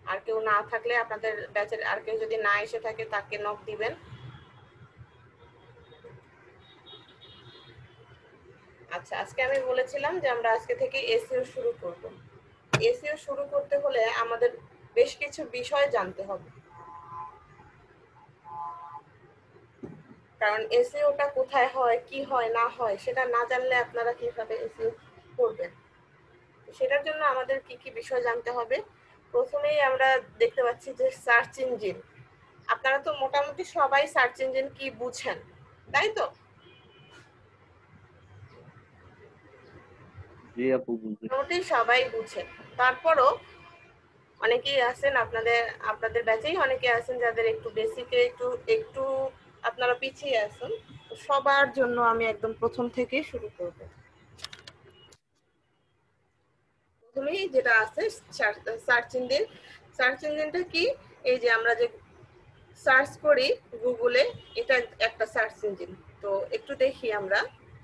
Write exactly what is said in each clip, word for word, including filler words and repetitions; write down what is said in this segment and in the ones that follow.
আর কেউ না থাকলে আপনাদের ব্যাচের আর কেউ যদি না এসে থাকে তাকে নক দিবেন। আচ্ছা, আজকে আমি বলেছিলাম যে আমরা আজকে থেকে এসইও শুরু করব। এসইও শুরু করতে হলে আমাদের বেশ কিছু বিষয় জানতে হবে, কারণ এসইওটা কোথায় হয়, কি হয় না হয় সেটা না জানলে আপনারা কিভাবে এসইও করবেন। সেটার জন্য আমাদের কি কি বিষয় জানতে হবে। প্রথমেই আমরা দেখতে পাচ্ছি যে সার্চ ইঞ্জিন। আপনারা তো মোটামুটি সবাই সার্চ ইঞ্জিন কি বুঝেন, তাই তো? জি আপু, বুঝতে মোটামুটি সবাই বুঝেন। তারপরও অনেকেই আছেন আপনাদের আপনাদের ব্যাচেই অনেকে আছেন যাদের একটু বেসিকে একটু একটু আপনারা পিছিয়ে আছেন। সবার জন্য আমি একদম প্রথম থেকেই শুরু করব। প্রথমেই যেটা আছে সার্চ ইঞ্জিন। সার্চ ইঞ্জিনটা কি? এই যে আমরা যে সার্চ করি গুগলে, এটা একটা সার্চ ইঞ্জিন। তো একটু দেখি আমরা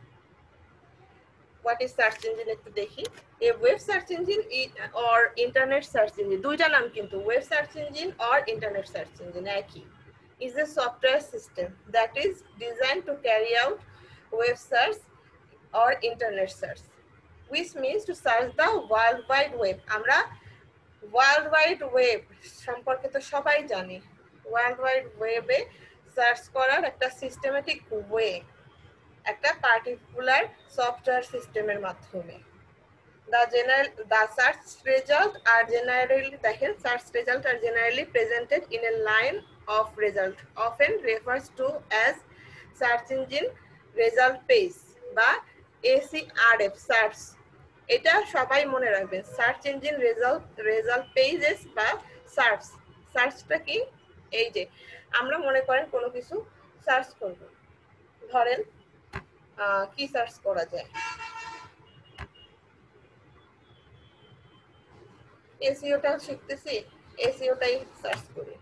what is search engine একটু দেখি। a web search engine or internet search engine, দুইটা নাম কিন্তু, web search engine or internet search engine একই, is a software system that is designed to carry out web search or internet search, which means to search the world wide web। আমরা world wide web সম্পর্কে তো সবাই জানি। World wide ওয়েবে search করার একটা systematic way, একটা particular software সিস্টেমের মাধ্যমে। The general the search result are generally দেখেন search result are generally presented in a line of result, often refers to as search engine result page বা এসইআরএফ search. এটা সবাই মনে রাখবেন, search engine result result pages বা search. সার্চটা কি? এই যে আমরা মনে করেন কোনো কিছু সার্চ করব, ধরেন কি সার্চ করা যায়, এসইওটা শিখতেছি, এসইওটাই সার্চ করি।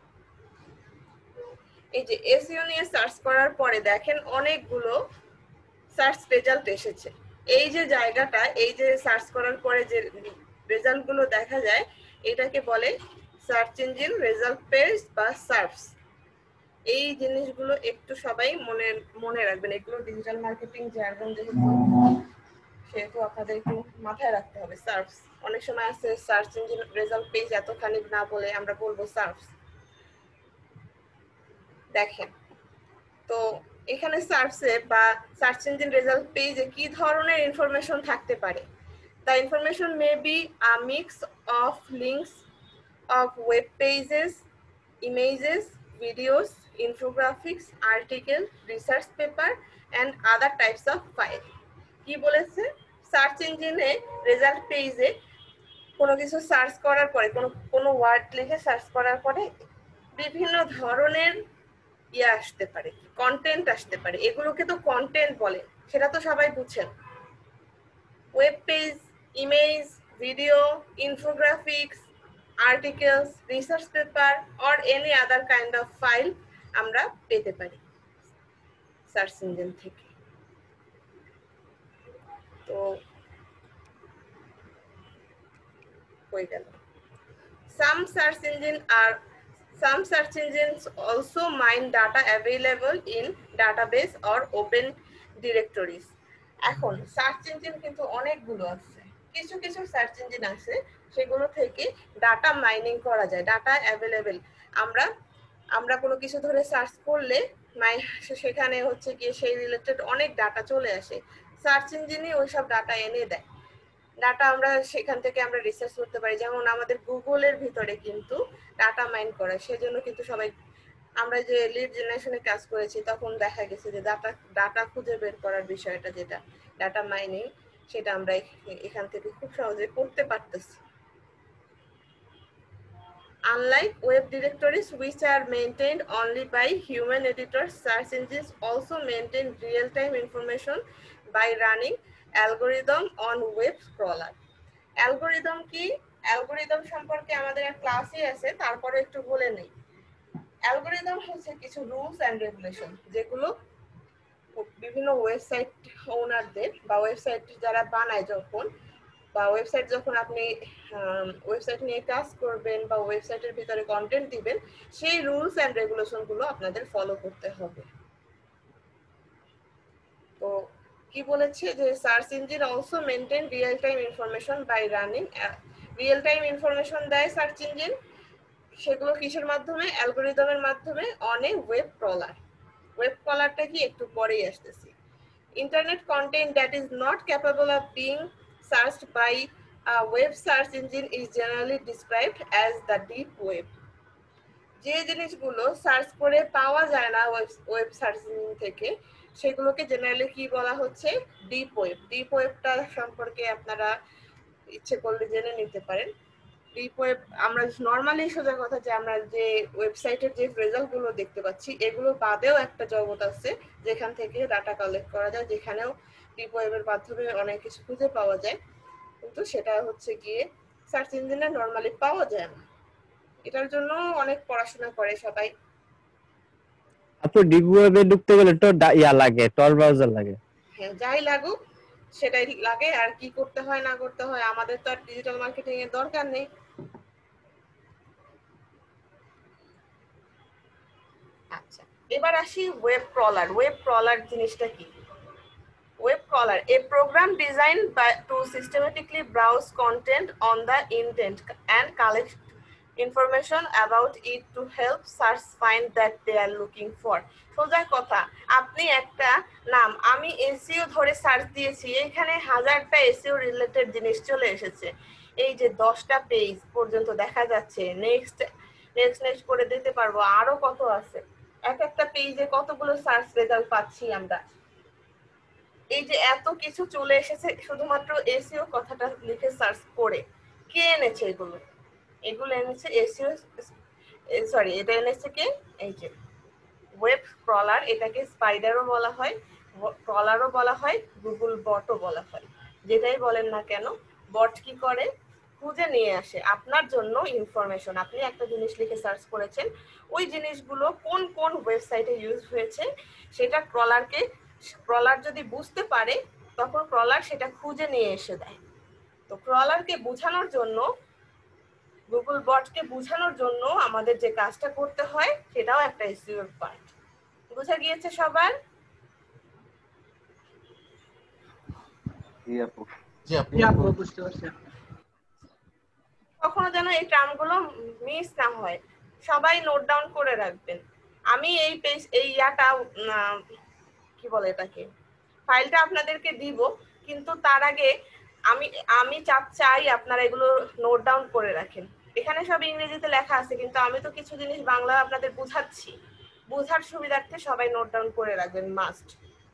এই যে এসইও নিয়ে সার্চ করার পরে দেখেন অনেকগুলো সার্চ রেজাল্ট এসেছে। এই যে জায়গাটা, এই যে সার্চ করার পরে যে রেজাল্টগুলো দেখা যায়, এটাকে বলে সার্চ ইঞ্জিন রেজাল্ট পেজ বা সার্চ। এই জিনিসগুলো একটু সবাই মনে মনে রাখবেন। এগুলো ডিজিটাল মার্কেটিং জার্গন যেহেতু, সেহেতু আপনাদের একটু মাথায় রাখতে হবে। সার্চ অনেক সময় আছে সার্চ ইঞ্জিন রেজাল্ট পেজ এতখানি না বলে আমরা বলবো সার্চ। দেখেন তো এখানে সার্চে বা সার্চ ইঞ্জিন রেজাল্ট পেজে কি ধরনের ইনফরমেশন থাকতে পারে। The information may be a mix of links of web pages, images, videos, infographics, articles, research paper and other types of file। কি বলেছে? সার্চ ইঞ্জিনে রেজাল্ট পেজে কোনো কিছু সার্চ করার পরে, কোনো কোনো ওয়ার্ড লিখে সার্চ করার পরে বিভিন্ন ধরনের ইয়ে আসতে পারে, কন্টেন্ট আসতে পারে। এগুলোকে তো কন্টেন্ট বলে, সেটা তো সবাই বুঝছেন। Web page, image, video, infographics, articles, research paper or any other kind of file আমরা পেতে পারি সার্চ ইঞ্জিন থেকে। তো হয়ে গেল। Some search engine are some search engines also mine data available in database or open directories। এখন search engine কিন্তু অনেকগুলো আছে, কিছু কিছু সার্চ ইঞ্জিন আছে সেগুলো থেকে ডাটা মাইনিং করা যায়, ডাটা অ্যাভেলেবেল। আমরা আমরা কোনো কিছু ধরে সার্চ করলে মাই সেখানে হচ্ছে কি সেই রিলেটেড অনেক ডাটা চলে আসে, সার্চ ইঞ্জিনই ওইসব ডাটা এনে দেয়। ডাটা আমরা সেখান থেকে আমরা রিসার্চ করতে পারি। যেমন আমাদের গুগলের ভিতরে কিন্তু ডাটা মাইন করা, সেজন্য কিন্তু সবাই, আমরা যে লিড জেনারেশনে কাজ করেছি তখন দেখা গেছে যে ডাটা ডাটা খুঁজে বের করার বিষয়টা, যেটা ডাটা মাইনিং, সেটা আমরা এখান থেকে খুব সহজে করতে পারতেছি। Unlike web directories which are maintained only by human editors, search engines also maintain real-time information by running algorithm on web crawler। Algorithm কি? অ্যালগোরিদম সম্পর্কে আমাদের ক্লাসই আছে, তারপরে একটু বলে নেই। অ্যালগোরিদম হচ্ছে কিছু রুলস অ্যান্ড রেগুলেশন, যেগুলো বিভিন্ন ওয়েবসাইট ওনারদের বা ওয়েবসাইট যারা বানায় যখন বা ওয়েবসাইট যখন আপনি ওয়েবসাইট নিয়ে কাজ করবেন বা ওয়েবসাইটের ভিতরে কন্টেন্ট দিবেন, সেই রুলস এন্ড রেগুলেশন গুলো আপনাদের ফলো করতে হবে। তো কি বলেছে যে search engine also maintain real time information by running real time information দেয় সার্চ ইঞ্জিন, সেগুলো কিসের মাধ্যমে? অ্যালগোরিদমের মাধ্যমে অনেক ওয়েব ক্রলার। ওয়েব ক্রলারটা কি একটু পরেই আসতেছি। Internet content that is not capable of being searched by a web search engine is generally described as the deep web. যে জিনিসগুলো সার্চ করে পাওয়া যায় না ওয়েব সার্চ ইঞ্জিন থেকে, সেগুলোকে জেনারেলি কি বলা হচ্ছে? Deep web. ডিপ ওয়েবটা সম্পর্কে আপনারা ইচ্ছে করলে জেনে নিতে পারেন। ডিপ ওয়েব আমরা নর্মালি সোজা কথা যে আমরা যে ওয়েবসাইটের যে রেজাল্ট গুলো দেখতে পাচ্ছি, এগুলো বাদেও একটা জগৎ আছে যেখান থেকে ডাটা কালেক্ট করা যায়, যেখানেও ডিপ ওয়েবের মাধ্যমে অনেক কিছু খুঁজে পাওয়া যায়, কিন্তু সেটা হচ্ছে গিয়ে সার্চ ইঞ্জিনে নর্মালি পাওয়া যায় না। এটার জন্য অনেক পড়াশোনা করে সবাই। আপু ডিপ ওয়েবে ঢুকতে গেলে তো ইয়া লাগে, টর ব্রাউজার লাগে। হ্যাঁ, যাই লাগুক সেটাই লাগে। আর কি করতে হয় না করতে হয়, আমাদের তো আর ডিজিটাল মার্কেটিং এর দরকার নেই। আচ্ছা, এবার আসি ওয়েব ক্রলার। ওয়েব ক্রলার জিনিসটা কি? Web crawler, a program designed by, to systematically browse content on the internet and collect information about it to help search find that they are looking for. সোজা কথা, আপনি একটা নাম, আমি SEO ধরে search দিয়েছি, এখানে হাজারটা এসইও রিলেটেড জিনিস চলে এসেছে। এই যে দশটা পেজ পর্যন্ত দেখা যাচ্ছে, নেক্সট নেক্সট নেক্সট করে দিতে পারবো, আরো কত আছে। এক একটা পেজে কতগুলো সার্চ রেজাল্ট পাচ্ছি আমরা। এই যে এত কিছু চলে এসেছে শুধুমাত্র এসইও কথাটা লিখে সার্চ করে। কে এনেছে এগুলো? এগুলো এনেছে এসইও, সরি এটা এনেছে কে? এই যে ওয়েব ক্রলার। এটাকে স্পাইডারও বলা হয়, ক্রলারও বলা হয়, গুগল বটও বলা হয়। যেটাই বলেন না কেন, বট কি করে? খুঁজে নিয়ে আসে আপনার জন্য ইনফরমেশন। আপনি একটা জিনিস লিখে সার্চ করেছেন, ওই জিনিসগুলো কোন কোন ওয়েবসাইটে ইউজ হয়েছে সেটা ক্রলারকে, ক্রলার যদি বুঝতে পারে তখন ক্রলার সেটা খুঁজে নিয়ে এসে দেয়। তো ক্রলারকে বোঝানোর জন্য, গুগল বটকে বোঝানোর জন্য আমাদের যে কাজটা করতে হয় সেটাও একটা এসইও এর পার্ট। বুঝা গিয়েছে সবার? জি আপু। জি আপু, জি আপু বুঝতে পারছি। কখনো যেন এই টার্মগুলো মিস না হয়, সবাই নোট ডাউন করে রাখবেন। আমি এই পেজ এই ইয়াটা কি বলে এটাকে, ফাইলটা আপনাদেরকে দিব, কিন্তু তার আগে আমি আমি চাই আপনারা এগুলো নোট ডাউন করে রাখেন। এখানে সব ইংরেজিতে লেখা আছে, কিন্তু আমি তো কিছু জিনিস বাংলা আপনাদের বুঝাচ্ছি, বুঝার সুবিধার্থে সবাই নোট ডাউন করে রাখবেন মাস্ট।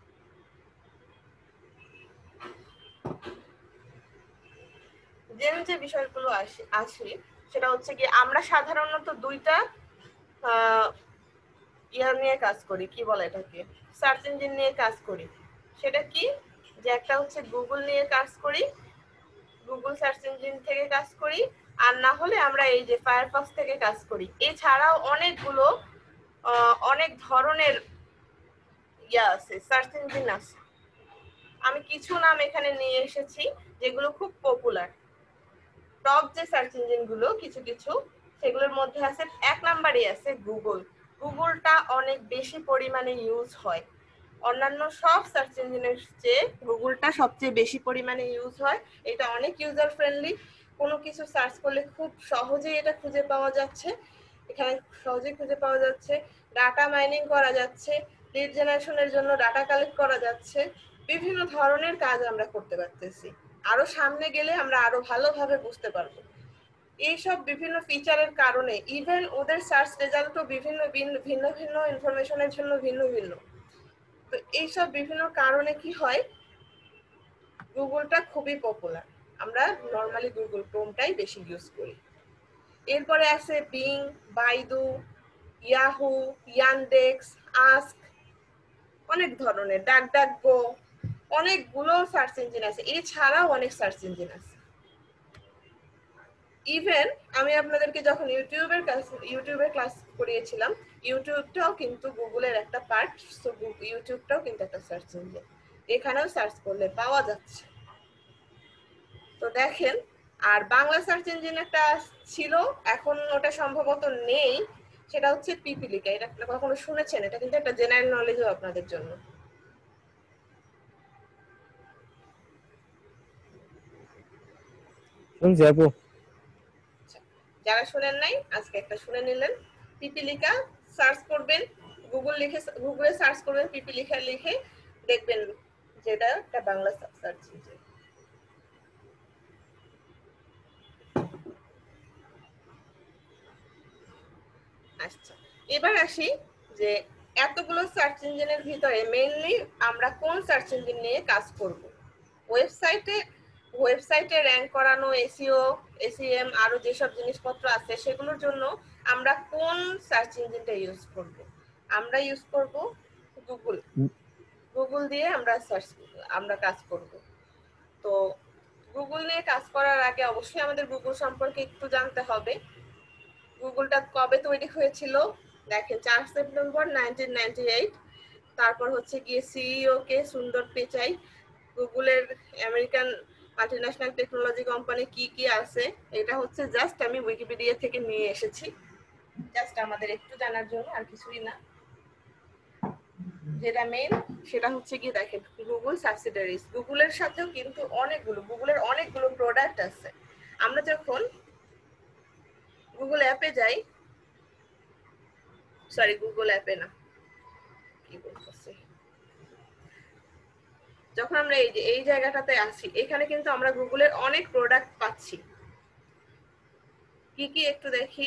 যে যে বিষয়গুলো আসে আসে সেটা হচ্ছে কি, আমরা সাধারণত দুইটা ইয়ার নিয়ে কাজ করি, কি বলে এটাকে, সার্চ ইঞ্জিন নিয়ে কাজ করি। সেটা কি? যে একটা হচ্ছে গুগল নিয়ে কাজ করি, গুগল সার্চ ইঞ্জিন থেকে কাজ করি, আর না হলে আমরা এই যে ফায়ারফক্স থেকে কাজ করি। এছাড়াও অনেকগুলো অনেক ধরনের ইয়া আছে, সার্চ ইঞ্জিন আছে। আমি কিছু নাম এখানে নিয়ে এসেছি যেগুলো খুব পপুলার। টপ যে সার্চ ইঞ্জিন গুলো কিছু কিছু, সেগুলোর মধ্যে আছে, এক নাম্বারে আছে গুগল। গুগলটা অনেক বেশি পরিমাণে ইউজ হয়, অন্যান্য সব সার্চ ইঞ্জিনের চেয়ে গুগলটা সবচেয়ে বেশি পরিমাণে ইউজ হয়। এটা অনেক ইউজার ফ্রেন্ডলি, কোনো কিছু সার্চ করলে খুব সহজেই এটা খুঁজে পাওয়া যাচ্ছে, এখানে সহজেই খুঁজে পাওয়া যাচ্ছে। ডাটা মাইনিং করা যাচ্ছে, লিড জেনারেশনের জন্য ডাটা কালেক্ট করা যাচ্ছে, বিভিন্ন ধরনের কাজ আমরা করতে পারতেছি। আরো সামনে গেলে আমরা আরো ভালোভাবে বুঝতে পারবো। এইসব বিভিন্ন ফিচারের কারণে ইভেন ওদের সার্চ রেজাল্টও বিভিন্ন ভিন্ন ভিন্ন ইনফরমেশনের জন্য ভিন্ন ভিন্ন। তো এইসব বিভিন্ন কারণে কি হয়, গুগলটা খুবই পপুলার। আমরা নর্মালি গুগল ক্রোমটাই বেশি ইউজ করি। এরপরে আছে Bing, Baidu, Yahoo, Yandex, Ask, অনেক ধরনের, ডাকডাকগো, অনেকগুলো সার্চ ইঞ্জিন আছে। এছাড়াও অনেক সার্চ ইঞ্জিন আছে। ইভেন আমি আপনাদেরকে যখন ইউটিউবের ক্লাস ইউটিউবের ক্লাস করিয়েছিলাম, ইউটিউবটাও কিন্তু গুগলের একটা পার্ট। সো ইউটিউবটাও কিন্তু একটা সার্চ ইঞ্জিন, এখানেও সার্চ করলে পাওয়া যাচ্ছে। তো দেখেন, আর বাংলা সার্চ ইঞ্জিন একটা ছিল, এখন ওটা সম্ভবত নেই, সেটা হচ্ছে পিপিলিকা। এটা আপনারা কখনো শুনেছেন? এটা কিন্তু একটা জেনারেল নলেজও আপনাদের জন্য। শুনছি আপু। যারা শুনেন নাই আজকে একটা শুনে নিলেন। পিপিলিকা সার্চ করবেন, গুগল লিখে গুগলে সার্চ করবেন পিপিলিকা লিখে, দেখবেন যেটা একটা বাংলা সার্চ ইঞ্জিন। আচ্ছা, এবার আসি যে এতগুলো সার্চ ইঞ্জিনের ভিতরে মেইনলি আমরা কোন সার্চ ইঞ্জিন নিয়ে কাজ করব। ওয়েবসাইটে ওয়েবসাইটে র্যাঙ্ক করানো, এসইও, এসইএম আরো যেসব জিনিসপত্র আছে সেগুলোর জন্য আমরা কোন সার্চ ইঞ্জিনটা ইউজ করব? আমরা ইউজ করব গুগল। গুগল দিয়ে আমরা সার্চ আমরা কাজ করব। তো গুগল নিয়ে কাজ করার আগে অবশ্যই আমাদের গুগল সম্পর্কে একটু জানতে হবে। গুগলটা কবে তৈরি হয়েছিল? দেখেন, চার সেপ্টেম্বর নাইনটিন নাইনটি এইট। তারপর হচ্ছে গিয়ে সিইও কে সুন্দর পিচাই। গুগলের আমেরিকান মাল্টিন্যাশনাল টেকনোলজি কোম্পানি কি কি আছে এটা হচ্ছে জাস্ট আমি উইকিপিডিয়া থেকে নিয়ে এসেছি, জাস্ট আমাদের একটু জানার জন্য, আর কিছুই না। যেটা মেইন সেটা হচ্ছে কি দেখেন, গুগল সাবসিডারিজ। গুগলের সাথেও কিন্তু অনেকগুলো গুগলের অনেকগুলো প্রোডাক্ট আছে। আমরা যখন গুগল অ্যাপে যাই, সরি গুগল অ্যাপে না, কি বলতেছি, যখন আমরা এই যে এই জায়গাটাতে আসি, এখানে কিন্তু আমরা গুগলের অনেক প্রোডাক্ট পাচ্ছি। কি কি একটু দেখি।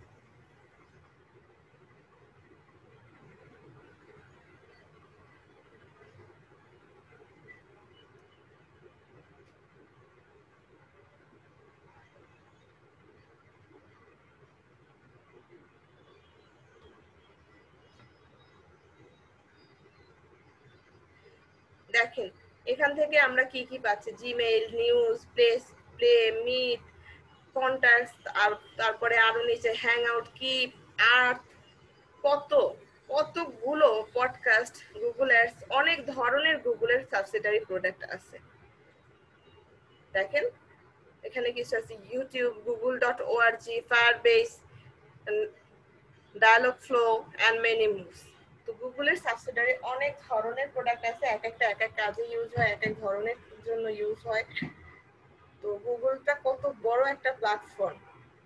দেখেন, এখান থেকে আমরা কি কি পাচ্ছি, Gmail, news, place, play, meet, contacts, আর তারপরে আরো নিচে হ্যাং আউট, কিপ, আর্থ, কত কতগুলো পডকাস্ট, গুগল অ্যাডস, অনেক ধরনের গুগলের সাবসিডারি প্রোডাক্ট আছে। দেখেন এখানে কিছু আছে, YouTube, Google dot org, Firebase, Dialogflow and many moves. তো গুগলের সাবসিডারি অনেক ধরনের প্রোডাক্ট আছে, এক একটা এক এক কাজে ইউজ হয়, এক এক ধরনের জন্য ইউজ হয়। তো গুগলটা কত বড় একটা প্ল্যাটফর্ম।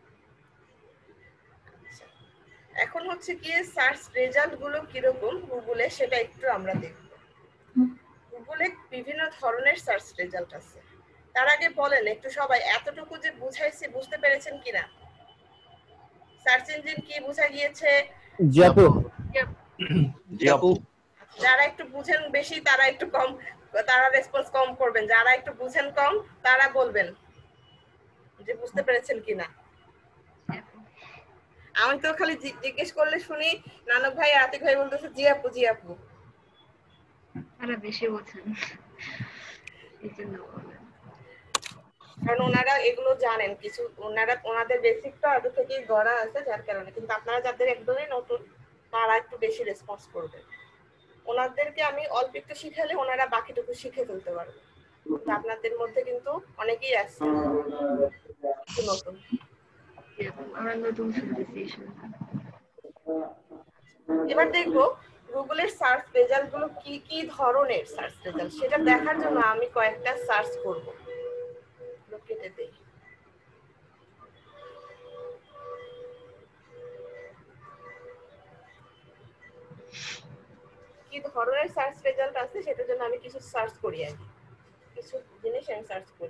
এখন হচ্ছে কি সার্চ রেজাল্ট গুলো কিরকম গুগলে সেটা একটু আমরা দেখব। গুগলে বিভিন্ন ধরনের সার্চ রেজাল্ট আছে। তার আগে বলেন একটু সবাই, এতটুকু যে বুঝাইছি বুঝতে পেরেছেন কিনা? সার্চ ইঞ্জিন কি বুঝা গিয়েছে? জি আপু। জি আপু। যারা একটু বুঝেন বেশি তারা একটু কম, তারা রেসপন্স কম করবেন, যারা একটু বুঝেন কম তারা বলবেন যে বুঝতে পেরেছেন কিনা। আমি তো খালি জিজ্ঞেস করলে শুনি নানক ভাই, আতিক ভাই বলতেছে জি আপু জি আপু। তারা বেশি বোঝেন, এই জন্য বলবেন। কারণ ওনারা এগুলো জানেন কিছু, ওনারা ওনাদের বেসিকটা আগে থেকেই গড়া আছে, যার কারণে। কিন্তু আপনারা যাদের একদমই নতুন তারা একটু বেশি রেসপন্স করবে। ওনাদেরকে আমি অল্প একটু শিখালে ওনারা বাকিটুকু শিখে ফেলতে পারবে। আপনাদের মধ্যে কিন্তু অনেকেই আছে নতুন। আমরা নতুন শুনতেছি। এবার দেখবো গুগলের সার্চ রেজাল্ট গুলো কি কি ধরনের সার্চ রেজাল্ট, সেটা দেখার জন্য আমি কয়েকটা সার্চ করব। কেটে দেই। কি ধরনের সার্চ রেজাল্ট আছে সেটার জন্য আমি কিছু সার্চ করি, আর কিছু জিনিস আমি সার্চ করি।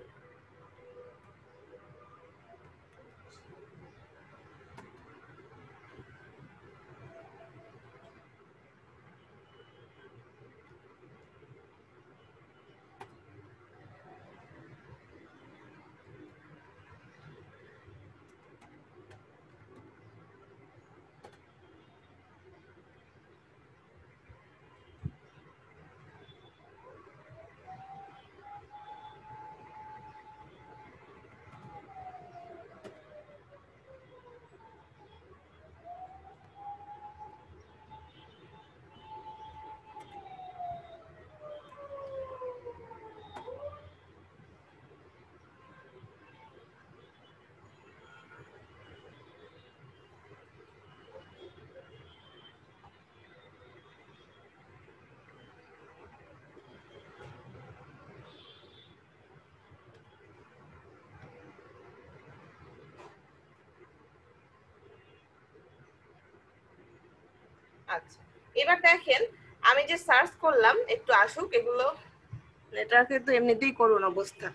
আচ্ছা, এবার দেখেন আমি যে সার্চ করলাম, একটু আসুক, এগুলো নেটওয়ার্কে তো এমনিতেই করুন অবস্থা।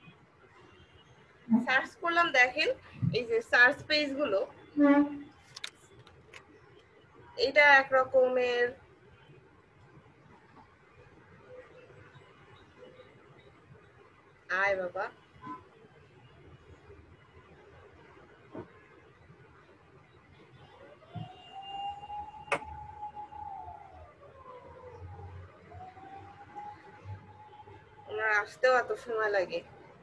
সার্চ করলাম, দেখেন এই যে সার্চ পেজ গুলো, এটা এক রকমের, আয় বাবা, ওনার আসতেও এত সময় লাগে।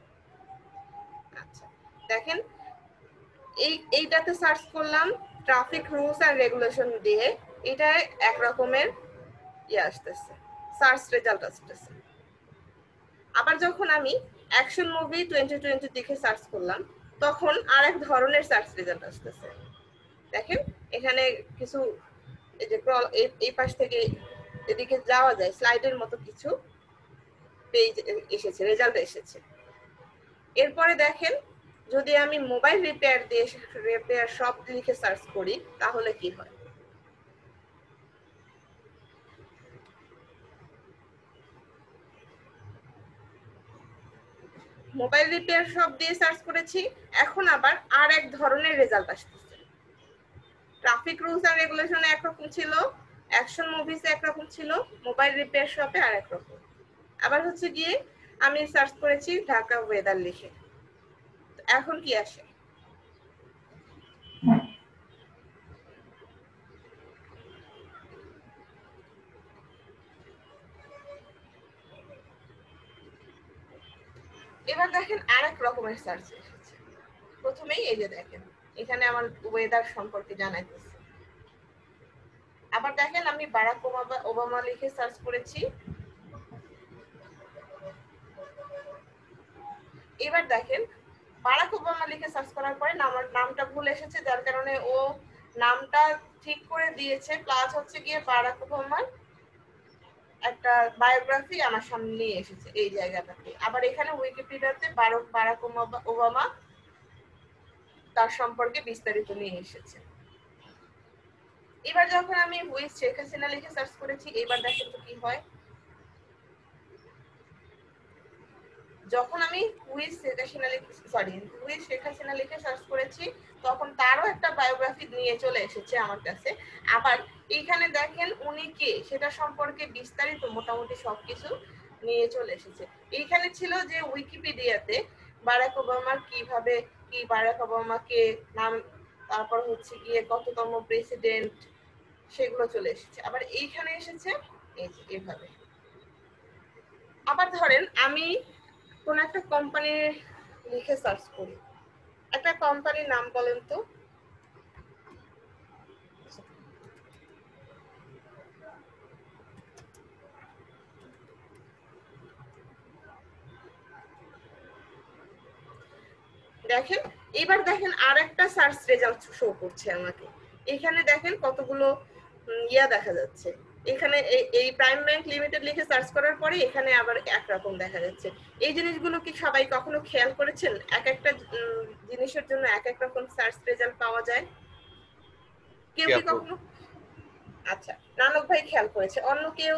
আচ্ছা দেখেন, এই এইটাতে সার্চ করলাম ট্রাফিক রুলস এন্ড রেগুলেশন দিয়ে, এটা এক রকমের ইয়ে আসতেছে, সার্চ রেজাল্ট আসতেছে। আবার যখন আমি অ্যাকশন মুভি টোয়েন্টি টোয়েন্টি দেখে সার্চ করলাম, তখন আরেক ধরনের সার্চ রেজাল্ট আসতেছে। দেখেন এখানে কিছু এই যে এই পাশ থেকে এদিকে যাওয়া যায়, স্লাইডের মতো কিছু পেজ এসেছে, রেজাল্ট এসেছে। এরপরে দেখেন যদি আমি মোবাইল রিপেয়ার দিয়ে রিপেয়ার শপ লিখে সার্চ করি তাহলে কি হয়। মোবাইল রিপেয়ার শপ দিয়ে সার্চ করেছি, এখন আবার আর এক ধরনের রেজাল্ট আসতেছে। ট্রাফিক রুলস এন্ড রেগুলেশনে একরকম ছিল, অ্যাকশন মুভিসে একরকম ছিল, মোবাইল রিপেয়ার শপে আর এক রকম। আবার হচ্ছে গিয়ে আমি সার্চ করেছি ঢাকা ওয়েদার লিখে, এখন কি আসে? এবার দেখেন আরেক রকমের সার্চ এসেছে। প্রথমেই এই যে দেখেন এখানে আমার ওয়েদার সম্পর্কে জানাইতেছে। আবার দেখেন আমি বারাক ওবামা লিখে সার্চ করেছি, এবার দেখেন বারাক ওবামা লিখে সার্চ করার পরে আমার নামটা ভুল এসেছে, যার কারণে ও নামটা ঠিক করে দিয়েছে, প্লাস হচ্ছে গিয়ে বারাক ওবামার একটা বায়োগ্রাফি আমার সামনে নিয়ে এসেছে এই জায়গাটাতে। আবার এখানে উইকিপিডিয়াতে বারাক বারাক ওবামা তার সম্পর্কে বিস্তারিত নিয়ে এসেছে। এবার যখন আমি হুইজ শেখ হাসিনা লিখে সার্চ করেছি, এবার দেখেন তো কি হয়। যখন আমি হুইজ শেখ হাসিনা লিখে সরি হুইজ শেখ হাসিনা লিখে সার্চ করেছি, তখন তারও একটা বায়োগ্রাফি নিয়ে চলে এসেছে আমার কাছে। আবার এইখানে দেখেন উনি কে সেটা সম্পর্কে বিস্তারিত মোটামুটি সবকিছু নিয়ে চলে এসেছে। এইখানে ছিল যে উইকিপিডিয়াতে বারাক ওবামার কিভাবে কি বারাক ওবামাকে নাম, তারপর হচ্ছে গিয়ে কততম প্রেসিডেন্ট, সেগুলো চলে এসেছে। আবার এইখানে এসেছে এই যে এভাবে। আবার ধরেন আমি কোন একটা কোম্পানি লিখে সার্চ করি, একটা কোম্পানির নাম বলেন তো। দেখেন এবার দেখেন আরেকটা সার্চ রেজাল্ট শো করছে আমাকে। এখানে দেখেন কতগুলো ইয়া দেখা যাচ্ছে। এখানে এই প্রাইম ব্যাংক লিমিটেড লিখে সার্চ করার পরে এখানে আবার একরকম দেখা যাচ্ছে। এই জিনিসগুলো কি সবাই কখনো খেয়াল করেছেন? এক একটা জিনিসের জন্য এক এক রকম সার্চ রেজাল্ট পাওয়া যায়। কেউ কি কখনো? আচ্ছা, নানক ভাই খেয়াল করেছে, অন্য কেউ?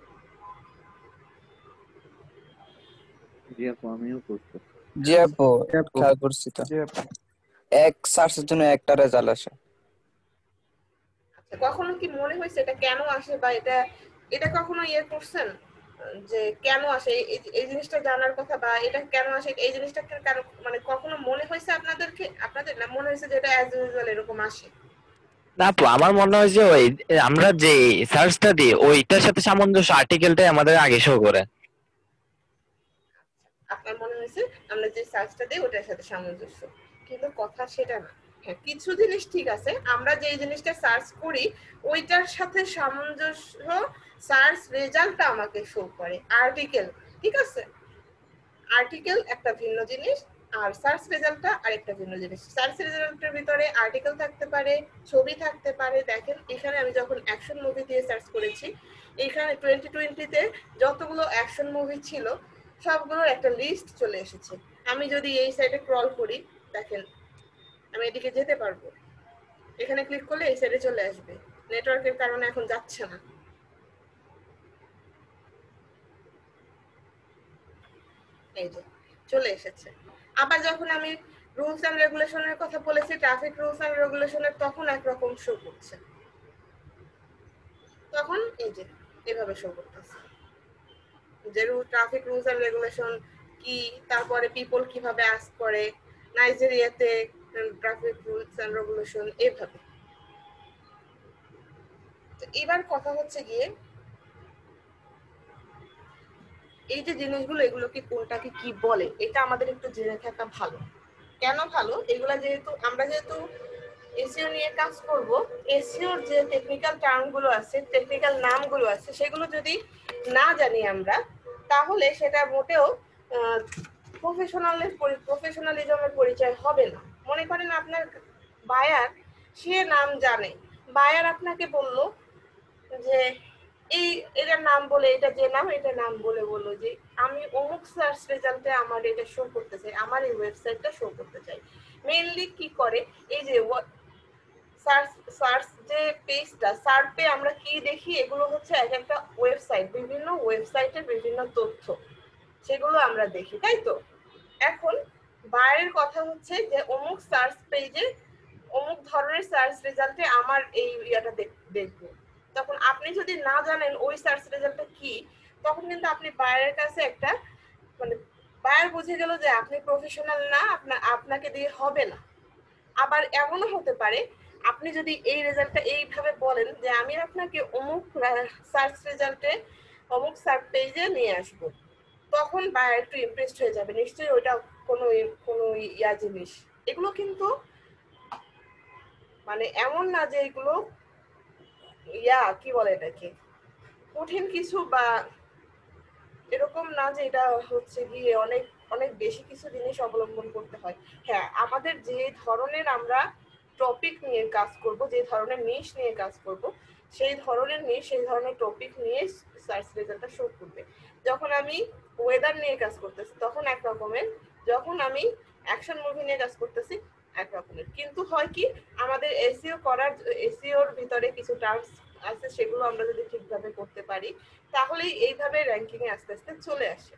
জি আপু, আমিও করছি। জি আপু, খেয়াল করছি তো। এক সার্চের জন্য একটা রেজাল্ট আসে। আচ্ছা, কখনো কি মনে হয়েছে এটা কেন আসে, বা এটা এটা কখনো ইয়ে করছেন যে কেন আসে এই জিনিসটা জানার কথা, বা এটা কেন আসে এই জিনিসটা কেন, মানে কখনো মনে হয়েছে আপনাদেরকে? আপনাদের না মনে হয়েছে যে এটা অ্যাজ ইউজুয়াল এরকম আসে? না আপু, আমার মনে হয় যে ওই আমরা যে সার্চটা দিই ওইটার সাথে সামঞ্জস্য আর্টিকেলটাই আমাদের আগে শো করে। আপনার মনে হয়েছে আমরা যে সার্চটা দিই ওটার সাথে সামঞ্জস্য, কিন্তু কথা সেটা না। হ্যাঁ, কিছু জিনিস ঠিক আছে, আমরা যে জিনিসটা সার্চ করি ওইটার সাথে সামঞ্জস্য সার্চ রেজাল্টটা আমাকে শো করে। আর্টিকেল ঠিক আছে, আর্টিকেল একটা ভিন্ন জিনিস আর সার্চ রেজাল্টটা আরেকটা ভিন্ন জিনিস। সার্চ রেজাল্টের ভিতরে আর্টিকেল থাকতে পারে, ছবি থাকতে পারে। দেখেন এখানে আমি যখন অ্যাকশন মুভি দিয়ে সার্চ করেছি, এখানে টোয়েন্টি টোয়েন্টিতে যতগুলো অ্যাকশন মুভি ছিল সবগুলোর একটা লিস্ট চলে এসেছে। আমি যদি এই সাইডে স্ক্রল করি, দেখেন আমি এদিকে যেতে পারবো, এখানে ক্লিক করলে এই সাইডে চলে আসবে। নেটওয়ার্কের কারণে এখন যাচ্ছে না। এই যে চলে এসেছে। আবার যখন আমি রুলস এন্ড রেগুলেশনের কথা বলেছি, ট্রাফিক রুলস এন্ড রেগুলেশনের, তখন একরকম শো করছে। তখন এই যে এভাবে শো করতেছে যে ট্রাফিক রুলস এন্ড রেগুলেশন কি, তারপরে পিপল কিভাবে আস্ক করে, নাইজেরিয়াতে ট্রাফিক রুলস এন্ড রেগুলেশন এভাবে। তো এবার কথা হচ্ছে গিয়ে এই যে জিনিসগুলো, এগুলোকে কোনটাকে কি বলে এটা আমাদের একটু জেনে থাকা ভালো। কেন ভালো? এগুলা যেহেতু আমরা যেহেতু এসইও নিয়ে কাজ করব, এসইওর যে টেকনিক্যাল টার্মগুলো আছে, টেকনিক্যাল নামগুলো আছে, সেগুলো যদি না জানি আমরা, তাহলে সেটা মোটেও প্রফেশনালের প্রফেশনালিজমের পরিচয় হবে না। মনে করেন আপনার বায়ার, সে নাম জানে, বায়ার আপনাকে বলল যে এই এটার নাম বলে, এটা যে নাম এটা নাম বলে বললো যে আমি অমুক সার্চ রেজাল্টে আমার এটা শো করতে চাই, আমার এই ওয়েবসাইটটা শো করতে চাই। মেইনলি কি করে, এই যে সার্চ সার্চ যে পেজটা, সার্পে আমরা কি দেখি, এগুলো হচ্ছে এক একটা ওয়েবসাইট, বিভিন্ন ওয়েবসাইটের বিভিন্ন তথ্য, সেগুলো আমরা দেখি, তাই তো? এখন বাইরের কথা হচ্ছে যে অমুক সার্চ পেজে অমুক ধরনের সার্চ রেজাল্টে আমার এই ইয়াটা দেখবো। তখন আপনি যদি না জানেন ওই সার্চ রেজাল্টটা কি, তখন কিন্তু আপনি বাইরের কাছে একটা মানে বায়ার বুঝে গেল যে আপনি প্রফেশনাল না, আপনার আপনাকে দিয়ে হবে না। আবার এমনও হতে পারে আপনি যদি এই রেজাল্টটা এইভাবে বলেন যে আমি আপনাকে অমুক সার্চ রেজাল্টে অমুক সার্চ পেজে নিয়ে আসবো, তখন বায়ার একটু ইমপ্রেসড হয়ে যাবে, নিশ্চয়ই ওইটা কোনো কোনো ইয়া জিনিস। এগুলো কিন্তু মানে এমন না যে এগুলো ইয়া কি বলে এটাকে কঠিন কিছু বা এরকম না যে এটা হচ্ছে গিয়ে অনেক অনেক বেশি কিছু জিনিস অবলম্বন করতে হয়। হ্যাঁ, আমাদের যে ধরনের আমরা টপিক নিয়ে কাজ করব, যে ধরনের নিশ নিয়ে কাজ করব, সেই ধরনের নিশ সেই ধরনের টপিক নিয়ে সার্চ রেজাল্টটা শো করবে। যখন আমি ওয়েদার নিয়ে কাজ করতেছি তখন এক রকমের, যখন আমি অ্যাকশন মুভি নিয়ে কাজ করতেছি এক রকমের। কিন্তু হয় কি, আমাদের এসইও করার এসইওর ভিতরে কিছু টার্মস আছে, সেগুলো আমরা যদি ঠিকভাবে করতে পারি তাহলেই এইভাবে র্যাঙ্কিং এ আস্তে আস্তে চলে আসে।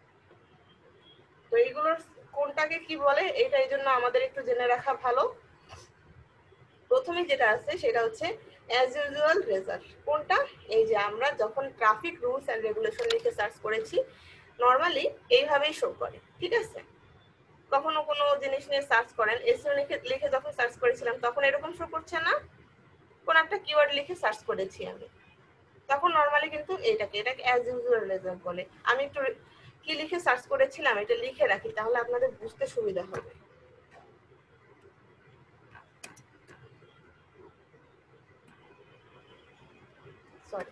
তো এইগুলোর কোনটাকে কি বলে এটা এই জন্য আমাদের একটু জেনে রাখা ভালো। প্রথমে যেটা আছে সেটা হচ্ছে অ্যাজ ইউজুয়াল রেজাল্ট। কোনটা? এই যে আমরা যখন ট্রাফিক রুলস এন্ড রেগুলেশন লিখে সার্চ করেছি, নরমালি এইভাবেই শো করে, ঠিক আছে? কখনো কোনো জিনিস নিয়ে সার্চ করেন, এসইও লিখে লিখে যখন সার্চ করেছিলাম তখন এরকম শো করছে না? কোন একটা কিওয়ার্ড লিখে সার্চ করেছি আমি, তখন নরমালি কিন্তু এটাকে এটাকে অ্যাজ ইউজুয়াল রেজাল্ট বলে। আমি একটু কি লিখে সার্চ করেছিলাম এটা লিখে রাখি, তাহলে আপনাদের বুঝতে সুবিধা হবে। সরি,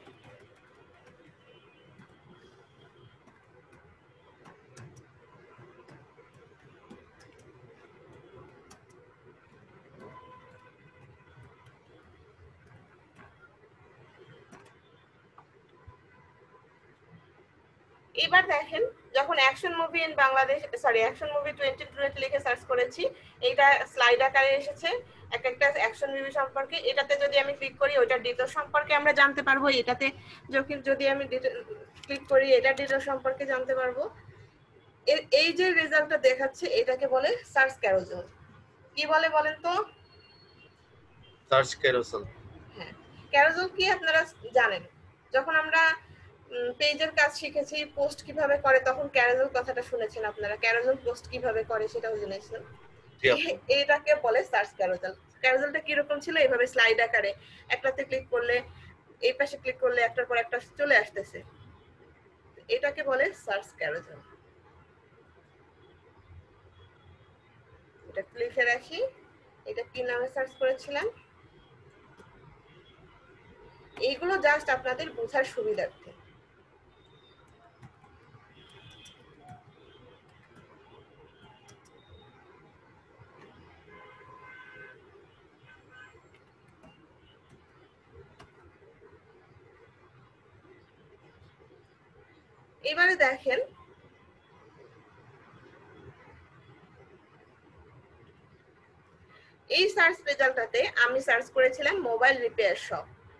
এবার দেখেন যখন action movie in Bangladesh, sorry action movie twenty twenty লিখে সার্চ করেছি, এইটা স্লাইড আকারে এসেছে এক একটা অ্যাকশন মুভি সম্পর্কে। এটাতে যদি আমি ক্লিক করি ওইটার ডিটেইলস সম্পর্কে আমরা জানতে পারবো, এটাতে যদি আমি ক্লিক করি এটার ডিটেইলস সম্পর্কে জানতে পারবো। এই যে রেজাল্টটা দেখাচ্ছে এটাকে বলে সার্চ ক্যারোসেল। কি বলে বলেন তো? Search carousel. হ্যাঁ, ক্যারোসেল কি আপনারা জানেন? যখন আমরা পেজের কাজ শিখেছি, পোস্ট কিভাবে করে, তখন ক্যারোসেল কথাটা শুনেছেন আপনারা। ক্যারোসেল পোস্ট কিভাবে করে সেটাও জেনেছেন। এটাকে বলে সার্চ ক্যারোসেল। ক্যারোসেলটা কিরকম ছিল? এইভাবে স্লাইড আকারে একটাতে ক্লিক করলে এই পাশে ক্লিক করলে একটার পর একটা চলে আসতেছে, এটাকে বলে সার্চ ক্যারোসেল। এটা লিখে রাখি, এটা কি নামে সার্চ করেছিলাম। এইগুলো জাস্ট আপনাদের বোঝার সুবিধার্থে। এবারে দেখেন এই সার্চ রেজাল্টটাতে আমি সার্চ করেছিলাম mobile repair shop.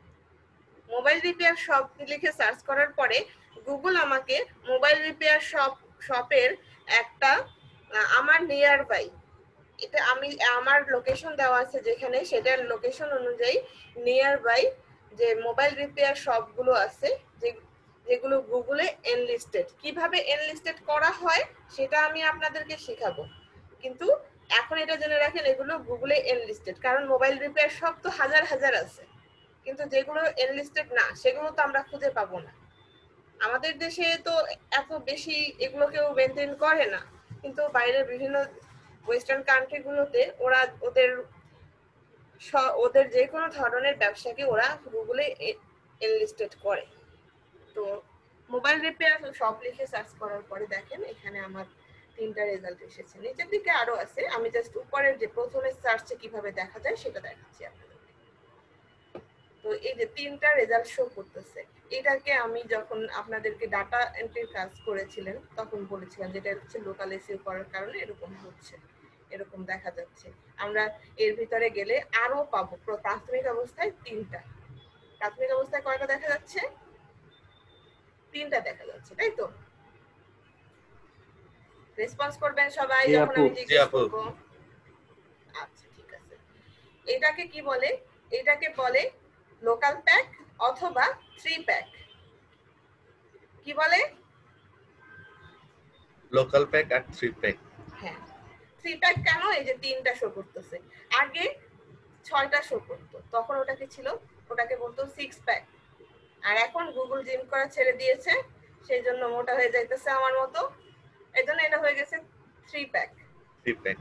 Mobile repair shop লিখে সার্চ করার পরে গুগল আমাকে মোবাইল রিপেয়ার শপ শপের একটা আহ, আমার নিয়ার বাই, এটা আমি আমার লোকেশন দেওয়া আছে যেখানে, সেটার লোকেশন অনুযায়ী নিয়ার বাই যে মোবাইল রিপেয়ার শপগুলো আছে যে যেগুলো গুগলে এনলিস্টেড, কিভাবে এনলিস্টেড করা হয় সেটা আমি আপনাদেরকে শেখাবো। কিন্তু এখন এটা জেনে রাখেন এগুলো গুগলে এনলিস্টেড, কারণ মোবাইল রিপেয়ার শপ তো হাজার হাজার আছে, কিন্তু যেগুলো এনলিস্টেড না সেগুলো তো আমরা খুঁজে পাবো না। আমাদের দেশে তো এত বেশি এগুলো কেউ মেনটেন করে না, কিন্তু বাইরের বিভিন্ন ওয়েস্টার্ন কান্ট্রি গুলোতে ওরা ওদের ওদের যে কোনো ধরনের ব্যবসাকে ওরা গুগলে এনলিস্টেড করে। তো মোবাইল রিপেয়ার শপ লিখে সার্চ করার পরে দেখেন এখানে আমার তিনটা রেজাল্ট এসেছে, নিচের দিকে আরো আছে, আমি জাস্ট উপরের যে প্রথমে সার্চে কিভাবে দেখা যায় সেটা দেখাচ্ছি আপনাদেরকে। তো এই যে তিনটা রেজাল্ট শো করতেছে, এটাকে আমি যখন আপনাদেরকে ডাটা এন্ট্রির কাজ করেছিলেন তখন বলেছিলাম যেটা হচ্ছে লোকাল এসইও করার কারণে এরকম হচ্ছে, এরকম দেখা যাচ্ছে। আমরা এর ভিতরে গেলে আরো পাবো। প্রাথমিক অবস্থায় তিনটা, প্রাথমিক অবস্থায় কয়টা দেখা যাচ্ছে? তিনটা দেখা যাচ্ছে, তাই তো? রেসপন্স করবেন সবাই যখন আমি জিজ্ঞেস করব। আচ্ছা ঠিক আছে, এটাকে কি বলে? এটাকে বলে লোকাল প্যাক অথবা থ্রি প্যাক। কি বলে? লোকাল প্যাক আর থ্রি প্যাক। হ্যাঁ, থ্রি প্যাক কেন? এই যে তিনটা শো করতেছে, আগে ছয়টা শো করতো, তখন ওটাকে ছিল ওটাকে বলতো সিক্স প্যাক, আর এখন গুগল জিম করা ছেড়ে দিয়েছে, সেই জন্য মোটা হয়ে যাইতেছে আমার মতো, এই জন্য এটা হয়ে গেছে থ্রি প্যাক। থ্রি প্যাক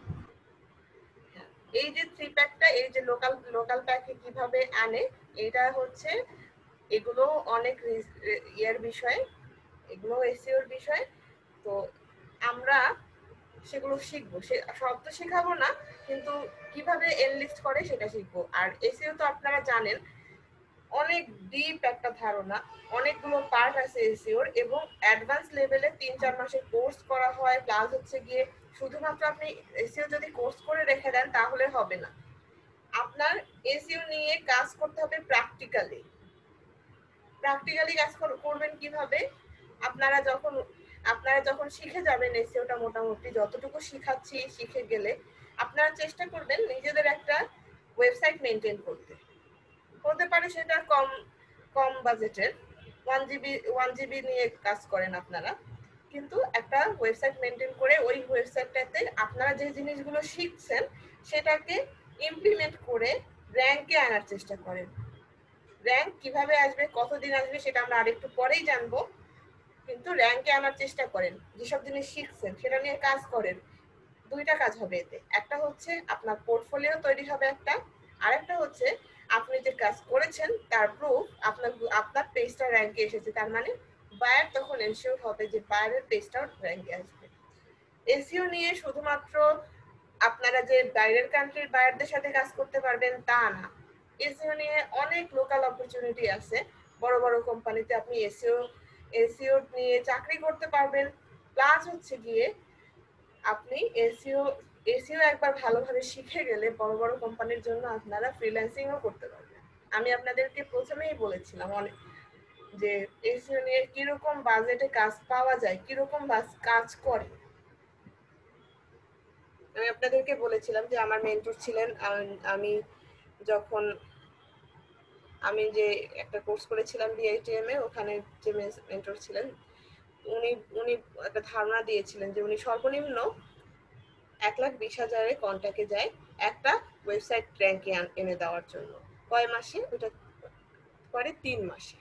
এই যে থ্রি প্যাকটা, এই যে লোকাল লোকাল প্যাকে কিভাবে আনে, এটা হচ্ছে এগুলো অনেক ইয়ার বিষয়, এগুলো এসইওর বিষয়। তো আমরা সেগুলো শিখবো, সে সব তো শেখাবো না, কিন্তু কিভাবে এনলিস্ট করে সেটা শিখবো। আর এসইও তো আপনারা জানেন অনেক ডিপ একটা ধারণা, অনেকগুলো পার্ট আছে এসইওর, এবং অ্যাডভান্স লেভেলে তিন চার মাসের কোর্স করা হয়। প্লাস হচ্ছে গিয়ে শুধুমাত্র আপনি এসইও যদি কোর্স করে রেখে দেন তাহলে হবে না, আপনার এসইও নিয়ে কাজ করতে হবে প্র্যাকটিক্যালি। প্র্যাকটিক্যালি কাজ করবেন কিভাবে? আপনারা যখন আপনারা যখন শিখে যাবেন এসইওটা, মোটামুটি যতটুকু শিখাচ্ছি শিখে গেলে আপনারা চেষ্টা করবেন নিজেদের একটা ওয়েবসাইট মেনটেন করতে। হতে পারে সেটা কম কম বাজেটের, ওয়ান জিবি ওয়ান জিবি নিয়ে কাজ করেন আপনারা, কিন্তু একটা ওয়েবসাইট মেনটেন করে ওই ওয়েবসাইটটাতে আপনারা যে জিনিসগুলো শিখছেন সেটাকে ইমপ্লিমেন্ট করে র্যাঙ্কে আনার চেষ্টা করেন। র্যাঙ্ক কিভাবে আসবে, কতদিন আসবে সেটা আমরা আরেকটু পরেই জানবো, কিন্তু র্যাঙ্কে আনার চেষ্টা করেন। যেসব জিনিস শিখছেন সেটা নিয়ে কাজ করেন। দুইটা কাজ হবে এতে, একটা হচ্ছে আপনার পোর্টফোলিও তৈরি হবে একটা, আর একটা হচ্ছে আপনি যে কাজ করেছেন তার প্রুফ, আপনার আপনার পেজটা র্যাঙ্কে এসেছে, তার মানে বায়ার তখন এনশিওর হবে যে বায়ারের পেজটাও র্যাঙ্কে আসবে। এসইও নিয়ে শুধুমাত্র আপনারা যে বাইরের কান্ট্রির বায়ারদের সাথে কাজ করতে পারবেন তা না, এসইও নিয়ে অনেক লোকাল অপরচুনিটি আছে। বড় বড় কোম্পানিতে আপনি এসইও এসইও নিয়ে চাকরি করতে পারবেন। প্লাস হচ্ছে গিয়ে আপনি এসইও এসইও একবার ভালোভাবে শিখে গেলে বড় বড় কোম্পানির জন্য আপনারা ফ্রিল্যান্সিংও করতে পারবেন। আমি আপনাদেরকে প্রথমেই বলেছিলাম অনেক যে এসইও নিয়ে কিরকম বাজেটে কাজ পাওয়া যায়, কিরকম কাজ করে। আমি আপনাদেরকে বলেছিলাম যে আমার মেন্টর ছিলেন, আমি যখন আমি যে একটা কোর্স করেছিলাম বিআইটিএম এ, ওখানে যে মেন্টর ছিলেন উনি উনি একটা ধারণা দিয়েছিলেন যে উনি সর্বনিম্ন এক লাখ বিশ হাজারে কন্ট্যাক্টে যায় একটা ওয়েবসাইট র্যাঙ্কে এনে দেওয়ার জন্য। কয় মাসে? ওটা করে তিন মাসে।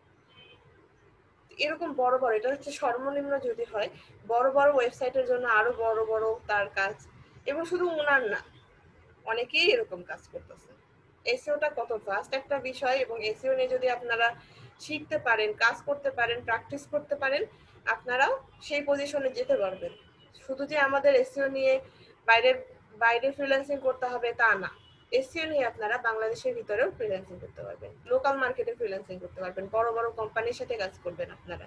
এরকম বড় বড়, এটা হচ্ছে সর্বনিম্ন যদি হয়, বড় বড় ওয়েবসাইটের জন্য আরো বড় বড় তার কাজ। এবং শুধু ওনার না, অনেকেই এরকম কাজ করতেছে। এসইওটা কত ভাস্ট একটা বিষয়, এবং এসইও নিয়ে যদি আপনারা শিখতে পারেন, কাজ করতে পারেন, প্র্যাকটিস করতে পারেন, আপনারাও সেই পজিশনে যেতে পারবেন। শুধু যে আমাদের এসইও নিয়ে বাইরে বাইরে ফ্রিল্যান্সিং করতে হবে তা না, এসইও নিয়ে আপনারা বাংলাদেশের ভিতরেও ফ্রিল্যান্সিং করতে পারবেন, লোকাল মার্কেটে ফ্রিল্যান্সিং করতে পারবেন, বড় বড় কোম্পানির সাথে কাজ করবেন আপনারা।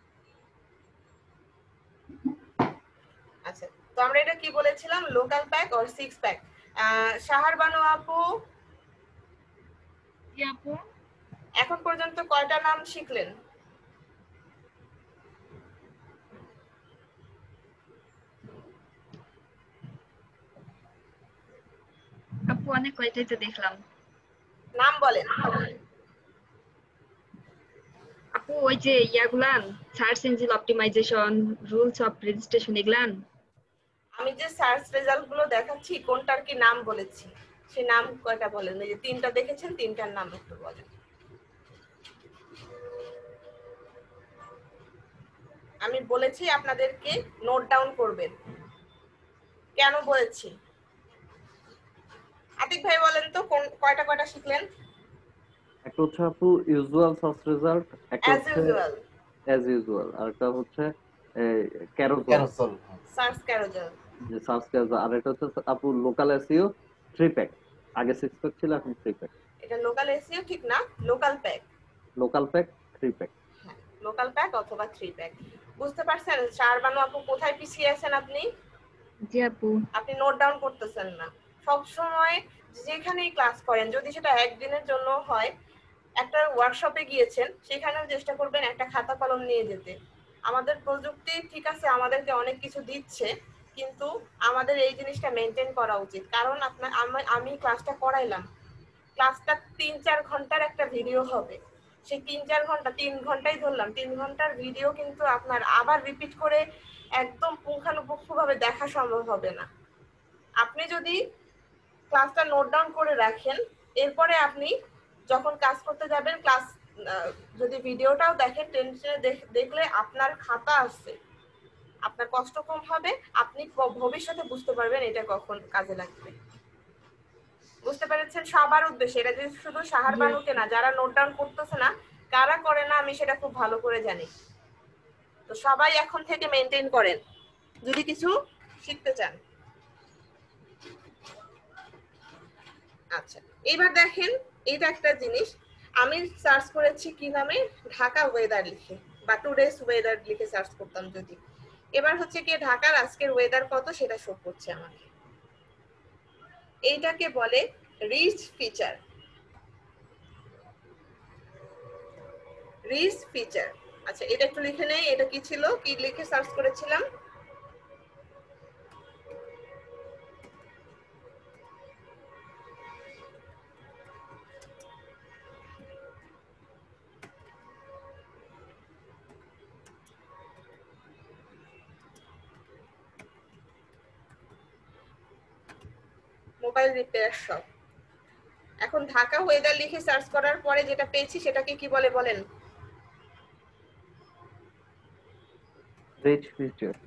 আচ্ছা, তো আমরা এটা কি বলেছিলাম, লোকাল প্যাক আর সিক্স প্যাক। শাহার বানু আপু, জি আপু, এখন পর্যন্ত কয়টা নাম শিখলেন? আপু অনেক কয়টাই তো দেখলাম। নাম বলেন। আপু ওই যে ইয়াগুলান search engine optimization, rules of registration এগুলান। আমি যে সার্চ রেজাল্ট গুলো দেখাচ্ছি কোনটার কি নাম বলেছি, সে নাম কয়টা বলেন। এই যে তিনটা দেখেছেন, তিনটার নাম একটু বলেন। আমি বলেছি আপনাদেরকে নোট ডাউন করবেন। কেন বলেছি? আতিক ভাই বলেন তো কোন কয়টা কয়টা শিখলেন? একটা হচ্ছে আপু ইউজুয়াল সার্চ রেজাল্ট, একটা অ্যাজ হচ্ছে ইউজুয়াল, অ্যাজ ইউজুয়াল, আর একটা হচ্ছে ক্যারোসল, সার্চ ক্যারোজাল। যে সার্চ ক্যারোসল, আর এটা হচ্ছে আপু লোকাল এসইও থ্রি প্যাক। আগে সিক্স প্যাক ছিল, এখন থ্রি প্যাক। এটা লোকাল এসইও ঠিক না, local pack. Local pack, three pack. হ্যাঁ, লোকাল প্যাক অথবা থ্রি প্যাক। বুঝতে পারছেন শাহবানু আপু কোথায় পিছিয়ে আছেন আপনি? জি আপু। আপনি নোট ডাউন করতেছেন না। সব সময় যেখানেই ক্লাস করেন, যদি সেটা একদিনের জন্য হয়, একটা ওয়ার্কশপে গিয়েছেন, সেখানেও চেষ্টা করবেন একটা খাতা কলম নিয়ে যেতে। আমাদের প্রযুক্তি ঠিক আছে, আমাদেরকে অনেক কিছু দিচ্ছে, কিন্তু আমাদের এই জিনিসটা মেনটেন করা উচিত। কারণ আপনার আমি ক্লাসটা করাইলাম, ক্লাসটা তিন চার ঘন্টার একটা ভিডিও হবে। সেই তিন চার ঘন্টা, তিন ঘন্টাই ধরলাম, তিন ঘন্টার ভিডিও কিন্তু আপনার আবার রিপিট করে একদম পুঙ্খানুপুঙ্খভাবে দেখা সম্ভব হবে না। আপনি যদি ক্লাসটা নোট ডাউন করে রাখেন, এরপরে আপনি যখন কাজ করতে যাবেন, ক্লাস যদি ভিডিওটাও দেখেন, টেনশনে দেখলে আপনার খাতা আছে, আপনার কষ্ট কম হবে, আপনি ভবিষ্যতে বুঝতে পারবেন এটা কখন কাজে লাগবে। বুঝতে পেরেছেন? সবার উদ্দেশ্যে, এটা যে শুধু সাহার বানুকে না, যারা নোট ডাউন করতেছে না, কারা করে না আমি সেটা খুব ভালো করে জানি। তো সবাই এখন থেকে মেনটেন করেন যদি কিছু শিখতে চান। আচ্ছা, এবার দেখেন, এটা একটা জিনিস আমি সার্চ করেছি কি নামে, ঢাকা ওয়েদার লিখে বা টুডেস ওয়েদার লিখে সার্চ করতাম যদি। এবার হচ্ছে কি ঢাকার আজকের ওয়েদার কত সেটা শো করছে আমাকে। এইটাকে বলে রিচ ফিচার। Rich feature. আচ্ছা, এটা একটু লিখে নেই, এটা কি ছিল, কি লিখে সার্চ করেছিলাম? Mobile repair shop. এখন ঢাকা ওয়েদার লিখে সার্চ করার পরে যেটা পেয়েছি সেটাকে কি বলে বলেন? Rich feature.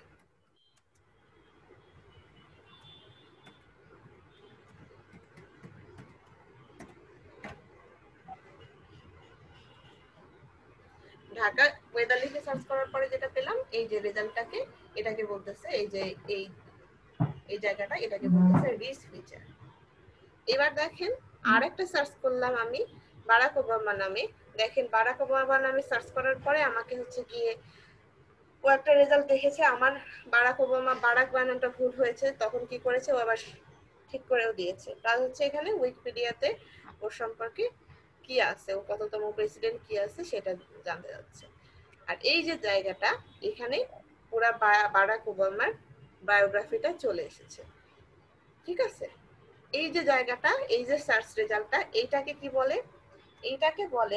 ঢাকা ওয়েদার লিখে সার্চ করার পরে যেটা পেলাম, এই যে রেজাল্টটাকে, এটাকে বলতেছে, এই যে এই এই জায়গাটা, এটাকে বলতেছে রিচ ফিচার। এবার দেখেন আরেকটা সার্চ করলাম আমি বারাক ওবামা নামে। দেখেন বারাক ওবামা নামে সার্চ করার পরে আমাকে হচ্ছে গিয়ে ও একটা রেজাল্ট দেখেছে, আমার বারাক ওবামা বারাক বানানটা ভুল হয়েছে, তখন কি করেছে ও আবার ঠিক করেও দিয়েছে। তার হচ্ছে এখানে উইকিপিডিয়াতে ওর সম্পর্কে কি আছে, ও কততম প্রেসিডেন্ট কি আছে সেটা জানতে যাচ্ছে। আর এই যে জায়গাটা, এখানে পুরা বারাক ওবামার বায়োগ্রাফিটা চলে এসেছে। ঠিক আছে, এই যে জায়গাটা, এই যে সার্চ রেজাল্টটা, এইটাকে কি বলে? এইটাকে বলে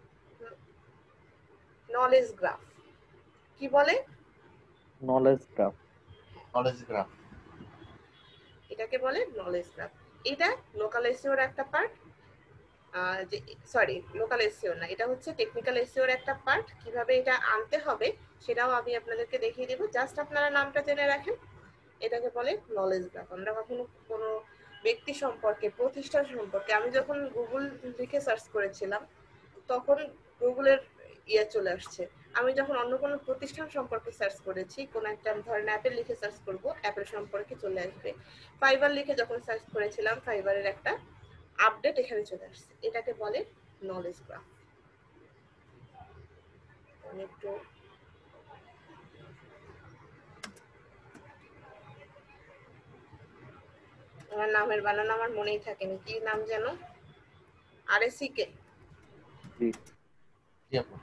নলেজ গ্রাফ। কি বলে? Knowledge graph. Knowledge graph. এটাকে বলে নলেজ গ্রাফ। এটা লোকাল এসইওর একটা পার্ট, যে সরি লোকাল এসইও না, এটা হচ্ছে টেকনিক্যাল এসইওর একটা পার্ট। কিভাবে এটা আনতে হবে সেটাও আমি আপনাদেরকে দেখিয়ে দেব, জাস্ট আপনারা নামটা জেনে রাখেন। এটাকে বলে নলেজ গ্রাফ। আমরা কখনো কোনো ব্যক্তি সম্পর্কে, প্রতিষ্ঠান সম্পর্কে, আমি যখন গুগল লিখে সার্চ করেছিলাম তখন গুগলের ইয়ে চলে আসছে। আমি যখন অন্য কোনো প্রতিষ্ঠান সম্পর্কে সার্চ করেছি, কোনো একটা ধরেন অ্যাপেল লিখে সার্চ করব, অ্যাপেল সম্পর্কে চলে আসবে। ফাইবার লিখে যখন সার্চ করেছিলাম, ফাইবারের একটা আপডেট এখানে চলে আসছে। এটাকে বলে নলেজ গ্রাফ। একটু আমার নামের বানান আমার মনেই থাকেনি, কি নাম যেন, আরএসিকে জি জি আপু।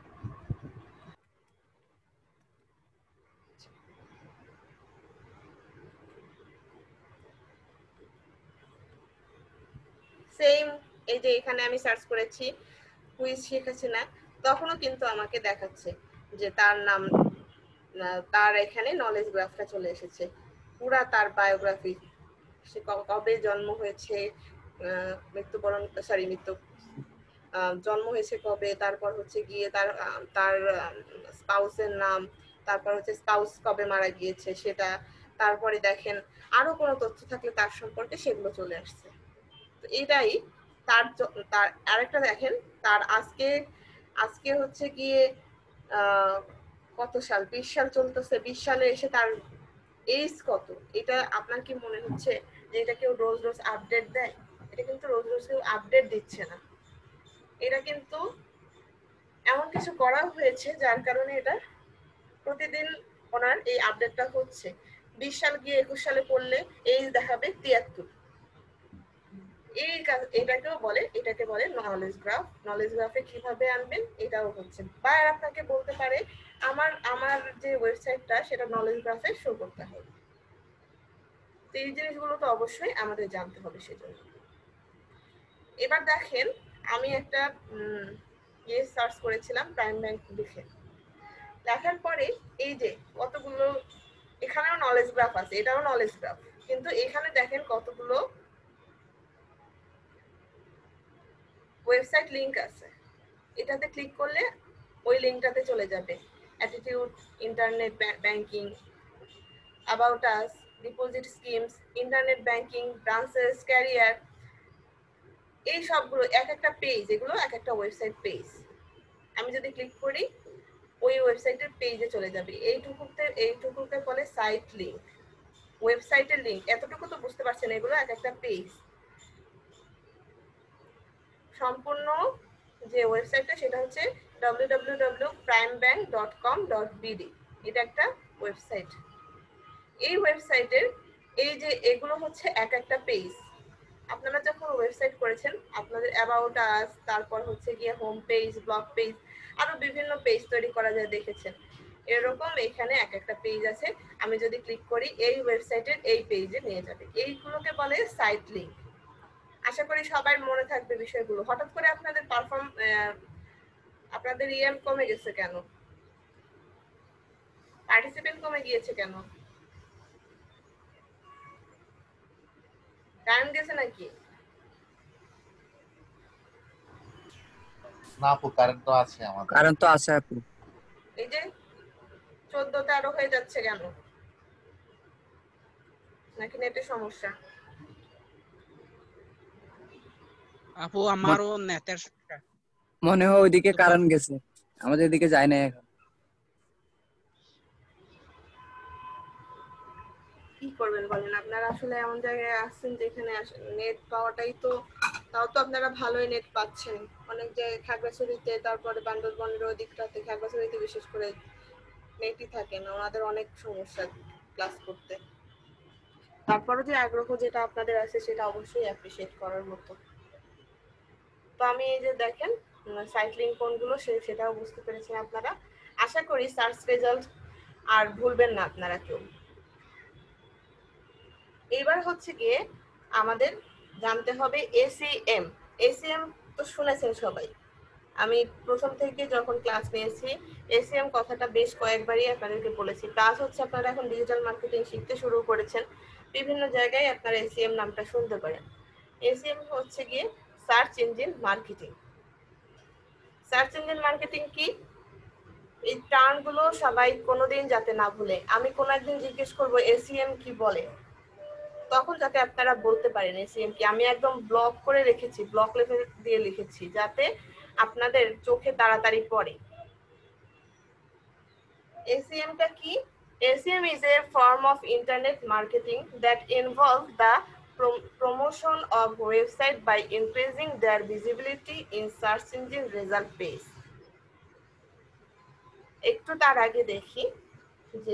সেম এই যে এখানে আমি সার্চ করেছি কুইজ শেখ হাসিনা, তখনও কিন্তু আমাকে দেখাচ্ছে যে তার নাম, তার এখানে নলেজ গ্রাফটা চলে এসেছে, পুরা তার বায়োগ্রাফি, সে কবে জন্ম হয়েছে, মৃত্যুবরণ সরি মৃত্যু জন্ম হয়েছে কবে, তারপর হচ্ছে গিয়ে তার তার স্পাউসের নাম, তারপর হচ্ছে স্পাউস কবে মারা গিয়েছে সেটা, তারপরে দেখেন আরো কোনো তথ্য থাকলে তার সম্পর্কে সেগুলো চলে আসছে। তো এটাই তার তার আরেকটা দেখেন তার আজকে আজকে হচ্ছে গিয়ে কত সাল, বিশ সাল চলতেছে, বিশ সালে এসে তার এজ কত, এটা আপনার কি মনে হচ্ছে যে এটা কেউ রোজ রোজ আপডেট দেয়? এটা কিন্তু রোজ রোজ কেউ আপডেট দিচ্ছে না, এটা কিন্তু এমন কিছু করা হয়েছে যার কারণে এটা প্রতিদিন ওনার এই আপডেটটা হচ্ছে। বিশ সাল গিয়ে একুশ সালে পড়লে এই দেখাবে তিয়াত্তর। এই এটাকেও বলে এটাকে বলে নলেজ গ্রাফ। নলেজ গ্রাফে কিভাবে আনবেন এটাও হচ্ছে, বা আপনাকে বলতে পারে আমার আমার যে ওয়েবসাইটটা সেটা নলেজ গ্রাফে শো করতে হবে। তো এই জিনিসগুলো তো অবশ্যই আমাদের জানতে হবে সেজন্য। এবার দেখেন আমি একটা ইয়ে সার্চ করেছিলাম প্রাইম ব্যাংক লিখে, লেখার পরে এই যে কতগুলো এখানেও নলেজ গ্রাফ আছে, এটাও নলেজ গ্রাফ, কিন্তু এখানে দেখেন কতগুলো ওয়েবসাইট লিংক আছে। এটাতে ক্লিক করলে ওই লিংকটাতে চলে যাবে, attitude, internet banking, about us, deposit schemes, internet banking, branches, career, এই সবগুলো এক একটা পেজ, এগুলো এক একটা ওয়েবসাইট পেজ। আমি যদি ক্লিক করি ওই ওয়েবসাইটের পেজে চলে যাবে। এইটুকুতে এইটুকুকে বলে সাইট লিংক, ওয়েবসাইটের লিংক। এতটুকু তো বুঝতে পারছেন, এগুলো এক একটা পেজ। সম্পূর্ণ যে ওয়েবসাইটটা সেটা হচ্ছে W W W dot Prime Bank dot com dot BD, এটা একটা ওয়েবসাইট। এই ওয়েবসাইটের এই যে এগুলো হচ্ছে এক একটা পেজ। আপনারা যখন ওয়েবসাইট করেছেন আপনাদের অ্যাবাউট আস, তারপর হচ্ছে গিয়ে হোম পেজ, ব্লগ পেজ, আরো বিভিন্ন পেজ তৈরি করা যায় দেখেছেন। এরকম এখানে এক একটা পেজ আছে, আমি যদি ক্লিক করি এই ওয়েবসাইটের এই পেজে নিয়ে যাবে। এইগুলোকে বলে সাইট লিংক। আশা করি সবার মনে থাকবে বিষয়গুলো। হঠাৎ করে আপনাদের পারফর্ম আপনাদের ইএম কমে গেছে কেন, পার্টিসিপেন্ট কমে গিয়েছে কেন, কারেন্ট গেছে নাকি? না আপু কারেন্ট তো আছে আমাদের। কারেন্ট তো আছে আপু। এই যে চোদ্দ তেরো হয়ে যাচ্ছে কেন, নাকি নেটের সমস্যা? আপু আমারও নেটের সমস্যা। মনে হয় ওইদিকে কারেন্ট গেছে, আমাদের এদিকে যায় না এখন। কি করবেন বলেন, আপনারা আসলে এমন জায়গায় আসছেন যেখানে নেট পাওয়াটাই তো, তাও তো আপনারা ভালোই নেট পাচ্ছেন। অনেক জায়গায় খাগড়াছড়িতে, তারপরে বান্দরবনের ওই দিকটাতে, খাগড়াছড়িতে বিশেষ করে নেটই থাকে না, ওনাদের অনেক সমস্যা ক্লাস করতে। তারপরে যে আগ্রহ যেটা আপনাদের আছে সেটা অবশ্যই অ্যাপ্রিশিয়েট করার মতো। তো আমি এই যে দেখেন সাইট লিংক কোনগুলো সেটাও বুঝতে পেরেছেন আপনারা। আশা করি সার্চ রেজাল্ট আর ভুলবেন না আপনারা কেউ। এবার হচ্ছে গিয়ে আমাদের জানতে হবে এসিএম। এসিএম তো শুনেছেন সবাই, আমি প্রথম থেকে যখন ক্লাস নিয়েছি এসিএম কথাটা বেশ কয়েকবারই আপনাদেরকে বলেছি। প্লাস হচ্ছে আপনারা এখন ডিজিটাল মার্কেটিং শিখতে শুরু করেছেন, বিভিন্ন জায়গায় আপনারা এসিএম নামটা শুনতে পারেন। এসিএম হচ্ছে গিয়ে search engine marketing. Search engine marketing কি, এই টার্মগুলো সবাই কোনোদিন যাতে না ভুলে। আমি কোনো একদিন জিজ্ঞেস করবো এসিএম কি বলে, তখন যাতে আপনারা বলতে পারেন এসিএম কি। আমি একদম ব্লক করে রেখেছি, ব্লক লেখে দিয়ে লিখেছি যাতে আপনাদের চোখে তাড়াতাড়ি পড়ে। এসিএম টা কি? SEM is a form of internet marketing that involves the prom- promotion of website by increasing their visibility in search engine result page. একটু তার আগে দেখি যে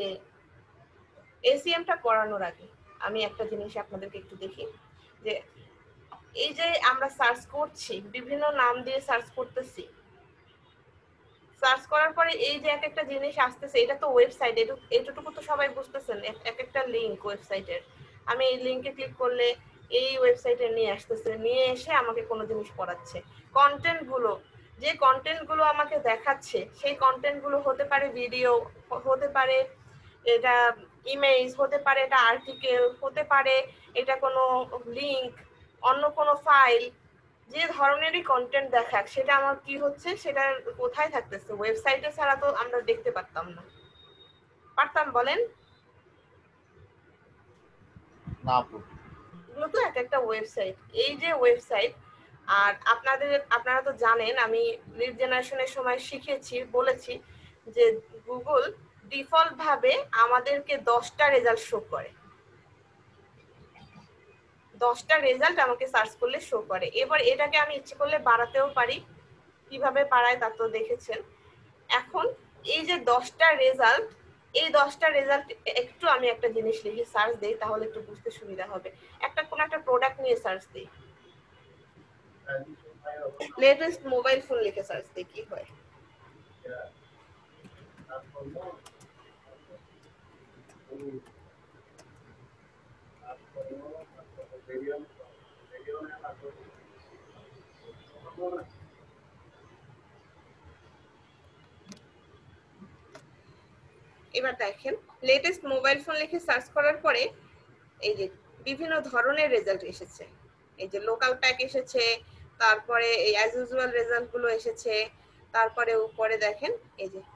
এসিএম টা পড়ানোর আগে আমি একটা জিনিস আপনাদেরকে একটু দেখি যে এই যে যে আমরা সার্চ করছি, বিভিন্ন নাম দিয়ে সার্চ করতেছি, সার্চ করার পরে এই যে এক একটা জিনিস আসতেছে, এটা তো ওয়েবসাইট, এটুকু তো সবাই বুঝতেছেন, এক একটা লিঙ্ক ওয়েবসাইটের। আমি এই লিঙ্কে ক্লিক করলে এই ওয়েবসাইটে নিয়ে আসতেছে, নিয়ে এসে আমাকে কোনো জিনিস পড়াচ্ছে। কন্টেন্ট গুলো, যে কন্টেন্ট গুলো আমাকে দেখাচ্ছে, সেই কন্টেন্ট গুলো হতে পারে ভিডিও, হতে পারে এটা ইমেজ, হতে পারে এটা আর্টিকেল, হতে পারে এটা কোনো লিঙ্ক, অন্য কোনো ফাইল, যে ধরনেরই কন্টেন্ট দেখাক সেটা আমার কি হচ্ছে, সেটা কোথায় থাকতেছে? ওয়েবসাইটে ছাড়া তো আমরা দেখতে পারতাম না। পারতাম বলেন? না আপু। এগুলো তো এক একটা ওয়েবসাইট। এই যে ওয়েবসাইট, আর আপনাদের আপনারা তো জানেন আমি লিড জেনারেশনের সময় শিখেছি, বলেছি যে গুগল ডিফল্ট ভাবে আমাদেরকে দশটা রেজাল্ট শো করে, দশটা রেজাল্ট আমাকে সার্চ করলে শো করে। এবার এটাকে আমি ইচ্ছে করলে বাড়াতেও পারি, কিভাবে বাড়ায় তা তো দেখেছেন। এখন এই যে দশটা রেজাল্ট, এই দশটা রেজাল্ট একটু আমি একটা জিনিস লিখে সার্চ দিই, তাহলে একটু বুঝতে সুবিধা হবে। একটা কোন একটা প্রোডাক্ট নিয়ে সার্চ দিই, লেটেস্ট মোবাইল ফোন লিখে সার্চ দিই, কি হয়? এবার দেখেন, লেটেস্ট মোবাইল ফোন লিখে সার্চ করার পরে এই যে বিভিন্ন ধরনের রেজাল্ট এসেছে। এই যে লোকাল প্যাক এসেছে, তারপরে এই অ্যাজ ইউজুয়াল রেজাল্ট গুলো এসেছে, তারপরে উপরে দেখেন এই যে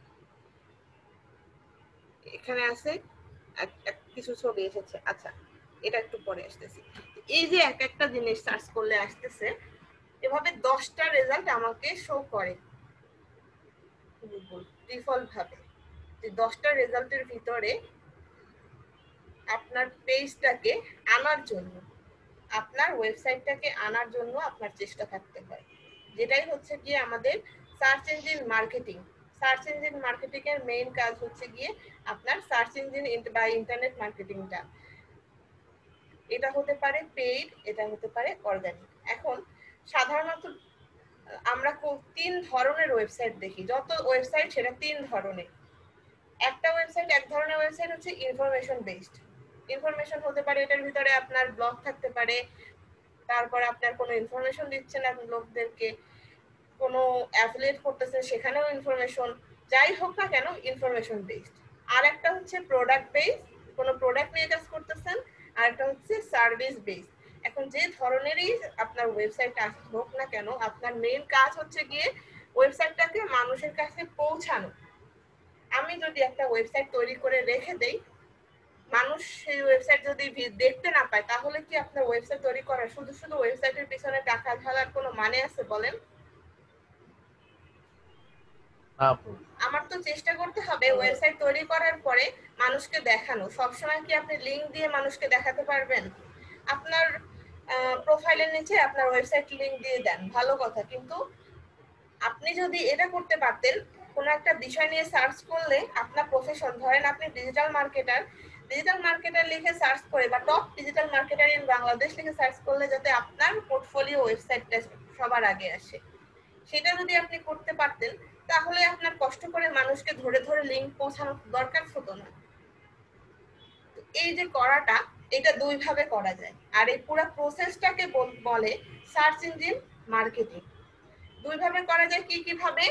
এখানে আছে কিছু ছবি এসেছে। আচ্ছা, এটা একটু পরে আসতেছি। এই যে এক একটা জিনিস সার্চ করলে আসতেছে, এভাবে দশটা রেজাল্ট আমাকে শো করে গুগল ডিফল্ট ভাবে। যে দশটা রেজাল্টের ভিতরে আপনার পেজটাকে আনার জন্য, আপনার ওয়েবসাইটটাকে আনার জন্য আপনার চেষ্টা থাকতে হয়, যেটাই হচ্ছে গিয়ে আমাদের search engine marketing. Search engine marketing এর মেইন কাজ হচ্ছে গিয়ে আপনার সার্চ ইঞ্জিন বা ইন্টারনেট মার্কেটিংটা। এটা হতে পারে পেইড, এটা হতে পারে অর্গানিক। এখন সাধারণত আমরা তিন ধরনের ওয়েবসাইট দেখি, যত ওয়েবসাইট সেটা তিন ধরনের। একটা ওয়েবসাইট, এক ধরনের ওয়েবসাইট হচ্ছে ইনফরমেশন বেসড। ইনফরমেশন হতে পারে এটার ভিতরে আপনার ব্লগ থাকতে পারে, তারপর আপনার কোনো ইনফরমেশন দিচ্ছেন আপনি লোকদেরকে, কোনো অ্যাফিলিয়েট করতেছেন সেখানেও ইনফরমেশন, যাই হোক না কেন ইনফরমেশন বেসড। আর একটা হচ্ছে প্রোডাক্ট বেসড, কোনো প্রোডাক্ট নিয়ে কাজ করতেছেন, আর একটা হচ্ছে সার্ভিস বেসড। এখন যে ধরনেরই আপনার ওয়েবসাইট হোক না কেন, আপনার মেইন কাজ হচ্ছে গিয়ে ওয়েবসাইটটাকে মানুষের কাছে পৌঁছানো। আমি যদি একটা ওয়েবসাইট তৈরি করে রেখে দেই, মানুষ সেই ওয়েবসাইট যদি দেখতে না পায়, তাহলে কি আপনার ওয়েবসাইট তৈরি করার, শুধু শুধু ওয়েবসাইটের পিছনে টাকা ঢালার কোনো মানে আছে বলেন? আমার তো চেষ্টা করতে হবে ওয়েবসাইট তৈরি করার পরে মানুষকে দেখানো। সবসময় কি আপনি লিংক দিয়ে মানুষকে দেখাতে পারবেন? আপনার প্রোফাইলের নিচে আপনার ওয়েবসাইট লিংক দিয়ে দেন, ভালো কথা, কিন্তু আপনি যদি এটা করতে পারতেন, কোনো একটা বিষয় নিয়ে সার্চ করলে আপনার প্রফেশন, ধরেন আপনি ডিজিটাল মার্কেটার, ডিজিটাল মার্কেটার লিখে সার্চ করে বা top digital marketer in Bangladesh লিখে সার্চ করলে যাতে আপনার পোর্টফোলিও ওয়েবসাইটটা সবার আগে আসে, সেটা যদি আপনি করতে পারতেন, তাহলে আপনার কষ্ট করে মানুষকে ধরে ধরে লিংক পৌঁছানোর দরকার হতো না। এই যে করাটা, এটা দুই ভাবে করা যায়, আর এই পুরো প্রসেসটাকে বলে সার্চ ইঞ্জিন মার্কেটিং। দুই ভাবে করা যায়। কি কি ভাবে?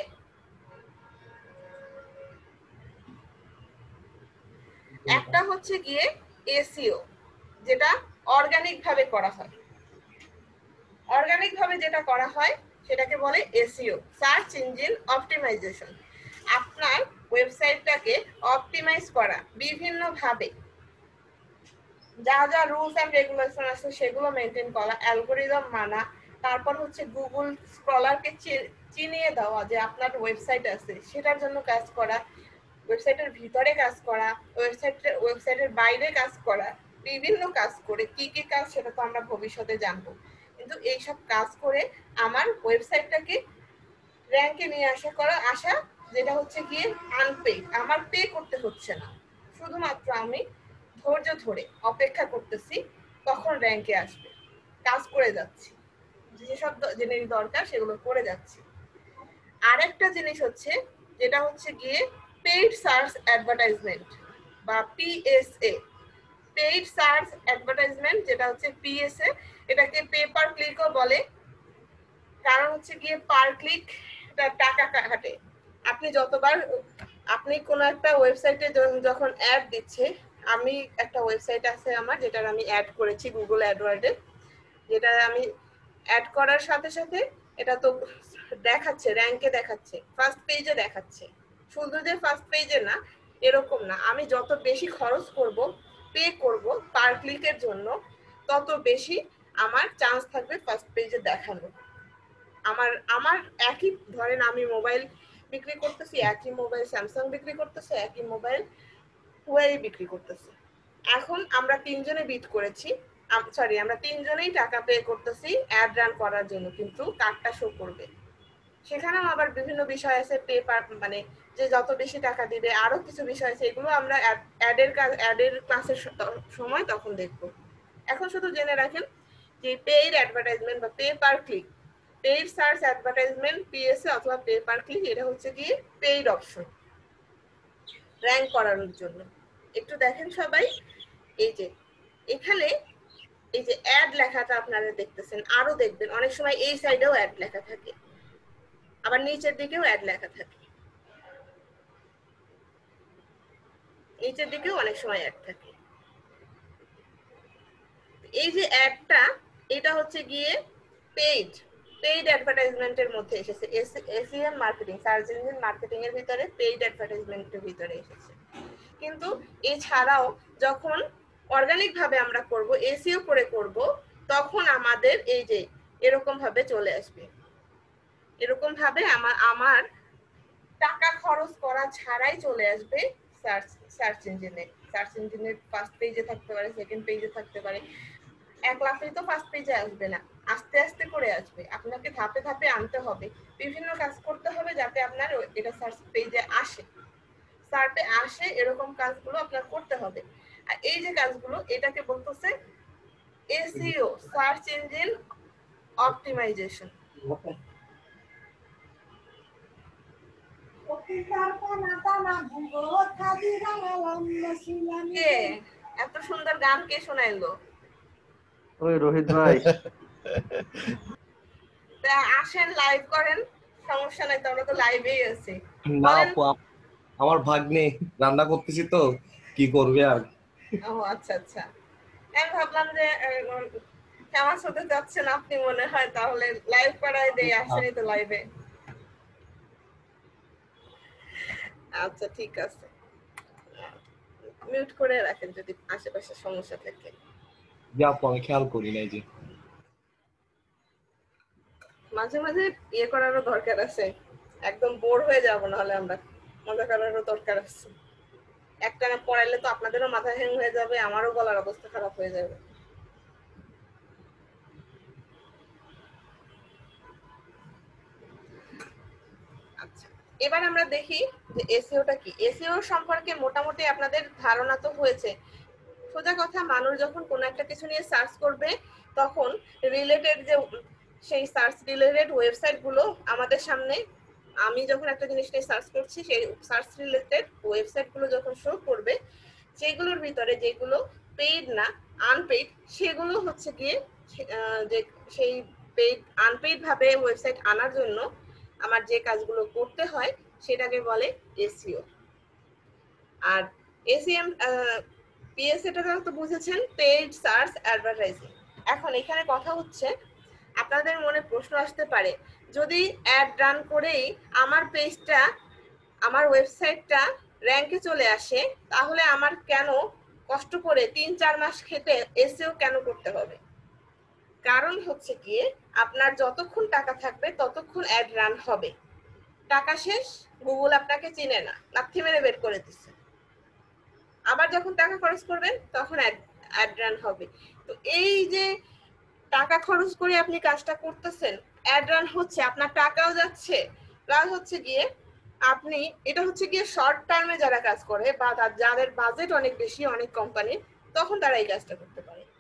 একটা হচ্ছে গিয়ে এসইও, যেটা অর্গানিক ভাবে করা হয়। অর্গানিক ভাবে যেটা করা হয় সেটাকে বলে এসইও, সার্চ ইঞ্জিন অপটিমাইজেশন। আপনার ওয়েবসাইটটাকে অপটিমাইজ করা বিভিন্ন ভাবে, যা যা রুলস এন্ড রেগুলেশন আছে সেগুলো মেনটেন করা, অ্যালগরিদম মানা, তারপর হচ্ছে গুগল স্ক্রলারকে চিনিয়ে দেওয়া যে আপনার ওয়েবসাইট আছে সেটার জন্য কাজ করা, ওয়েবসাইটের ভিতরে কাজ করা, ওয়েবসাইটের ওয়েবসাইটের বাইরে কাজ করা, বিভিন্ন কাজ করে কি কি কাজ সেটা তো আমরা ভবিষ্যতে জানবো। কিন্তু এইসব কাজ করে আমার ওয়েবসাইটটাকে র্যাঙ্কে নিয়ে আসা করা আসা যেটা হচ্ছে গিয়ে আনপেইড, আমার পে করতে হচ্ছে না, শুধুমাত্র আমি ধৈর্য ধরে অপেক্ষা করতেছি কখন র্যাঙ্কে আসবে, কাজ করে যাচ্ছি। যেসব জিনিস দরকার সেগুলো করে যাচ্ছি। আরেকটা জিনিস হচ্ছে যেটা হচ্ছে গিয়ে পেইড সার্চ অ্যাডভার্টাইজমেন্ট বা পিএসএ, পেইড সার্চ অ্যাডভার্টাইজমেন্ট যেটা হচ্ছে পিএসএ, এটাকে পে পার ক্লিকও বলে। কারণ হচ্ছে গিয়ে পার ক্লিক টাকা কাটে। আপনি যতবার আপনি কোনো একটা ওয়েবসাইটে যখন অ্যাড দিচ্ছে, আমি একটা ওয়েবসাইট আছে আমার যেটার আমি অ্যাড করেছি গুগল অ্যাডওয়ার্ডে, যেটা আমি অ্যাড করার সাথে সাথে এটা তো দেখাচ্ছে, র্যাঙ্কে দেখাচ্ছে, ফার্স্ট পেজে দেখাচ্ছে। শুধু যে ফার্স্ট পেজে না এরকম না, আমি যত বেশি খরচ করব, পে করব পার ক্লিকের জন্য, তত বেশি আমার চান্স থাকবে ফার্স্ট পেজে দেখানো। আমার আমার একই ধরেন আমি মোবাইল বিক্রি করতেছি, একই মোবাইল স্যামসাং বিক্রি করতেছে, একই মোবাইল হুয়াই বিক্রি করতেছে। এখন আমরা তিনজনে বিট করেছি, সরি আমরা তিনজনেই টাকা পে করতেছি অ্যাড রান করার জন্য, কিন্তু কার্ডটা শো করবে। সেখানেও আবার বিভিন্ন বিষয় আছে, পে পার মানে যে যত বেশি টাকা দিবে, আরো কিছু বিষয় আছে, এগুলো আমরা অ্যাডের কাজ অ্যাডের ক্লাসের সময় তখন দেখব। এখন শুধু জেনে রাখেন যে পেইড অ্যাডভার্টাইজমেন্ট বা pay per click, paid search advertisement PSA অথবা পে পার ক্লিক, এটা হচ্ছে কি পেইড অপশন র্যাঙ্ক করানোর জন্য। একটু দেখেন সবাই, এই যে এখানে এই যে অ্যাড লেখাটা আপনারা দেখতেছেন, আরো দেখবেন অনেক সময় এই সাইডেও অ্যাড লেখা থাকে, আবার নিচের দিকেও অ্যাড লেখা থাকে, নিচের দিকেও অনেক সময় অ্যাড থাকে। এই যে অ্যাডটা, এটা হচ্ছে গিয়ে পেইড পেইড অ্যাডভার্টাইজমেন্টের মধ্যে এসেছে, SEM marketing, search engine marketing এর ভিতরে পেইড অ্যাডভার্টাইজমেন্টের ভিতরে এসেছে। কিন্তু এছাড়াও যখন অর্গানিক ভাবে আমরা করব, এসইও করে করব, তখন আমাদের এই যে এরকম ভাবে চলে আসবে, এরকম ভাবে আমার আমার টাকা খরচ করা ছাড়াই চলে আসবে সার্চ সার্চ ইঞ্জিনে। সার্চ ইঞ্জিনের ফার্স্ট পেজে থাকতে পারে, সেকেন্ড পেজে থাকতে পারে, এক লাফেই তো ফার্স্ট পেজে আসবে না, আস্তে আস্তে করে আসবে। আপনাকে ধাপে ধাপে আনতে হবে, বিভিন্ন কাজ করতে হবে যাতে আপনার এটা সার্চ পেজে আসে, সার্চে আসে, এরকম কাজগুলো আপনার করতে হবে। আর এই যে কাজগুলো, এটাকে বলতেছে এসইও, সার্চ ইঞ্জিন অপটিমাইজেশন। কে এত সুন্দর গান কে শোনাইলো? ওই রোহিত ভাই। তা আসেন, লাইভ করেন, সমস্যা নাই তো, আমরা তো লাইভেই আছি। না আপু, আমার ভাগ্নে রান্না করতেছি তো, কি করবে আর। ও আচ্ছা আচ্ছা, আমি ভাবলাম যে আমার সাথে যাচ্ছেন আপনি মনে হয়, তাহলে লাইভ করাই দেই, আসেনি তো লাইভে। আচ্ছা ঠিক আছে, মিউট করে রাখেন যদি আশেপাশে সমস্যা থাকে। যে আপু আমি খেয়াল করি নাই, যে মাঝে মাঝে ইয়ে করারও দরকার আছে, একদম বোর হয়ে যাব, নাহলে আমরা মজা করারও দরকার আছে। একটানা পড়াইলে তো আপনাদেরও মাথা হ্যাং হয়ে যাবে, আমারও গলার অবস্থা খারাপ হয়ে যাবে। আচ্ছা, এবার আমরা দেখি যে এসইওটা কি। এসইও সম্পর্কে মোটামুটি আপনাদের ধারণা তো হয়েছে। সোজা কথা, মানুষ যখন কোনো একটা কিছু নিয়ে সার্চ করবে, তখন রিলেটেড যে সেই সার্চ রিলেটেড ওয়েবসাইট গুলো আমাদের সামনে, আমি যখন একটা জিনিস নিয়ে সার্চ করছি, সেই সার্চ রিলেটেড ওয়েবসাইট গুলো যখন শো করবে, যেগুলোর ভিতরে যেগুলো পেইড না, আনপেইড, সেগুলো হচ্ছে গিয়ে যে সেই পেইড আনপেইড ভাবে ওয়েবসাইট আনার জন্য আমার যে কাজগুলো করতে হয় সেটাকে বলে এসইও। আর এসইএম পিএসএটা তো বুঝেছেন, পেইড সার্চ অ্যাডভার্টাইজিং। এখন এখানে কথা হচ্ছে, আপনাদের মনে প্রশ্ন আসতে পারে, যদি অ্যাড রান করেই আমার পেজটা, আমার ওয়েবসাইটটা র্যাঙ্কে চলে আসে, তাহলে আমার কেন কষ্ট করে তিন চার মাস খেটে এসইও কেন করতে হবে? কারণ হচ্ছে গিয়ে আপনার যতক্ষণ টাকা থাকবে ততক্ষণ অ্যাড রান হবে, টাকা শেষ, গুগল আপনাকে চিনে না, লাথি মেরে বের করে দিচ্ছে। আবার যখন টাকা খরচ করবেন তখন অ্যাড রান হবে। তো এই যে টাকা খরচ করে আপনি কাজটা করতেছেন, অ্যাড রান হচ্ছে, আপনার টাকাও যাচ্ছে, প্লাস হচ্ছে গিয়ে আপনি, এটা হচ্ছে গিয়ে শর্ট টার্মে যারা কাজ করে বা যাদের বাজেট অনেক বেশি, অনেক কোম্পানি, তখন তারা এই কাজটা করতে পারে।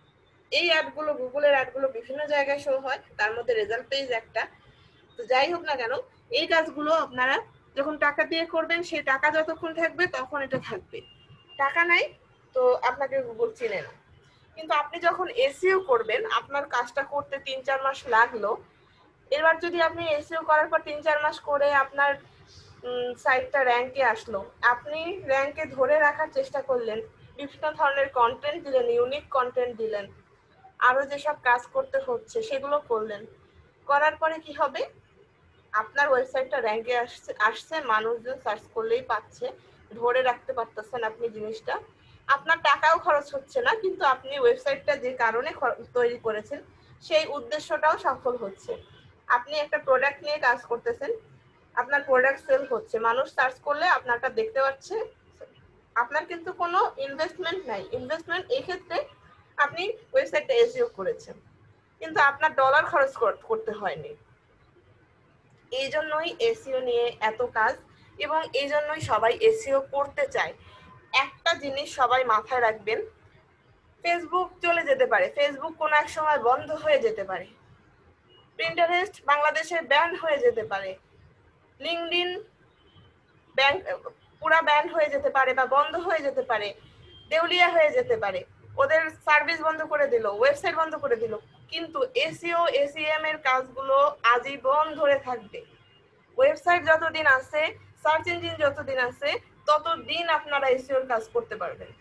এই অ্যাডগুলো গুগলের অ্যাডগুলো বিভিন্ন জায়গায় শো হয়, তার মধ্যে রেজাল্ট পেজ একটা। তো যাই হোক না কেন, এই কাজগুলো আপনারা যখন টাকা দিয়ে করবেন, সেই টাকা যতক্ষণ থাকবে তখন এটা থাকবে, টাকা নাই তো আপনাকে গুগল চিনে না। কিন্তু আপনি যখন এসইও করবেন, আপনার কাজটা করতে তিন চার মাস লাগলো, এবার যদি আপনি এসইও করার পর তিন চার মাস করে আপনার সাইটটা র্যাঙ্কে আসলো, আপনি র্যাঙ্কে ধরে রাখার চেষ্টা করলেন, বিভিন্ন ধরনের কন্টেন্ট দিলেন, ইউনিক কন্টেন্ট দিলেন, আরো যেসব কাজ করতে হচ্ছে সেগুলো করলেন, করার পরে কি হবে, আপনার ওয়েবসাইটটা র্যাঙ্কে আসছে আসছে মানুষজন সার্চ করলেই পাচ্ছে, ধরে রাখতে পারতেছেন আপনি জিনিসটা, আপনার টাকাও খরচ হচ্ছে না, কিন্তু আপনি ওয়েবসাইটটা যে কারণে তৈরি করেছেন সেই উদ্দেশ্যটাও সফল হচ্ছে। আপনি একটা প্রোডাক্ট নিয়ে কাজ করতেছেন, আপনার প্রোডাক্ট সেল হচ্ছে, মানুষ সার্চ করলে আপনারটা দেখতে পাচ্ছে, আপনার কিন্তু কোনো ইনভেস্টমেন্ট নাই। ইনভেস্টমেন্ট এই ক্ষেত্রে আপনি ওয়েবসাইটটা এসইও করেছেন, কিন্তু আপনার ডলার খরচ করতে হয়নি। এই জন্যই এসইও নিয়ে এত কাজ, এবং এই জন্যই সবাই এসইও করতে চায়। একটা জিনিস সবাই মাথায় রাখবেন, ফেসবুক চলে যেতে পারে, ফেসবুক কোনো এক সময় বন্ধ হয়ে যেতে পারে, পিন্টারেস্ট বাংলাদেশের ব্যান হয়ে যেতে পারে, লিঙ্কডইন ব্যান পুরা ব্যান হয়ে যেতে পারে বা বন্ধ হয়ে যেতে পারে, দেউলিয়া হয়ে যেতে পারে, ওদের সার্ভিস বন্ধ করে দিল, ওয়েবসাইট বন্ধ করে দিল, কিন্তু এসইও এসইএম এর কাজগুলো আজীবন ধরে থাকবে। ওয়েবসাইট যতদিন আছে, সার্চ ইঞ্জিন যতদিন আছে, ততদিন আপনারা এসইওর কাজ করতে পারবেন।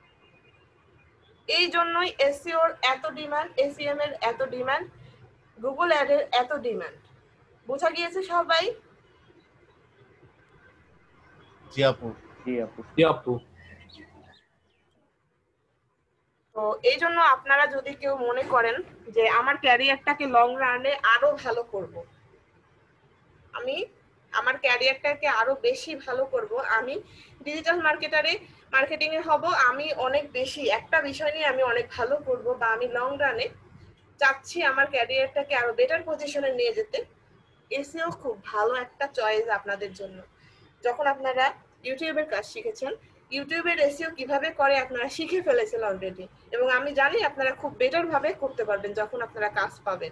এই জন্যই এসইওর এত ডিমান্ড, এসইএম এর এত ডিমান্ড, গুগল অ্যাডের এত ডিমান্ড। বোঝা গিয়েছে সবাই? জি আপু। জি আপু। জি আপু। তো এই জন্য আপনারা যদি কেউ মনে করেন যে আমার ক্যারিয়ারটাকে লং রানে আরো ভালো করব, আমি আমার ক্যারিয়ারটাকে আরো বেশি ভালো করব, আমি ডিজিটাল মার্কেটারে মার্কেটিং এ হব, আমি অনেক বেশি একটা বিষয় নিয়ে আমি অনেক ভালো করব, বা আমি লং রানে চাচ্ছি আমার ক্যারিয়ারটাকে আরো বেটার পজিশনে নিয়ে যেতে, এসইও খুব ভালো একটা চয়েস আপনাদের জন্য। যখন আপনারা ইউটিউবের কাজ শিখেছেন, ইউটিউবের এসইও কিভাবে করে আপনারা শিখে ফেলেছেন অলরেডি, এবং আমি জানি আপনারা খুব বেটার ভাবে করতে পারবেন যখন আপনারা কাজ পাবেন।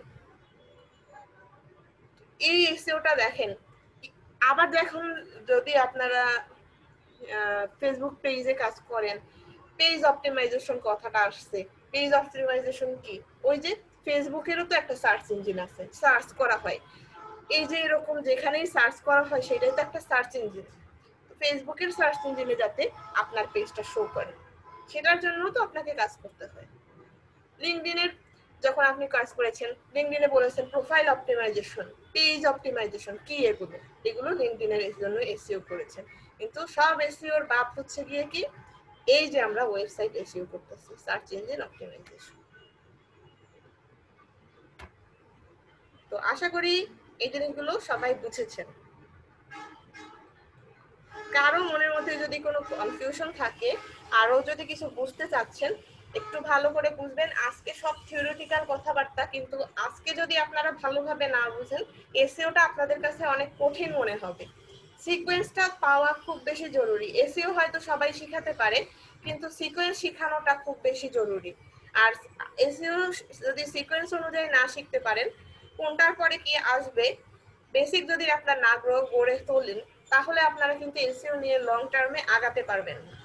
এই এসইওটা দেখেন, আবার দেখুন যদি আপনারা ফেসবুক পেজে কাজ করেন, পেজ অপটিমাইজেশন কথাটা আসছে। পেজ অপটিমাইজেশন কি? ওই যে ফেসবুকেরও তো একটা সার্চ ইঞ্জিন আছে, সার্চ করা হয়, এই যে এরকম যেখানেই সার্চ করা হয় সেটাই তো একটা সার্চ ইঞ্জিন। ফেসবুকের সার্চ ইঞ্জিনে যাতে আপনার পেজটা শো করে, সেটার জন্য তো আপনাকে কাজ করতে হয়। লিঙ্কডইনের যখন আপনি কাজ করেছেন, লিঙ্কডইনে বলেছেন প্রোফাইল অপটিমাইজেশন, পেজ অপটিমাইজেশন, কি এগুলো? এগুলো লিঙ্কডইনের জন্য এসইও করেছেন। কিন্তু সব এসইওর বাপ হচ্ছে গিয়ে কি, এই যে আমরা ওয়েবসাইট এসইও করতেছি, সার্চ ইঞ্জিন অপটিমাইজেশন। তো আশা করি এই জিনিসগুলো সবাই বুঝেছেন। কারো মনের মধ্যে যদি কোনো কনফিউশন থাকে, আরো যদি কিছু বুঝতে চাচ্ছেন, একটু ভালো করে বুঝবেন। আজকে সব থিওরিটিক্যাল কথাবার্তা, কিন্তু আজকে যদি আপনারা ভালোভাবে না বুঝেন, এসইওটা আপনাদের কাছে অনেক কঠিন মনে হবে। সিকোয়েন্সটা পাওয়া খুব বেশি জরুরি। এসইও হয়তো সবাই শিখাতে পারে, কিন্তু সিকোয়েন্স শেখানোটা খুব বেশি জরুরি। আর এসইও যদি সিকোয়েন্স অনুযায়ী না শিখতে পারেন, কোনটার পরে কি আসবে বেসিক যদি আপনার না গড়ে তোলেন, তাহলে আপনারা কিন্তু এসইও নিয়ে লং টার্মে আগাতে পারবেন না।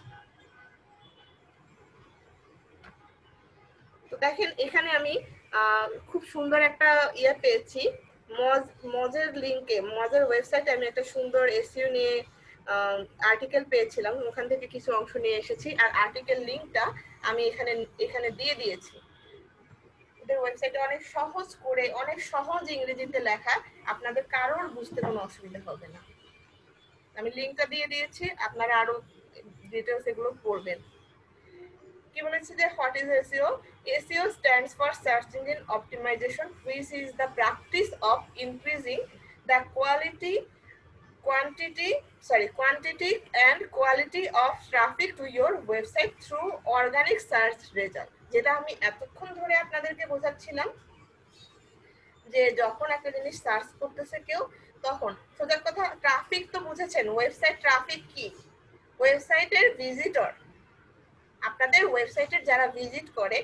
তো দেখেন এখানে আমি খুব সুন্দর একটা ইয়ে পেয়েছি, মজ মজের লিঙ্কে, মজের ওয়েবসাইটে আমি একটা সুন্দর এসইও নিয়ে আর্টিকেল পেয়েছিলাম, ওখান থেকে কিছু অংশ নিয়ে এসেছি, আর আর্টিকেল লিঙ্কটা আমি এখানে এখানে দিয়ে দিয়েছি। ওদের ওয়েবসাইটে অনেক সহজ করে, অনেক সহজ ইংরেজিতে লেখা, আপনাদের কারোর বুঝতে কোনো অসুবিধা হবে না। আমি লিঙ্কটা দিয়ে দিয়েছি, আপনারা আরো ডিটেইলস এগুলো পড়বেন। কি বলেছে যে what is SEO? SEO stands for search engine optimization, which is the practice of increasing the quality quantity sorry quantity and quality of traffic to your website through organic search result। যেটা আমি এতক্ষণ ধরে আপনাদেরকে বোঝাচ্ছিলাম, যে যখন একটা জিনিস search করতেছে কেউ, তখন সোজা কথা ট্রাফিক তো বুঝেছেন, ওয়েবসাইট ট্রাফিক কি? ওয়েবসাইটের ভিজিটর, আপনাদের ওয়েবসাইটের যারা ভিজিট করে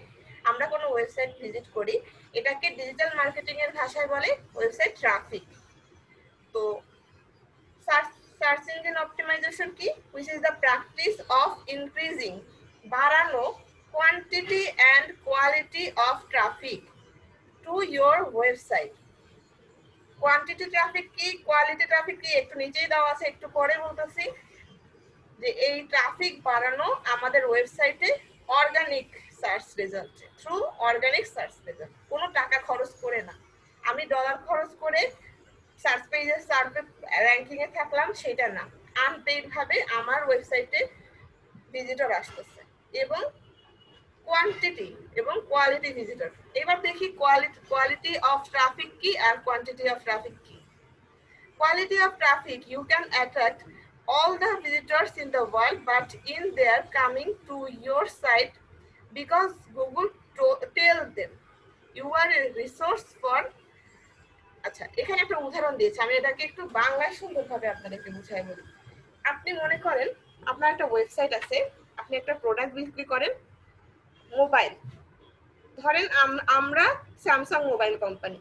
আমরা কোনো ওয়েবসাইট ভিজিট করি, এটাকে ডিজিটাল মার্কেটিং এর ভাষায় বলে ওয়েবসাইট ট্রাফিক। তো সার্চ সার্চ ইঞ্জিন অপটিমাইজেশন কি? which is the practice of increasing বাড়ানো quantity and quality of traffic to your website. Quantity traffic কি, কোয়ালিটি ট্রাফিক কি একটু নিচেই দেওয়া আছে, একটু পরে বলতেছি। যে এই ট্রাফিক বাড়ানো আমাদের ওয়েবসাইটে organic search result, through organic search result, কোনো টাকা খরচ করে না। আমি ডলার খরচ করে সার্চ পেজে সার্ভে র্যাঙ্কিং এ থাকলাম সেটা না, আনপেইড ভাবে আমার ওয়েবসাইটে ভিজিটর আসতেছে এবং কোয়ান্টিটি এবং কোয়ালিটি ভিজিটর। এবার দেখি কোয়ালিটি কোয়ালিটি অফ ট্রাফিক কি আর কোয়ান্টিটি অফ ট্রাফিক কি। Quality of traffic, you can attract all the visitors in the world, but in their coming to your site because Google to- tell them you are a resource for. আচ্ছা, এখানে একটা উদাহরণ দিয়েছি, আমি এটাকে একটু বাংলায় সুন্দরভাবে আপনাদেরকে বুঝাই বলি। আপনি মনে করেন আপনার একটা ওয়েবসাইট আছে, আপনি একটা প্রোডাক্ট বিক্রি করেন, মোবাইল ধরেন আম- আমরা স্যামসাং মোবাইল কোম্পানি।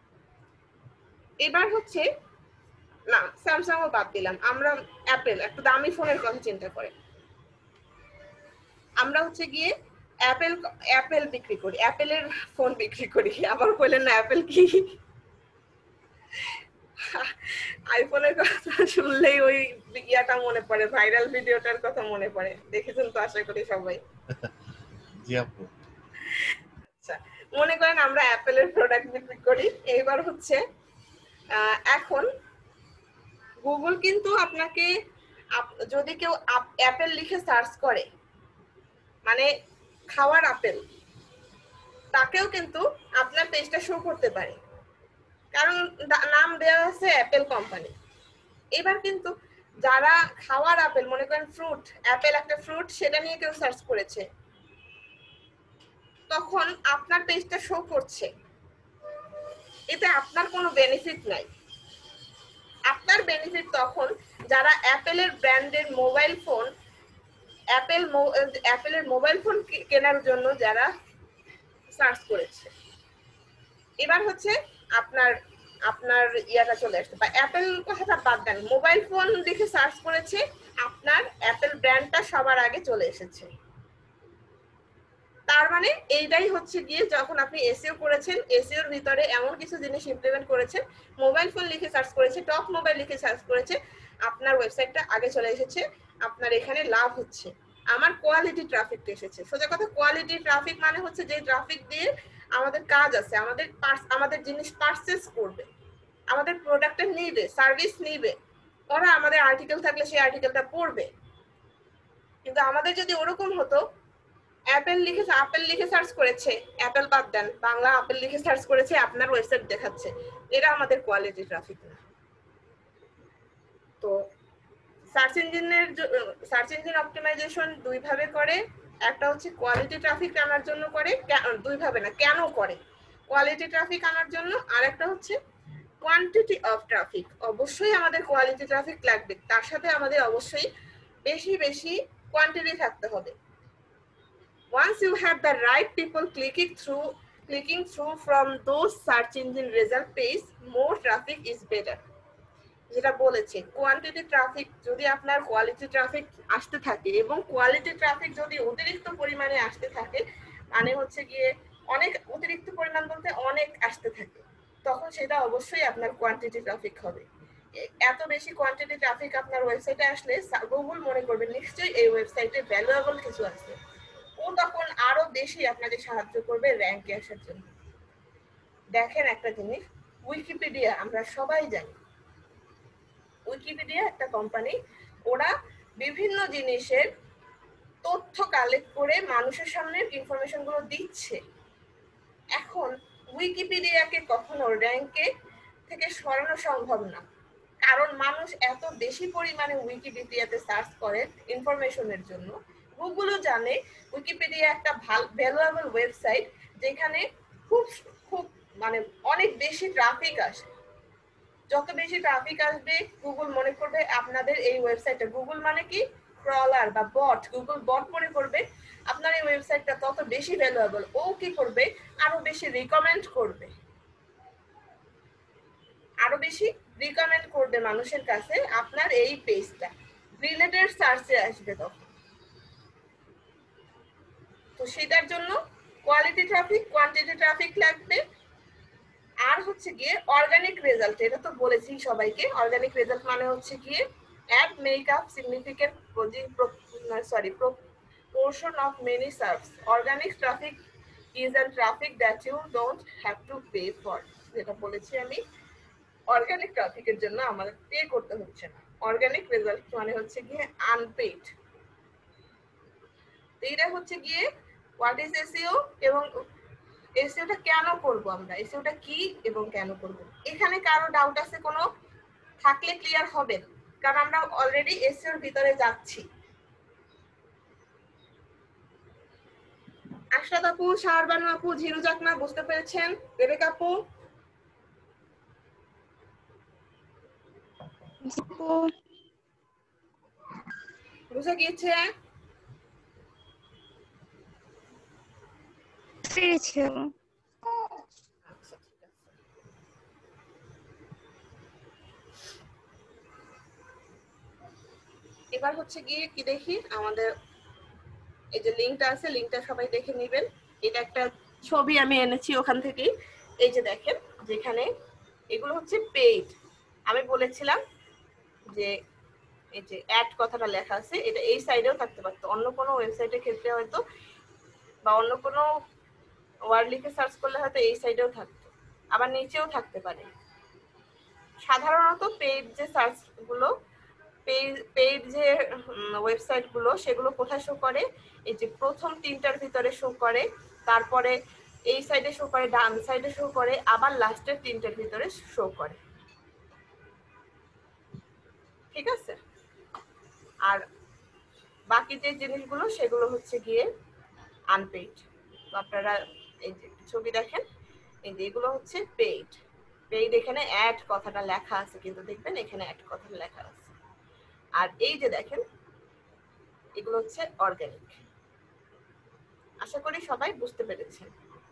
এবার হচ্ছে না, স্যামসাং ও বাদ দিলাম, আমরা অ্যাপেল, একটা দামি ফোনের কথা চিন্তা করে আমরা হচ্ছে গিয়ে অ্যাপেল অ্যাপেল বিক্রি করি, অ্যাপেলের ফোন বিক্রি করি। আবার বললেন না অ্যাপেল কি, আইফোনের কথা শুনলেই ওই ইয়াটা মনে পড়ে, ভাইরাল ভিডিওটার কথা মনে পড়ে, দেখেছেন তো আশা করি সবাই। জি আপু। আচ্ছা, মনে করেন আমরা অ্যাপেলের প্রোডাক্ট বিক্রি করি। এইবার হচ্ছে আহ, এখন গুগল কিন্তু আপনাকে আপ- যদি কেউ অ্যাপেল লিখে সার্চ করে, মানে খাওয়ার আপেল, তাকেও কিন্তু আপনার পেজটা শো করতে পারে, কারণ দা- নাম দেওয়া আছে অ্যাপেল কোম্পানি। এবার কিন্তু যারা খাওয়ার আপেল, মনে করেন ফ্রুট, অ্যাপেল একটা ফ্রুট, সেটা নিয়ে কেউ সার্চ করেছে, তখন আপনার পেজটা শো করছে, এতে আপনার কোনো বেনিফিট নাই। আপনার বেনিফিট তখন যারা অ্যাপেলের ব্র্যান্ডের মোবাইল ফোন, অ্যাপেল অ্যাপেলের মোবাইল ফোন কেনার জন্য যারা সার্চ করেছে। এবার হচ্ছে আপনার আপনার ইয়াটা চলে আসছে, বা অ্যাপেল কথাটা বাদ দেন, মোবাইল ফোন দেখে সার্চ করেছে, আপনার অ্যাপেল ব্র্যান্ডটা সবার আগে চলে এসেছে। তার মানে এইটাই হচ্ছে গিয়ে যখন আপনি এসইও করেছেন, এসইওর ভিতরে এমন কিছু জিনিস ইমপ্লিমেন্ট করেছেন, মোবাইল ফোন লিখে সার্চ করেছে, টপ মোবাইল লিখে সার্চ করেছে, আপনার ওয়েবসাইটটা আগে চলে এসেছে, আপনার এখানে লাভ হচ্ছে, আমার কোয়ালিটি ট্রাফিকটা এসেছে। সোজা কথা, কোয়ালিটি ট্রাফিক মানে হচ্ছে যে ট্রাফিক দিয়ে আমাদের কাজ আছে, আমাদের আমাদের জিনিস পারচেজ করবে, আমাদের প্রোডাক্টটা নিবে, সার্ভিস নিবে, ওরা আমাদের আর্টিকেল থাকলে সেই আর্টিকেলটা পড়বে। কিন্তু আমাদের যদি ওরকম হতো, অ্যাপেল লিখে আপেল লিখে সার্চ করেছে, অ্যাপেল বাদ দেন, বাংলা আপেল লিখে সার্চ করেছে, আপনার ওয়েবসাইট দেখাচ্ছে, এটা আমাদের কোয়ালিটি ট্রাফিক না। তো সার্চ ইঞ্জিনের সার্চ ইঞ্জিন অপটিমাইজেশন দুই ভাবে করে, একটা হচ্ছে কোয়ালিটি ট্রাফিক আনার জন্য করে, দুই ভাবে না, কেন করে, কোয়ালিটি ট্রাফিক আনার জন্য, আর একটা হচ্ছে কোয়ান্টিটি অফ ট্রাফিক। অবশ্যই আমাদের কোয়ালিটি ট্রাফিক লাগবে, তার সাথে আমাদের অবশ্যই বেশি বেশি কোয়ান্টিটি থাকতে হবে। Once you have the right people clicking through clicking through from those search engine result page, more traffic is better. যেটা বলেছে, কোয়ান্টিটি ট্রাফিক যদি আপনার কোয়ালিটি ট্রাফিক আসতে থাকে, এবং কোয়ালিটি ট্রাফিক যদি অতিরিক্ত পরিমাণে আসতে থাকে, মানে হচ্ছে গিয়ে অনেক অতিরিক্ত পরিমাণ বলতে অনেক আসতে থাকে, তখন সেটা অবশ্যই আপনার কোয়ান্টিটি ট্রাফিক হবে। এত বেশি কোয়ান্টিটি ট্রাফিক আপনার ওয়েবসাইটে আসলে গুগল মনে করবে নিশ্চয়ই এই ওয়েবসাইটে ভ্যালুয়েবল কিছু আছে, ও তখন আরো বেশি আপনাকে সাহায্য করবে র্যাঙ্কে আসার জন্য। দেখেন একটা জিনিস, উইকিপিডিয়া আমরা সবাই জানি, উইকিপিডিয়া একটা কোম্পানি, ওরা বিভিন্ন জিনিসের তথ্য কালেক্ট করে মানুষের সামনে ইনফরমেশন গুলো দিচ্ছে। এখন উইকিপিডিয়াকে কখনো র্যাঙ্কে থেকে সরানো সম্ভব না, কারণ মানুষ এত বেশি পরিমাণে উইকিপিডিয়াতে সার্চ করে ইনফরমেশনের জন্য। গুগলও জানে উইকিপিডিয়া একটা ভালো ভ্যালুয়েবল ওয়েবসাইট, যেখানে খুব খুব মানে অনেক বেশি ট্রাফিক আসে। যত বেশি ট্রাফিক আসবে, গুগল মনে করবে আপনাদের এই ওয়েবসাইটে, গুগল মানে কি ক্রলার বা বট, গুগল বট মনে করবে আপনার এই ওয়েবসাইটটা তত বেশি ভ্যালুয়েবল। ও কি করবে, আরো বেশি রিকমেন্ড করবে, আরো বেশি রিকমেন্ড করবে মানুষের কাছে আপনার এই পেজটা, রিলেটেড সার্চে আসবে তখন। তো সেটার জন্য কোয়ালিটি ট্রাফিক, কোয়ান্টিটি ট্রাফিক লাগবে। আর হচ্ছে গিয়ে অর্গানিক রেজাল্ট, এটা তো বলেছি সবাইকে। অর্গানিক রেজাল্ট মানে হচ্ছে গিয়ে ad make up significant sorry proportion of many serves. Organic traffic is a traffic that you don't have to pay for. যেটা বলেছি আমি, অর্গানিক ট্রাফিকের জন্য আমাদের পে করতে হচ্ছে না। অর্গানিক রেজাল্ট মানে হচ্ছে গিয়ে আনপেইড। এইটা হচ্ছে গিয়ে হোয়াট ইজ এসইও এবং এসইওটা কেন করব আমরা, এসইওটা কি এবং কেন করব। এখানে কারো ডাউট আছে কোনো থাকলে ক্লিয়ার হবে, কারণ আমরা অলরেডি এসইওর ভিতরে যাচ্ছি। আশরাত আপু, শাহরবানু আপু, ঝিরু জাকমা বুঝতে পেরেছেন? রেবেকা আপু বুঝে গিয়েছে? এবার হচ্ছে গিয়ে কি দেখি, আমাদের এই যে লিংকটা আছে, লিংকটা সবাই দেখে নেবেন। এটা একটা ছবি আমি এনেছি ওখান থেকেই। এই যে দেখেন, যেখানে এগুলো হচ্ছে পেইড। আমি বলেছিলাম যে এই যে অ্যাড কথাটা লেখা আছে, এটা এই সাইডেও থাকতে পারতো, অন্য কোনো ওয়েবসাইটের ক্ষেত্রে হয়তো বা অন্য কোনো ওয়ার্ড লিখে সার্চ করলে হয়তো এই সাইডেও থাকতো, আবার নিচেও থাকতে পারে। সাধারণত পেইড যে সার্চগুলো, পেইড যে ওয়েবসাইটগুলো, সেগুলো কোথায় শো করে? এই যে প্রথম তিনটার ভিতরে শো করে, তারপরে এই সাইডে শো করে, ডান সাইডে শো করে, আবার লাস্টের তিনটার ভিতরে শো করে। ঠিক আছে? আর বাকি যে জিনিসগুলো সেগুলো হচ্ছে গিয়ে আনপেইড। তো আপনারা এই যে ছবি দেখেন, এই যে এগুলো হচ্ছে পেইড। পেইড এখানে অ্যাড কথাটা লেখা আছে, কিন্তু দেখবেন এখানে অ্যাড কথাটা লেখা আছে। আর এই যে দেখেন, এগুলো হচ্ছে অর্গানিক। আশা করি সবাই বুঝতে পেরেছেন।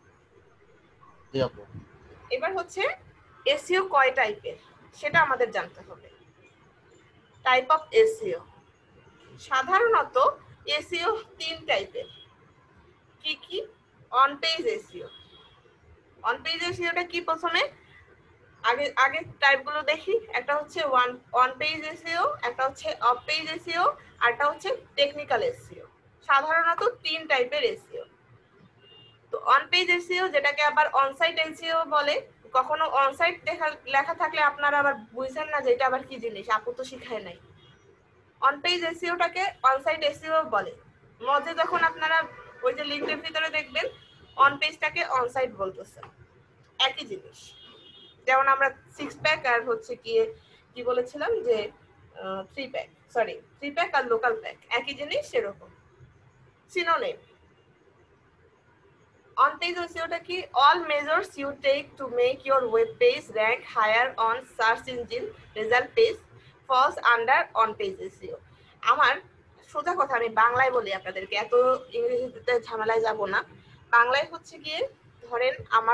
এবার হচ্ছে এসইও কয় টাইপের সেটা আমাদের জানতে হবে। টাইপ অফ এসইও, সাধারণত এসইও তিন টাইপের। কি কি? On page SEO. On page এসইওটা কি? প্রথমে আগে আগে টাইপগুলো দেখি। একটা হচ্ছে ওয়ান অন পেজ এসইও, একটা হচ্ছে অফ পেজ এসইও, আর একটা হচ্ছে টেকনিক্যাল এসইও। সাধারণত তিন টাইপের এসইও। তো অন পেজ এসইও, যেটাকে আবার অনসাইট এসইও বলে। কখনো অনসাইট দেখা লেখা থাকলে আপনারা আবার বুঝছেন না যে এটা আবার কি জিনিস, আপু তো শিখায় নাই। অন পেজ এসইওটাকে অনসাইট এসইও বলে। মধ্যে যখন আপনারা ওই যে লিংকের ভিতরে দেখবেন অন পেজটাকে অনসাইট বলতেছে, একই জিনিস। যেমন আমরা সিক্স প্যাক আর হচ্ছে কি কি বলেছিলাম যে three pack, sorry three pack আর লোকাল প্যাক একই জিনিস, সেরকম synonym. On page S E O টা কি? All measures you take to make your web page rank higher on search engine result page falls under on page S E O. আমার সোজা কথা আমি বাংলায় বলি আপনাদেরকে, এত ইংরেজিতে ঝামেলায় যাব না। বাংলায় হচ্ছে গিয়ে ধরেন আমার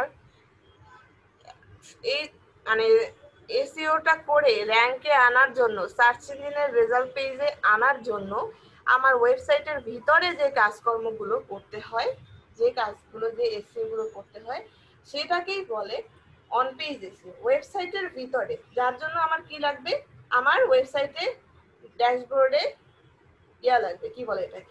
এই মানে এসইওটা করে র্যাঙ্কে আনার জন্য, সার্চ ইঞ্জিনের রেজাল্ট পেজে আনার জন্য আমার ওয়েবসাইটের ভিতরে যে কাজকর্মগুলো করতে হয়, যে কাজগুলো যে এসইও গুলো করতে হয়, সেটাকেই বলে অন পেজ এসইও। ওয়েবসাইটের ভিতরে, যার জন্য আমার কি লাগবে? আমার ওয়েবসাইটে ড্যাশবোর্ডে ইয়া লাগবে, কি বলে এটাকে,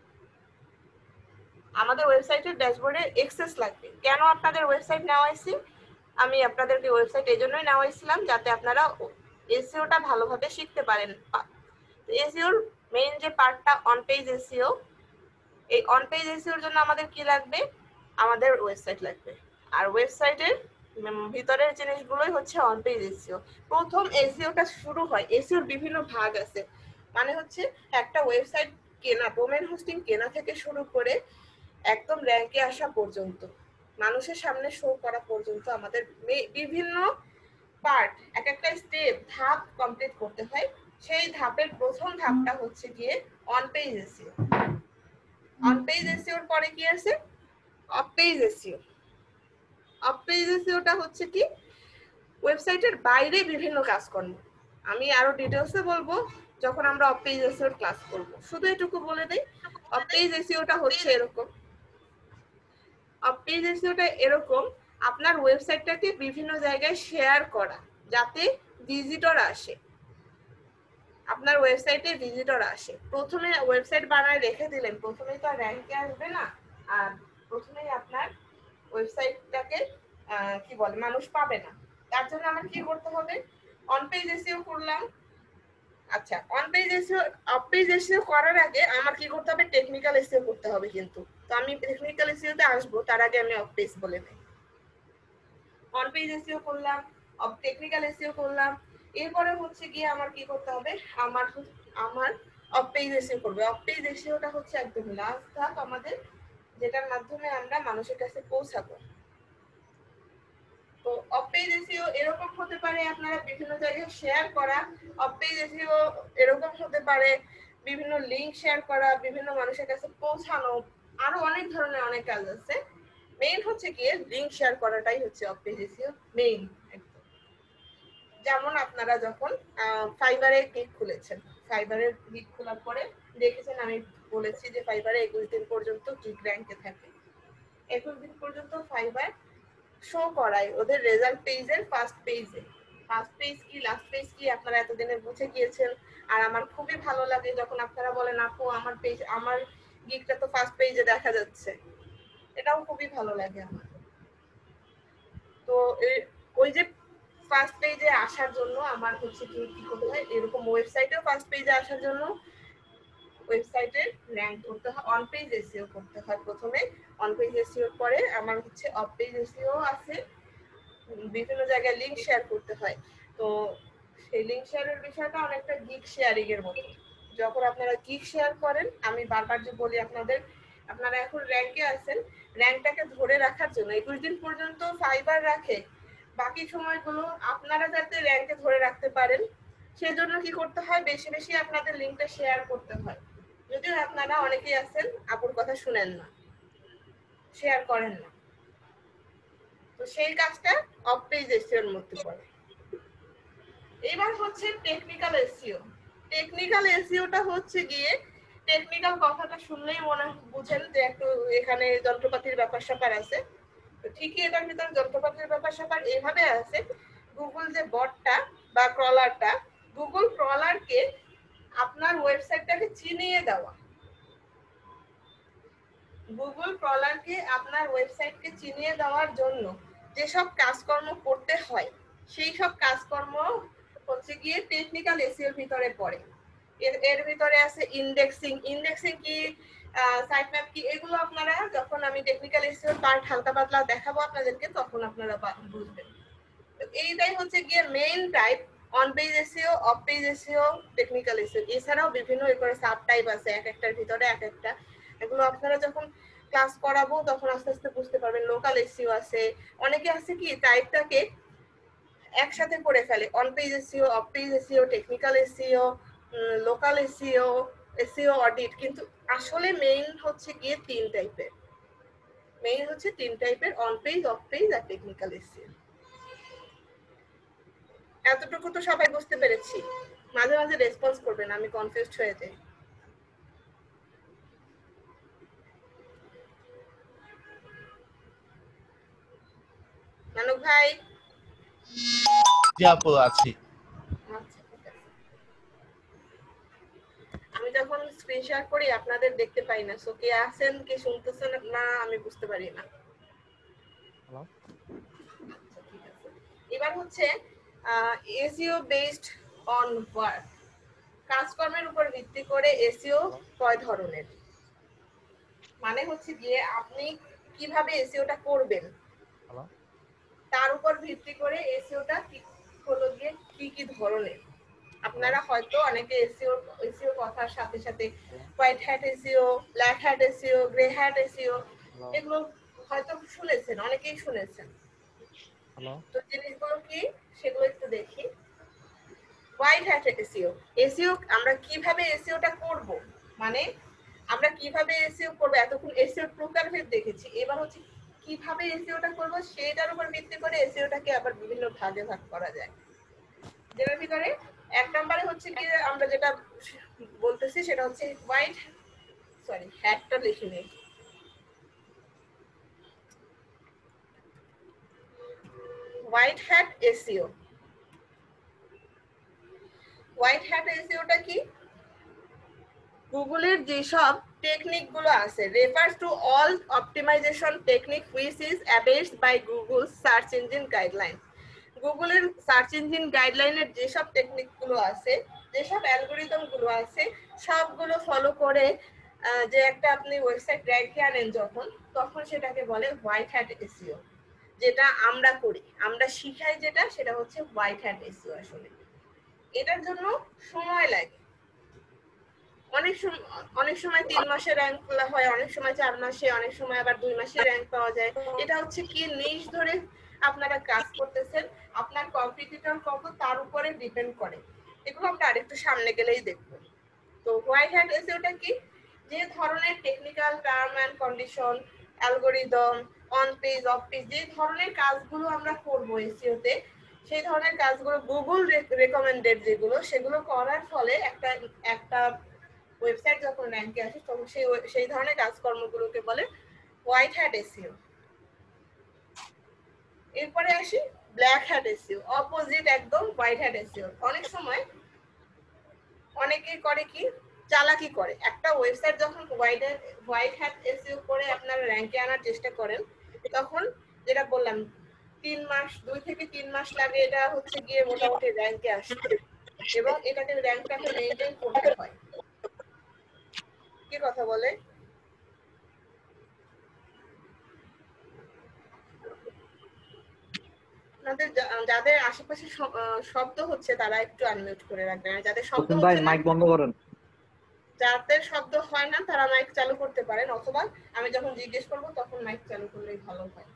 আমাদের ওয়েবসাইটের ড্যাশবোর্ডে অ্যাক্সেস লাগবে। কেন আপনাদের ওয়েবসাইট নেওয়া হয়েছে? আমি আপনাদেরকে ওয়েবসাইট এই জন্যই নেওয়া হয়েছিলাম যাতে আপনারা এসইওটা ভালোভাবে শিখতে পারেন। এসইওর মেইন যে পার্টটা অন পেজ এসইও, এই অন পেজ এসইওর জন্য আমাদের কি লাগবে? আমাদের ওয়েবসাইট লাগবে। আর ওয়েবসাইটের ভিতরের জিনিসগুলোই হচ্ছে অন পেজ এসইও। প্রথম এসইওটা শুরু হয়, এসইওর বিভিন্ন ভাগ আছে, মানে হচ্ছে একটা ওয়েবসাইট কেনা, ডোমেইন হোস্টিং কেনা থেকে শুরু করে একদম র্যাঙ্কে আসা পর্যন্ত, মানুষের সামনে শো করা পর্যন্ত আমাদের বিভিন্ন পার্ট, এক একটা স্টেপ, ধাপ কমপ্লিট করতে হয়। সেই ধাপের প্রথম ধাপটা হচ্ছে গিয়ে on page SEO. On page এসইওর পরে কি আছে? Off page SEO. Off page এসইওটা হচ্ছে কি ওয়েবসাইটের বাইরে বিভিন্ন কাজকর্ম। আমি আরো ডিটেইলসে বলবো যখন আমরা অফ পেজ এসইওর ক্লাস করব। শুধু এটুকু বলে দেই, অফ পেজ এসইওটা হচ্ছে এরকম। অফ পেজ এসইওটা এরকম আপনার ওয়েবসাইটটাকে বিভিন্ন জায়গায় শেয়ার করা যাতে ভিজিটর আসে, আপনার ওয়েবসাইটে ভিজিটর আসে। প্রথমে ওয়েবসাইট বানায় রেখে দিলেন, প্রথমেই তো র্যাঙ্কে আসবে না, আর প্রথমেই আপনার ওয়েবসাইটটাকে কি বলে মানুষ পাবে না। তার জন্য আমার কি করতে হবে? অন পেজ এসইও করলাম। আচ্ছা, on page SEO off page SEO করার আগে আমার কি করতে হবে? টেকনিক্যাল এসইও করতে হবে কিন্তু। তো আমি টেকনিক্যাল এসইওতে আসবো, তার আগে আমি অফ পেজ বলে দেই। অন পেজ এসইও করলাম, অফ টেকনিক্যাল এসইও করলাম, এরপরে হচ্ছে গিয়ে আমার কি করতে হবে? আমার আমার অফ পেজ এসইও করবে। অফ পেজ এসইওটা হচ্ছে একদম লাস্ট ধাপ আমাদের, যেটার মাধ্যমে আমরা মানুষের কাছে পৌঁছাবো। তো অফ পেজ এসইও এরকম হতে পারে আপনারা বিভিন্ন জায়গায় শেয়ার করা, অফ পেজ এসইও এরকম হতে পারে বিভিন্ন লিংক শেয়ার করা, বিভিন্ন মানুষের কাছে পৌঁছানো, আরো অনেক ধরনের অনেক কাজ আছে। মেইন হচ্ছে গিয়ে লিংক শেয়ার করাটাই হচ্ছে অফ পেজ এসইও মেইন। যেমন আপনারা যখন ফাইবারে গিগ খুলেছেন, ফাইবারের গিগ খোলার পরে দেখেছেন আমি বলেছি যে ফাইবারে একুশ দিন পর্যন্ত গিগ র্যাঙ্কে থাকে। একুশ দিন পর্যন্ত ফাইবার শো করায় ওদের রেজাল্ট পেজের ফার্স্ট পেজে। ফার্স্ট পেজ কি লাস্ট পেজ কি আপনারা এতদিনে বুঝে গিয়েছেন। আর আমার খুবই ভালো লাগে যখন আপনারা বলেন আপু আমার পেজ আমার গিগটা তো ফার্স্ট পেজে দেখা যাচ্ছে, এটাও খুবই ভালো লাগে আমার। তো ওই যে ফার্স্ট পেজে আসার জন্য আমার হচ্ছে কি কি করতে হয়, এরকম ওয়েবসাইটেও ফার্স্ট পেজে আসার জন্য ওয়েবসাইটে র্যাঙ্ক করতে হয়, অন পেজ এসইও করতে হয় প্রথমে। অন পেজ এসইওর পরে আমার হচ্ছে অফ পেজ এসইও আছে, বিভিন্ন জায়গায় লিংক শেয়ার করতে হয়। তো সেই লিংক শেয়ারের বিষয়টা অনেকটা গিগ শেয়ারিং এর মতো। যখন আপনারা গিগ শেয়ার করেন, আমি বারবার যে বলি আপনাদের, আপনারা এখন র্যাঙ্কে আছেন, র্যাঙ্কটাকে ধরে রাখার জন্য একুশ দিন পর্যন্ত ফাইবার রাখে, বাকি সময়গুলো আপনারা যাতে র্যাঙ্কে ধরে রাখতে পারেন সেজন্য কি করতে হয়? বেশি বেশি আপনাদের লিংকটা শেয়ার করতে হয়। যদিও আপনারা অনেকেই আছেন আপুর কথা শুনেন না, শেয়ার করেন না, তো সেই কাজটা অফ পেজ এসইওর মধ্যে পড়ে। এবার হচ্ছে টেকনিক্যাল এসইও। টেকনিক্যাল এসইওটা হচ্ছে গিয়ে, টেকনিক্যাল কথাটা শুনলেই মনে বুঝেন যে একটু এখানে যন্ত্রপাতির ব্যাপার স্যাপার আছে। তো ঠিকই এটার ভিতরে যন্ত্রপাতির ব্যাপার স্যাপার এভাবে আছে, গুগল যে বটটা বা ক্রলারটা, গুগল ক্রলারকে আপনার ওয়েবসাইটটাকে চিনিয়ে দেওয়া। গুগল ক্রলারকে আপনার ওয়েবসাইটকে চিনিয়ে দেওয়ার জন্য যেসব কাজকর্ম করতে হয় সেই সব কাজকর্ম হচ্ছে গিয়ে টেকনিক্যাল এসইওর ভিতরে পড়ে। এর এর ভিতরে আছে ইন্ডেক্সিং। ইন্ডেক্সিং কি, সাইট ম্যাপ কি, এগুলো আপনারা যখন আমি টেকনিক্যাল এসইওর পার্ট হালকা পাতলা দেখাবো আপনাদেরকে তখন আপনারা বুঝবেন। তো এইটাই হচ্ছে গিয়ে main type, on page SEO, off page SEO, technical SEO. এছাড়াও বিভিন্ন এর সাব টাইপ আছে, এক একটার ভিতরে এক একটা। এগুলো আপনারা যখন ক্লাস করাবো তখন আস্তে আস্তে বুঝতে পারবেন। লোকাল এসইও আছে, অনেকে আছে কি টাইপটাকে একসাথে করে ফেলে, on page SEO, off page SEO, technical SEO, local SEO, SEO audit, কিন্তু আসলে মেইন হচ্ছে গিয়ে তিন টাইপের। মেইন হচ্ছে তিন টাইপের, অন পেজ, অফ পেজ আর টেকনিক্যাল এসইও। এতটুকু তো সবাই বুঝতে পেরেছি। মাঝে মাঝে রেসপন্স করবেন, আমি কনফিউজড হয়ে যাই। মানব ভাই? জি আপু আছি। আচ্ছা, ঠিক আছে। আমি যখন স্ক্রিন শেয়ার করি আপনাদের দেখতে পাই না, সো কে আছেন কে শুনতেছেন না আমি বুঝতে পারি না। হ্যালো, আচ্ছা, ঠিক আছে। এবার হচ্ছে এসইও বেসড অন ওয়ার্ক। কাজকর্মের উপর ভিত্তি করে এসইও কয় ধরনের, মানে হচ্ছে গিয়ে আপনি কিভাবে এসইওটা করবেন হ্যালো, তার উপর ভিত্তি করে এসইওটা কি হলো গিয়ে কি কি ধরনের। আপনারা হয়তো অনেকে এসইও এসইও কথার সাথে সাথে white hat SEO, black hat SEO, grey hat SEO, এগুলো হয়তো শুনেছেন, অনেকেই শুনেছেন। হ্যালো, তো জিনিসগুলো কি সেগুলো একটু দেখি। হোয়াইট হ্যাট এসইও, এসইও আমরা কিভাবে এসইওটা করব, মানে আমরা কিভাবে এসইও করব, এতক্ষণ এসইও প্রকারভেদ দেখেছি, এবার হচ্ছে কিভাবে এসইওটা করব সেটার উপর ভিত্তি করে এসইওটাকে আবার বিভিন্ন ভাগে ভাগ করা যায়। যেটার ভিতরে এক নম্বরে হচ্ছে কি আমরা যেটা বলতেছি সেটা হচ্ছে হোয়াইট সরি হ্যাটটা লিখে নেই white hat SEO. White hat এসইওটা কি? গুগলের যেসব টেকনিক গুলো আছে, refers to all optimization technique which is abased by Google search engine guideline. গুগলের সার্চ ইঞ্জিন গাইডলাইনের যেসব টেকনিক গুলো আছে, যেসব অ্যালগোরিদম গুলো আছে, সবগুলো ফলো করে যে একটা আপনি ওয়েবসাইট র্যাঙ্কে আনেন যখন, তখন সেটাকে বলে হোয়াইট হ্যাট এসইও। যেটা আমরা করি, আমরা শিখাই যেটা, সেটা হচ্ছে হোয়াইট হ্যাট এসইও। আসলে এটার জন্য সময় লাগে, অনেক সময় অনেক সময় তিন মাসে র্যাঙ্ক হয়, অনেক সময় চার মাসে, অনেক সময় আবার দুই মাসে র্যাঙ্ক পাওয়া যায়। এটা হচ্ছে কি নিশ ধরে আপনারা কাজ করতেছেন, আপনার কম্পিটিটর কত তার উপরে ডিপেন্ড করে। এগুলো আমরা আরেকটু সামনে গেলেই দেখব। তো হোয়াইট হ্যাট এসইওটা কি? যে ধরনের technical term and condition, algorithm, on page, off page, যে ধরনের কাজগুলো আমরা করব এসইওতে, সেই ধরনের কাজগুলো গুগল রেকমেন্ডেড যেগুলো, সেগুলো করার ফলে একটা একটা ওয়েবসাইট যখন র্যাঙ্কে আসে তখন সেই সেই ধরনের কাজকর্মগুলোকে বলে হোয়াইট হ্যাট এসইও। এরপরে আসি ব্ল্যাক হ্যাট এসইও, অপোজিট একদম হোয়াইট হ্যাট এসইও। অনেক সময় অনেকে করে কি, চালাকি করে, একটা ওয়েবসাইট যখন হোয়াইট হোয়াইট হ্যাট এসইও করে আপনারা র্যাঙ্কে আনার চেষ্টা করেন, তখন যেটা বললাম তিন মাস দুই থেকে তিন মাস লাগে এটা হচ্ছে গিয়ে মোটামুটি র্যাঙ্কে আসতে, এবং এটাকে র্যাঙ্কটাকে মেইনটেইন করতে হয়। কি কথা বলে? আপনাদের যাদের আশেপাশে শব্দ হচ্ছে তারা একটু আনমিউট করে রাখবেন, আর যাদের শব্দ ভাই হচ্ছে মাইক বন্ধ করেন, যাদের শব্দ হয় না তারা মাইক চালু করতে পারেন, অথবা আমি যখন জিজ্ঞেস করব তখন মাইক চালু করলেই ভালো হয়।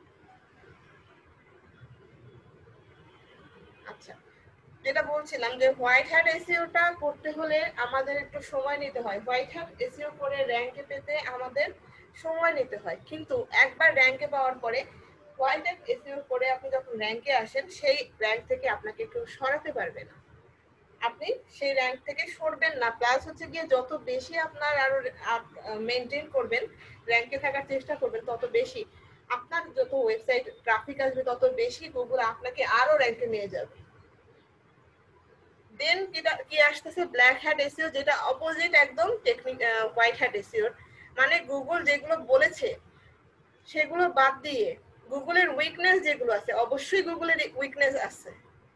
আচ্ছা, যেটা বলছিলাম যে হোয়াইট হ্যাট এসইওটা করতে হলে আমাদের একটু সময় নিতে হয়। হোয়াইট হ্যাট এসইও করে র্যাঙ্কে পেতে আমাদের সময় নিতে হয়, কিন্তু একবার র্যাঙ্কে পাওয়ার পরে হোয়াইট হ্যাট এসইও করে আপনি যখন র্যাঙ্কে আসেন, সেই র্যাঙ্ক থেকে আপনাকে কেউ সরাতে পারবে না, আপনি সেই র্যাঙ্ক থেকে সরবেন না। প্লাস হচ্ছে গিয়ে যত বেশি আপনার আরো মেনটেন করবেন, র্যাঙ্কে থাকার চেষ্টা করবেন, তত বেশি আপনার যত ওয়েবসাইট ট্রাফিক আসবে, তত বেশি গুগল আপনাকে আরো র্যাঙ্কে নিয়ে যাবে। দেন কি আসতেছে ব্ল্যাক হ্যাট এসইও, যেটা অপোজিট একদম টেকনিক হোয়াইট হ্যাট এসইওর। মানে গুগল যেগুলো বলেছে সেগুলো বাদ দিয়ে গুগলের উইকনেস যেগুলো আছে, অবশ্যই গুগলের উইকনেস আছে।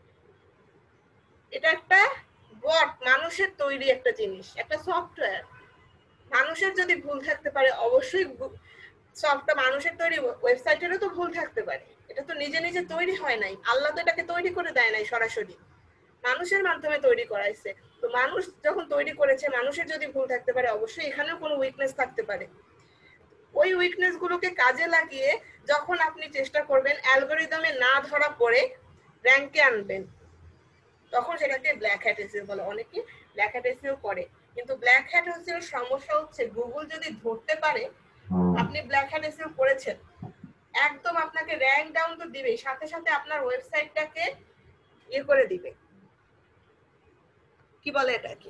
এটা একটা বট, মানুষের তৈরি একটা জিনিস, একটা সফটওয়্যার। মানুষের যদি ভুল থাকতে পারে, অবশ্যই সফটওয়্যার মানুষের তৈরি ওয়েবসাইটেরও তো ভুল থাকতে পারে। এটা তো নিজে নিজে তৈরি হয় নাই, আল্লাহ তো এটাকে তৈরি করে দেয় নাই সরাসরি, মানুষের মাধ্যমে তৈরি করাইছে। তো মানুষ যখন তৈরি করেছে, মানুষের যদি ভুল থাকতে পারে, অবশ্যই এখানেও কোনো উইকনেস থাকতে পারে। ওই উইকনেস গুলোকে কাজে লাগিয়ে যখন আপনি চেষ্টা করবেন অ্যালগোরিদমে না ধরা পড়ে র্যাঙ্কে আনবেন, তখন সেটাকে ব্ল্যাক হ্যাট এসইও বলে। অনেকে ব্ল্যাক হ্যাট এসইও করে, কিন্তু ব্ল্যাক হ্যাট এসইও সমস্যা হচ্ছে গুগল যদি ধরতে পারে আপনি ব্ল্যাক হ্যাট এসইও করেছেন, একদম আপনাকে র্যাঙ্ক ডাউন তো দিবেই, সাথে সাথে আপনার ওয়েবসাইটটাকে ইয়ে করে দিবে, কি বলে এটাকে,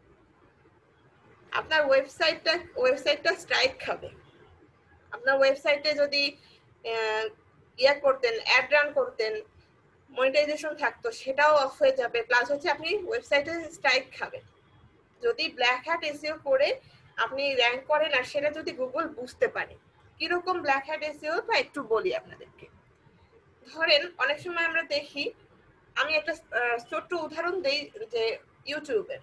আপনার ওয়েবসাইটটা ওয়েবসাইটটা স্ট্রাইক খাবে। আপনার ওয়েবসাইটে যদি ইয়া করতেন, অ্যাড রান করতেন, মনিটাইজেশন থাকতো, সেটাও অফ হয়ে যাবে। প্লাস হচ্ছে আপনি ওয়েবসাইটে স্ট্রাইক খাবেন। যদি ব্ল্যাক হ্যাট এসইও করে আপনি র্যাঙ্ক করেন, আর সেটা যদি গুগল বুঝতে পারে। কিরকম ব্ল্যাক হ্যাট এসইও তা একটু বলি আপনাদেরকে। ধরেন অনেক সময় আমরা দেখি, আমি একটা ছোট্ট উদাহরণ দেই, যে ইউটিউবের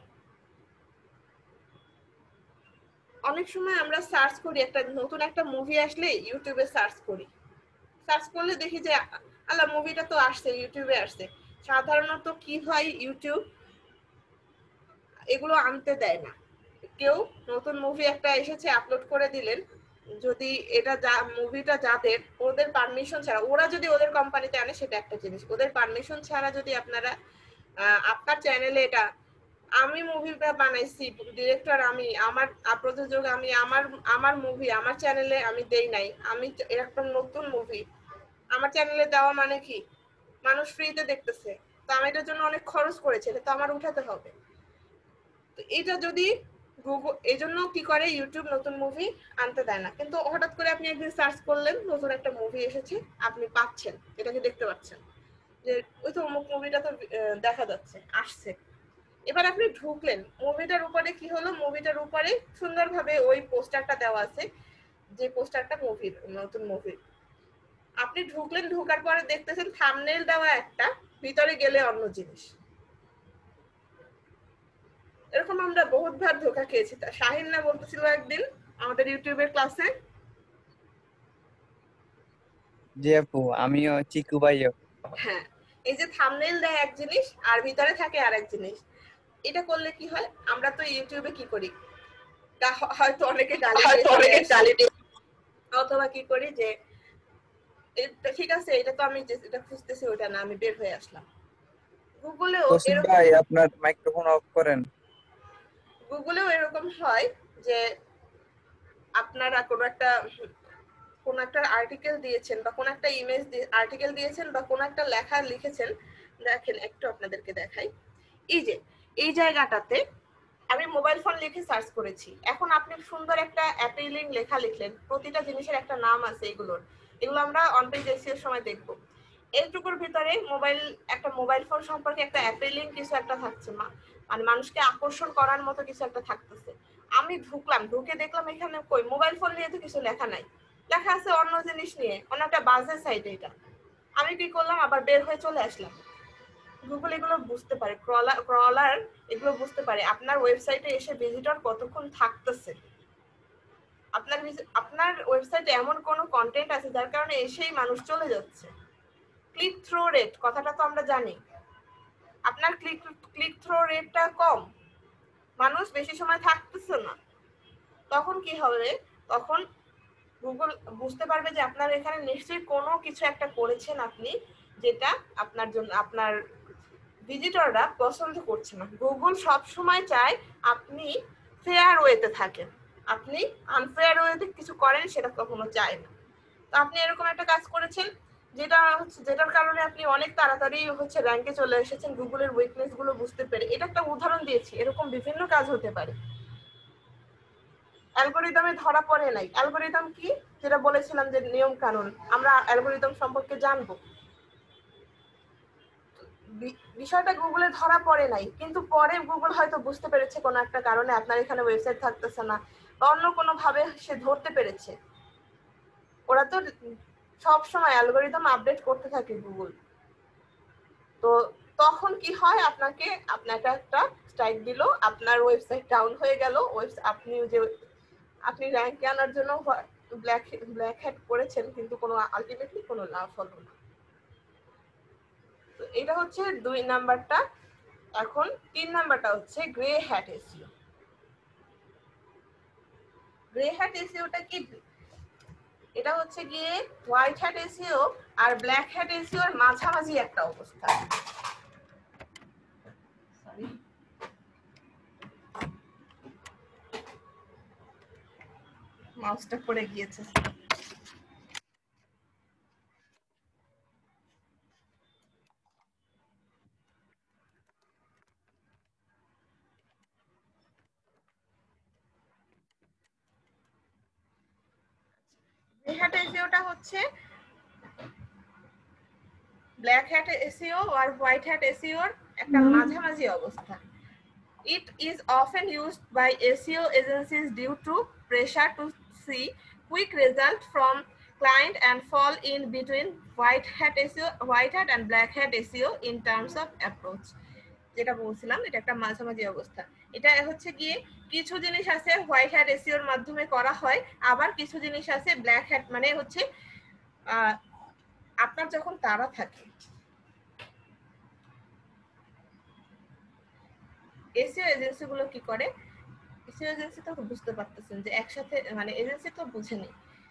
অনেক সময় আমরা সার্চ করি, একটা নতুন একটা মুভি আসলে ইউটিউবে সার্চ করি, সার্চ করলে দেখি যে আল্লাহ মুভিটা তো আসছে, ইউটিউবে আসছে। সাধারণত কি হয়, ইউটিউব এগুলো আনতে দেয় না। কেউ নতুন মুভি একটা এসেছে আপলোড করে দিলেন, যদি এটা যা মুভিটা যাদের, ওদের পারমিশন ছাড়া, ওরা যদি ওদের কোম্পানিতে আনে সেটা একটা জিনিস, ওদের পারমিশন ছাড়া যদি আপনারা আপনার চ্যানেলে এটা আমি মুভিটা বানাইছি, ডিরেক্টর আমি, আমার প্রযোজক আমি, আমার আমার মুভি আমার চ্যানেলে আমি দেই নাই, আমি এরকম নতুন মুভি আমার চ্যানেলে দেওয়া মানে কি মানুষ ফ্রিতে দেখতেছে, তো আমি এটার জন্য অনেক খরচ করেছি, এটা তো আমার উঠাতে হবে। তো এটা যদি গুগল, এই জন্য কি করে ইউটিউব নতুন মুভি আনতে দেয় না, কিন্তু হঠাৎ করে আপনি একদিন সার্চ করলেন নতুন একটা মুভি এসেছে, আপনি পাচ্ছেন, এটাকে দেখতে পাচ্ছেন যে ওই তো অমুক মুভিটা তো দেখা যাচ্ছে আসছে। এবার আপনি ঢুকলেন, মুভিটার উপরে কি হলো, মুভিটার উপরে সুন্দরভাবে ওই পোস্টারটা দেওয়া আছে, যে পোস্টারটা মুভির, নতুন মুভির। আপনি ঢুকলেন, ঢোকার পরে দেখতেছেন থাম্বনেইল দেওয়া একটা, ভিতরে গেলে অন্য জিনিস। এরকম আমরা বহুতবার ধোকা খেয়েছি। তা শাহিন না বলতেছিল একদিন আমাদের ইউটিউবের ক্লাসে। জি আপু, আমিও চিকু ভাইও। হ্যাঁ, এই যে থাম্বনেইল দেয় এক জিনিস আর ভিতরে থাকে আরেক জিনিস। এটা করলে কি হয়, আমরা তো ইউটিউবে কি করি, হয়তো অনেকে গালি দিয়ে, অথবা কি করি যে ঠিক আছে এটা তো আমি যেটা খুঁজতেছি ওটা না, আমি বের হয়ে আসলাম। গুগলেও এরকম, ভাই আপনার মাইক্রোফোন অফ করেন। গুগলেও এরকম হয় যে আপনারা কোনো একটা কোন একটা আর্টিকেল দিয়েছেন বা কোন একটা ইমেজ আর্টিকেল দিয়েছেন বা কোন একটা লেখা লিখেছেন, দেখেন একটু আপনাদেরকে দেখাই। এই যে এই জায়গাটাতে আমি মোবাইল ফোন লিখে সার্চ করেছি, এখন আপনি সুন্দর একটা অ্যাপিলিং লেখা লিখলেন, প্রতিটা জিনিসের একটা নাম আছে, এগুলোর এগুলো আমরা অন পেজ এসইওর সময় দেখব। এইটুকুর ভিতরে মোবাইল, একটা মোবাইল ফোন সম্পর্কে একটা অ্যাপিলিং কিছু একটা থাকছে, মানে মানুষকে আকর্ষণ করার মতো কিছু একটা থাকতেছে। আমি ঢুকলাম, ঢুকে দেখলাম এখানে কই মোবাইল ফোন নিয়ে তো কিছু লেখা নাই, লেখা আছে অন্য জিনিস নিয়ে, অন্য একটা বাজে সাইট। এটা আমি কি করলাম, আবার বের হয়ে চলে আসলাম। গুগল এগুলো বুঝতে পারে, ক্রলার ক্রলার এগুলো বুঝতে পারে আপনার ওয়েবসাইটে এসে ভিজিটর কতক্ষণ থাকতেছে, আপনার আপনার ওয়েবসাইটে এমন কোনো কন্টেন্ট আছে যার কারণে এসেই মানুষ চলে যাচ্ছে। ক্লিক থ্রো রেট কথাটা তো আমরা জানি, আপনার ক্লিক ক্লিক থ্রো রেটটা কম, মানুষ বেশি সময় থাকতেছে না, তখন কি হবে, তখন গুগল বুঝতে পারবে যে আপনার এখানে নিশ্চয়ই কোনো কিছু একটা করেছেন আপনি, যেটা আপনার জন্য আপনার ভিজিটররা পছন্দ করছে না। গুগল সব সময় চায় আপনি ফেয়ার ওয়েতে থাকেন, আপনি আনফেয়ার ওয়েতে কিছু করেন সেটা কখনো চায় না। তো আপনি এরকম একটা কাজ করেছেন যেটা হচ্ছে, যেটার কারণে আপনি অনেক তাড়াতাড়ি হচ্ছে র্যাঙ্কে চলে এসেছেন গুগলের উইকনেস গুলো বুঝতে পেরে। এটা একটা উদাহরণ দিয়েছি, এরকম বিভিন্ন কাজ হতে পারে। অ্যালগোরিদমে ধরা পড়ে নাই, অ্যালগোরিদম কি যেটা বলেছিলাম যে নিয়ম কানুন, আমরা অ্যালগোরিদম সম্পর্কে জানবো, বিষয়টা গুগলে ধরা পড়ে নাই, কিন্তু পরে গুগল হয়তো বুঝতে পেরেছে কোনো একটা কারণে আপনার এখানে ওয়েবসাইট থাকতেছে না, বা অন্য কোনো ভাবে সে ধরতে পেরেছে। ওরা তো সব সময় অ্যালগোরিদম আপডেট করতে থাকে গুগল। তো তখন কি হয়, আপনাকে আপনাকে একটা স্ট্রাইক দিল, আপনার ওয়েবসাইট ডাউন হয়ে গেল, আপনি যে আপনি র্যাঙ্কে আনার জন্য ব্ল্যাক ব্ল্যাক হ্যাট করেছেন, কিন্তু কোনো আলটিমেটলি কোনো লাভ হলো না। তো এটা হচ্ছে দুই নাম্বারটা। এখন তিন নাম্বারটা হচ্ছে grey hat SEO. Grey hat এসইওটা কি, এটা হচ্ছে গিয়ে হোয়াইট হ্যাট এসইও আর ব্ল্যাক হ্যাট এসইও এর মাঝামাঝি একটা অবস্থা। সরি, মাউসটা পড়ে গিয়েছে। গ্রে হ্যাট এসইওটা হচ্ছে ব্ল্যাক হ্যাট এসইও আর হোয়াইট হ্যাট এসইও এর একটা মাঝামাঝি অবস্থা। It is often used by S E O agencies due to pressure to see quick result from client and fall in between white hat S E O, white hat and black hat S E O in terms of approach. যেটা বলছিলাম এটা একটা মাঝামাঝি অবস্থা। এটা হচ্ছে গিয়ে কিছু জিনিস আছে হোয়াইট হ্যাট এসইও এর মাধ্যমে করা হয়, আবার কিছু জিনিস আছে ব্ল্যাক হ্যাট, মানে হচ্ছে আপনার যখন তাড়া থাকে, এসইও এজেন্সি গুলো কি করে, এসইও এজেন্সি তো বুঝতে পারতেছেন যে একসাথে, মানে এজেন্সি তো বুঝেনি,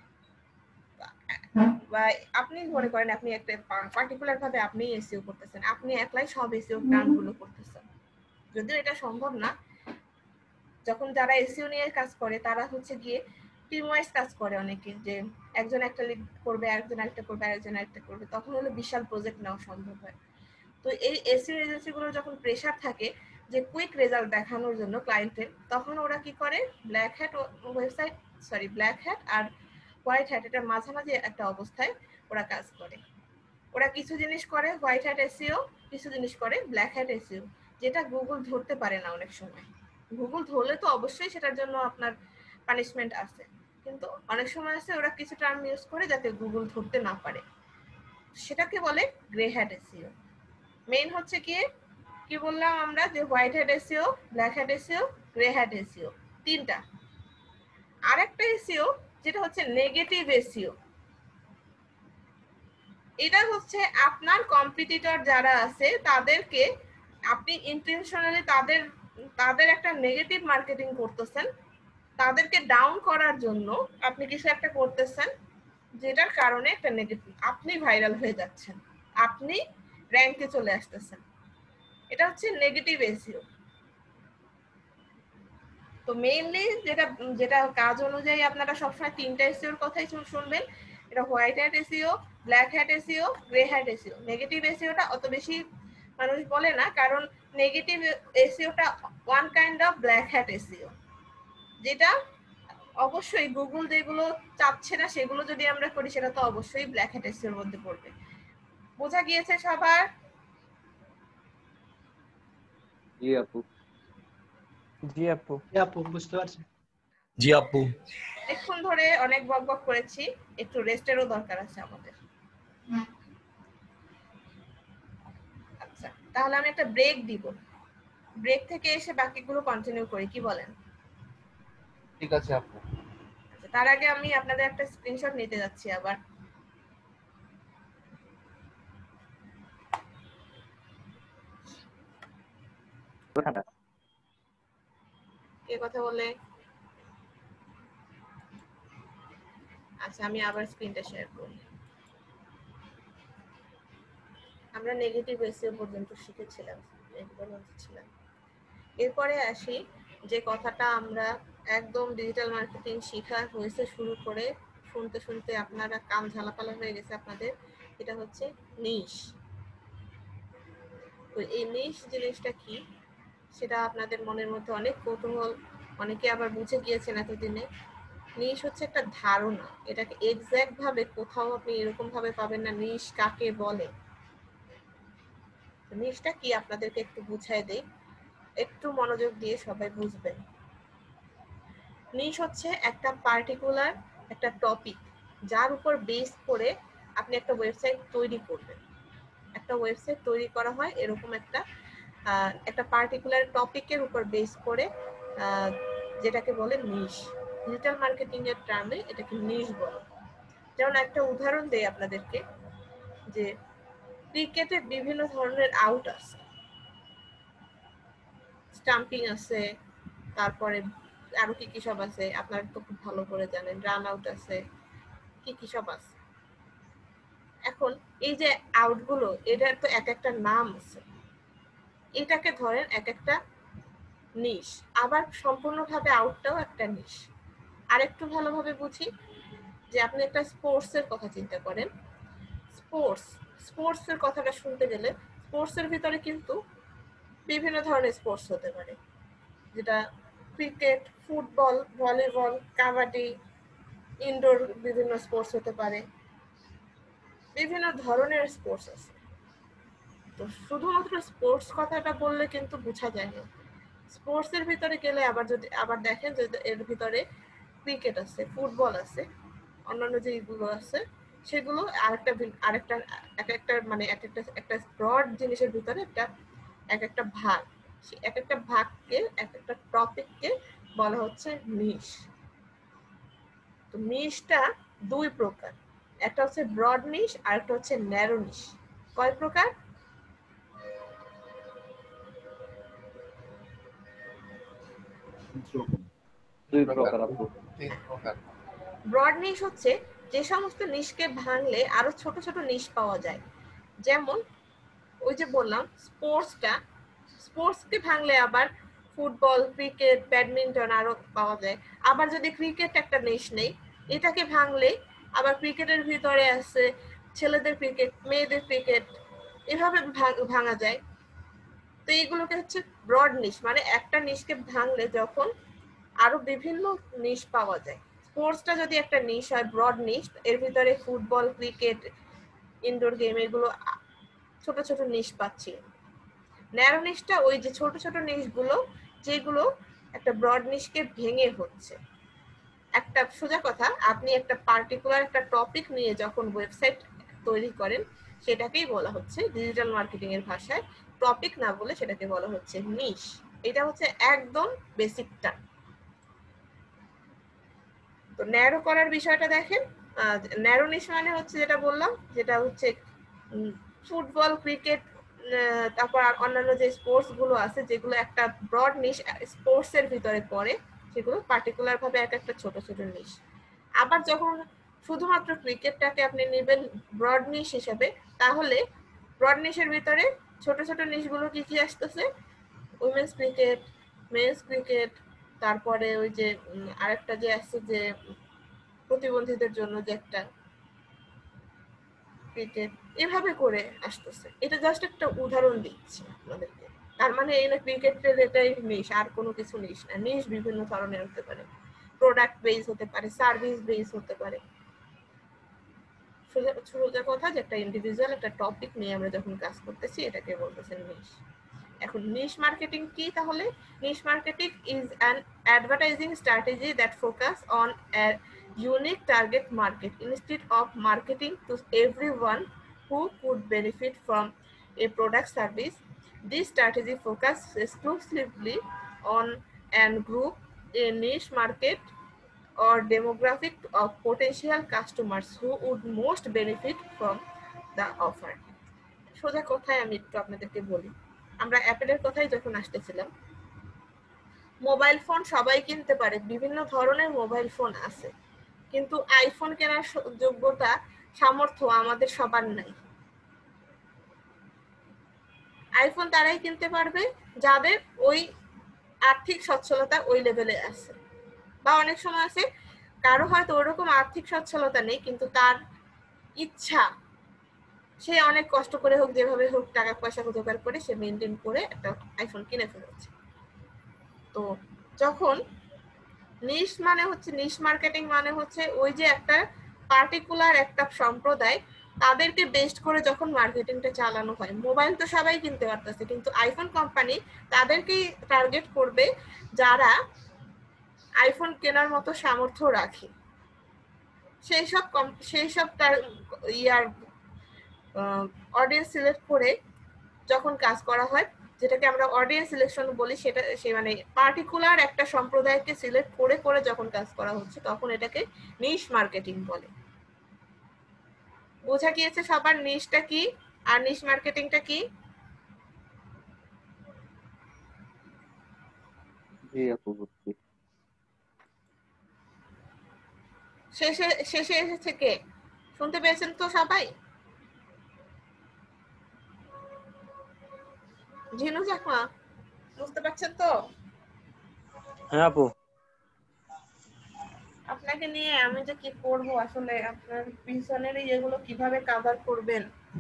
বা আপনি মনে করেন আপনি একটা পার্টিকুলার ভাবে আপনি এসইও করতেছেন, আপনি একলাই সব এসইও টার্ম গুলো করতেছেন, যদিও এটা সম্ভব না, যখন যারা এসইও নিয়ে কাজ করে তারা হচ্ছে গিয়ে টিম ওয়াইজ কাজ করে অনেকে, যে একজন একটা লিড করবে, একজন একটা করবে, আরেকজন একটা করবে, তখন হলো বিশাল প্রজেক্ট নেওয়া সম্ভব হয়। তো এই এসইও এজেন্সিগুলোর যখন প্রেশার থাকে যে কুইক রেজাল্ট দেখানোর জন্য ক্লায়েন্টের, তখন ওরা কি করে, black hat website sorry black hat আর হোয়াইট হ্যাট এটার মাঝামাঝি একটা অবস্থায় ওরা কাজ করে। ওরা কিছু জিনিস করে হোয়াইট হ্যাট এসইও, কিছু জিনিস করে ব্ল্যাক হ্যাট এসইও, যেটা গুগল ধরতে পারে না অনেক সময়। গুগল ধরলে তো অবশ্যই সেটার জন্য আপনার পানিশমেন্ট আছে, কিন্তু অনেক সময় আছে ওরা কিছু টার্ম ইউজ করে যাতে গুগল ধরতে না পারে, সেটাকে বলে গ্রে হ্যাট এসইও। মেইন হচ্ছে কি কি বললাম আমরা, যে white hat SEO, black hat SEO, grey hat SEO, তিনটা। আরেকটা এসইও যেটা হচ্ছে নেগেটিভ এসইও, এটা হচ্ছে আপনার কম্পিটিটর যারা আছে তাদেরকে আপনি ইন্টেনশনালি তাদের তাদের একটা নেগেটিভ মার্কেটিং করতেছেন, তাদেরকে ডাউন করার জন্য আপনি কিছু একটা করতেছেন, যেটার কারণে একটা নেগেটিভ, আপনি ভাইরাল হয়ে যাচ্ছেন, আপনি র্যাঙ্কে চলে আসতেছেন, এটা হচ্ছে নেগেটিভ এসইও। তো মেইনলি যেটা যেটা কাজ অনুযায়ী আপনারা সবসময় তিনটা এসইওর কথাই শুনবেন, এটা white hat SEO, black hat SEO, grey hat SEO. Negative এসইওটা অত বেশি মানুষ বলে না, কারণ নেগেটিভ এসইওটা one kind of black hat SEO, যেটা অবশ্যই গুগল যেগুলো চাচ্ছে না সেগুলো যদি আমরা করি সেটা তো অবশ্যই ব্ল্যাক হ্যাট এসইওর মধ্যে পড়বে। বোঝা গিয়েছে সবার? জি আপু। জি আপু। জি আপু বুঝতে পারছি। জি আপু। এখন ধরে অনেক বক বক করেছি, একটু রেস্টেরও দরকার আছে আমাদের। আচ্ছা, তাহলে আমি একটা ব্রেক দিব, ব্রেক থেকে এসে বাকিগুলো কন্টিনিউ করি, কি বলেন? ঠিক আছে আপু। আচ্ছা, তার আগে আমি আপনাদের একটা স্ক্রিনশট নিতে যাচ্ছি আবার। কে কথা বলে? আচ্ছা, আমি আবার স্ক্রিনটা শেয়ার করি। আমরা নেগেটিভ এসইও পর্যন্ত শিখেছিলাম, ছিলাম। এরপরে আসি যে কথাটা আমরা একদম ডিজিটাল মার্কেটিং শেখা হয়েছে শুরু করে শুনতে শুনতে আপনারা কান ঝালাপালা হয়ে গেছে আপনাদের, এটা হচ্ছে নিশ। তো এই নিশ জিনিসটা কি সেটা আপনাদের মনের মধ্যে অনেক কৌতূহল, অনেকে আবার বুঝে গিয়েছেন এতদিনে। নিশ হচ্ছে একটা ধারণা, এটাকে এক্সাক্ট ভাবে কোথাও আপনি এরকম ভাবে পাবেন না নিশ কাকে বলে। নিশটা কি আপনাদেরকে একটু বুঝাই দেই, একটু মনোযোগ দিয়ে সবাই বুঝবেন। নিশ হচ্ছে একটা পার্টিকুলার একটা টপিক, যার উপর বেস করে আপনি একটা ওয়েবসাইট তৈরি করবেন। একটা ওয়েবসাইট তৈরি করা হয় এরকম একটা একটা পার্টিকুলার টপিকের উপর বেস করে, যেটাকে বলে নিশ। ডিজিটাল মার্কেটিং এর টার্মে এটাকে নিশ বলে। যেমন একটা উদাহরণ দেই আপনাদেরকে, যে ক্রিকেটে বিভিন্ন ধরনের আউট আছে, স্টাম্পিং আছে, তারপরে আরো কি কি সব আছে আপনারা তো খুব ভালো করে জানেন, রান আউট আছে, কি কি সব আছে। এখন এই যে আউটগুলো, এটার তো এক একটা নাম আছে, এটাকে ধরেন এক একটা নিশ। আবার সম্পূর্ণভাবে আউটটাও একটা নিশ। আরেকটু ভালোভাবে বুঝি, যে আপনি একটা স্পোর্টস এর কথা চিন্তা করেন, স্পোর্টস স্পোর্টস এর কথাটা শুনতে গেলে স্পোর্টস এর ভিতরে কিন্তু বিভিন্ন ধরনের স্পোর্টস হতে পারে, যেটা cricket, football, volleyball, kabaddi, indoor বিভিন্ন স্পোর্টস হতে পারে, বিভিন্ন ধরনের স্পোর্টস আছে। তো শুধুমাত্র স্পোর্টস কথাটা বললে কিন্তু বোঝা যায় না। স্পোর্টস এর ভিতরে গেলে আবার যদি আবার দেখেন যে এর ভিতরে ক্রিকেট আছে, ফুটবল আছে, অন্যান্য যেগুলো আছে সেগুলো আরেকটা আরেকটা এক একটা মানে এক একটা একটা ব্রড জিনিসের ভিতরে একটা এক একটা ভাগ, এক একটা ভাগকে এক একটা টপিককে বলা হচ্ছে নিশ। তো নিশটা দুই প্রকার, একটা হচ্ছে ব্রড নিশ আর একটা হচ্ছে ন্যারো নিশ। কয় প্রকার? দুই প্রকার আপু। ব্রড নিশ হচ্ছে যে সমস্ত নিশকে ভাঙলে আরো ছোট ছোট নিশ পাওয়া যায়। যেমন ওই যে বললাম স্পোর্টসটা, স্পোর্টসকে ভাঙলে আবার ফুটবল, ক্রিকেট, ব্যাডমিন্টন আরো পাওয়া যায়। আবার যদি ক্রিকেট একটা নিশ নেই, এটাকে ভাঙলে আবার ক্রিকেটের ভিতরে আছে ছেলেদের ক্রিকেট, মেয়েদের ক্রিকেট, এভাবে ভাঙা যায়। তো এইগুলোকে হচ্ছে ব্রড নিশ, মানে একটা নিশকে ভাঙলে যখন আরো বিভিন্ন নিশ পাওয়া যায়। স্পোর্টসটা যদি একটা নিশ হয়, ব্রড নিশ, এর ভিতরে ফুটবল, ক্রিকেট, ইনডোর গেম, এগুলো ছোট ছোট নিশ পাচ্ছি। ন্যারো নিশটা ওই যে ছোট ছোট নিশগুলো যেগুলো একটা ব্রড নিশকে ভেঙে হচ্ছে। একটা সোজা কথা, আপনি একটা পার্টিকুলার একটা টপিক নিয়ে যখন ওয়েবসাইট তৈরি করেন সেটাকেই বলা হচ্ছে ডিজিটাল মার্কেটিং এর ভাষায় টপিক না বলে সেটাকে বলা হচ্ছে নিশ। এটা হচ্ছে একদম বেসিক টার্ম। তো ন্যারো করার বিষয়টা দেখেন, ন্যারো নিশ মানে হচ্ছে যেটা বললাম, যেটা হচ্ছে ফুটবল, ক্রিকেট, তারপর অন্যান্য যে স্পোর্টস গুলো আছে যেগুলো একটা ব্রড নিশ স্পোর্টস এর ভিতরে পড়ে, সেগুলো পার্টিকুলার ভাবে এক একটা ছোট ছোট নিশ। আবার যখন শুধুমাত্র ক্রিকেটটাকে আপনি নেবেন ব্রড নিশ হিসেবে, তাহলে ব্রড নিশের ভিতরে ছোট ছোট নিশগুলো কি কি আসতেছে? উইমেন্স ক্রিকেট, মেন্স ক্রিকেট, তারপরে ওই যে আরেকটা যে আছে যে প্রতিবন্ধীদের জন্য যে একটা ক্রিকেট, এভাবে করে আসতেছে। এটা জাস্ট একটা উদাহরণ দিচ্ছি আপনাদেরকে। তার মানে এই না ক্রিকেটের এটাই নিশ, আর কোনো কিছু নিশ না। নিশ বিভিন্ন ধরনের হতে পারে, প্রোডাক্ট বেস হতে পারে, সার্ভিস বেস হতে পারে। সোজা কথা যে একটা ইন্ডিভিজুয়াল একটা টপিক নিয়ে আমরা যখন কাজ করতেছি এটাকে বলতেছেন নিশ। এখন নিশ মার্কেটিং কি তাহলে? Niche marketing is an advertising strategy that focus on a unique target market instead of marketing to everyone who could benefit from a product service. This strategy focuses exclusively on a group, a niche market or demographic of potential customers who would most benefit from the offer. সোজা কথায় আমি একটু আপনাদেরকে বলি, আমরা অ্যাপেলের কথাই যখন আসতেছিলাম, মোবাইল ফোন সবাই কিনতে পারে, বিভিন্ন ধরনের মোবাইল ফোন আছে, কিন্তু আইফোন কেনার যোগ্যতা সামর্থ্য আমাদের সবার নাই। আইফোন তারাই কিনতে পারবে যাদের ওই আর্থিক সচ্ছলতা ওই লেভেলে আছে, বা অনেক সময় আছে কারো হয়তো ওরকম আর্থিক সচ্ছলতা নেই কিন্তু তার ইচ্ছা, সে অনেক কষ্ট করে হোক যেভাবে হোক টাকা পয়সা জোগাড় করে সে মেনটেন করে একটা আইফোন কিনে ফেলেছে। তো যখন নিশ মানে হচ্ছে নিশ মার্কেটিং মানে হচ্ছে ওই যে একটা পার্টিকুলার একটা সম্প্রদায় তাদেরকে বেস্ট করে যখন মার্কেটিংটা চালানো হয়। মোবাইল তো সবাই কিনতে পারতেছে, কিন্তু আইফোন কোম্পানি তাদেরকেই টার্গেট করবে যারা আইফোন কেনার মতো সামর্থ্য রাখে। সেই সব সেই সব ইয়ার অডিয়েন্স সিলেক্ট করে যখন কাজ করা হয়, যেটাকে আমরা অডিয়েন্স সিলেকশন বলি, সেটা সে মানে পার্টিকুলার একটা সম্প্রদায়কে সিলেক্ট করে করে যখন কাজ করা হচ্ছে তখন এটাকে নিশ মার্কেটিং বলে। বোঝা গিয়েছে সবার নিশটা কি আর নিশ মার্কেটিংটা কি? জি আপু বুঝছি। শেষে শেষে এসেছে কে? শুনতে পেয়েছেন তো সবাই? ঝিনু জাকমা বুঝতে পারছেন তো? হ্যাঁ আপু। আপনাকে নিয়ে আমি যে কি করব আসলে, আপনার পিছনের এগুলো কিভাবে কভার করবেন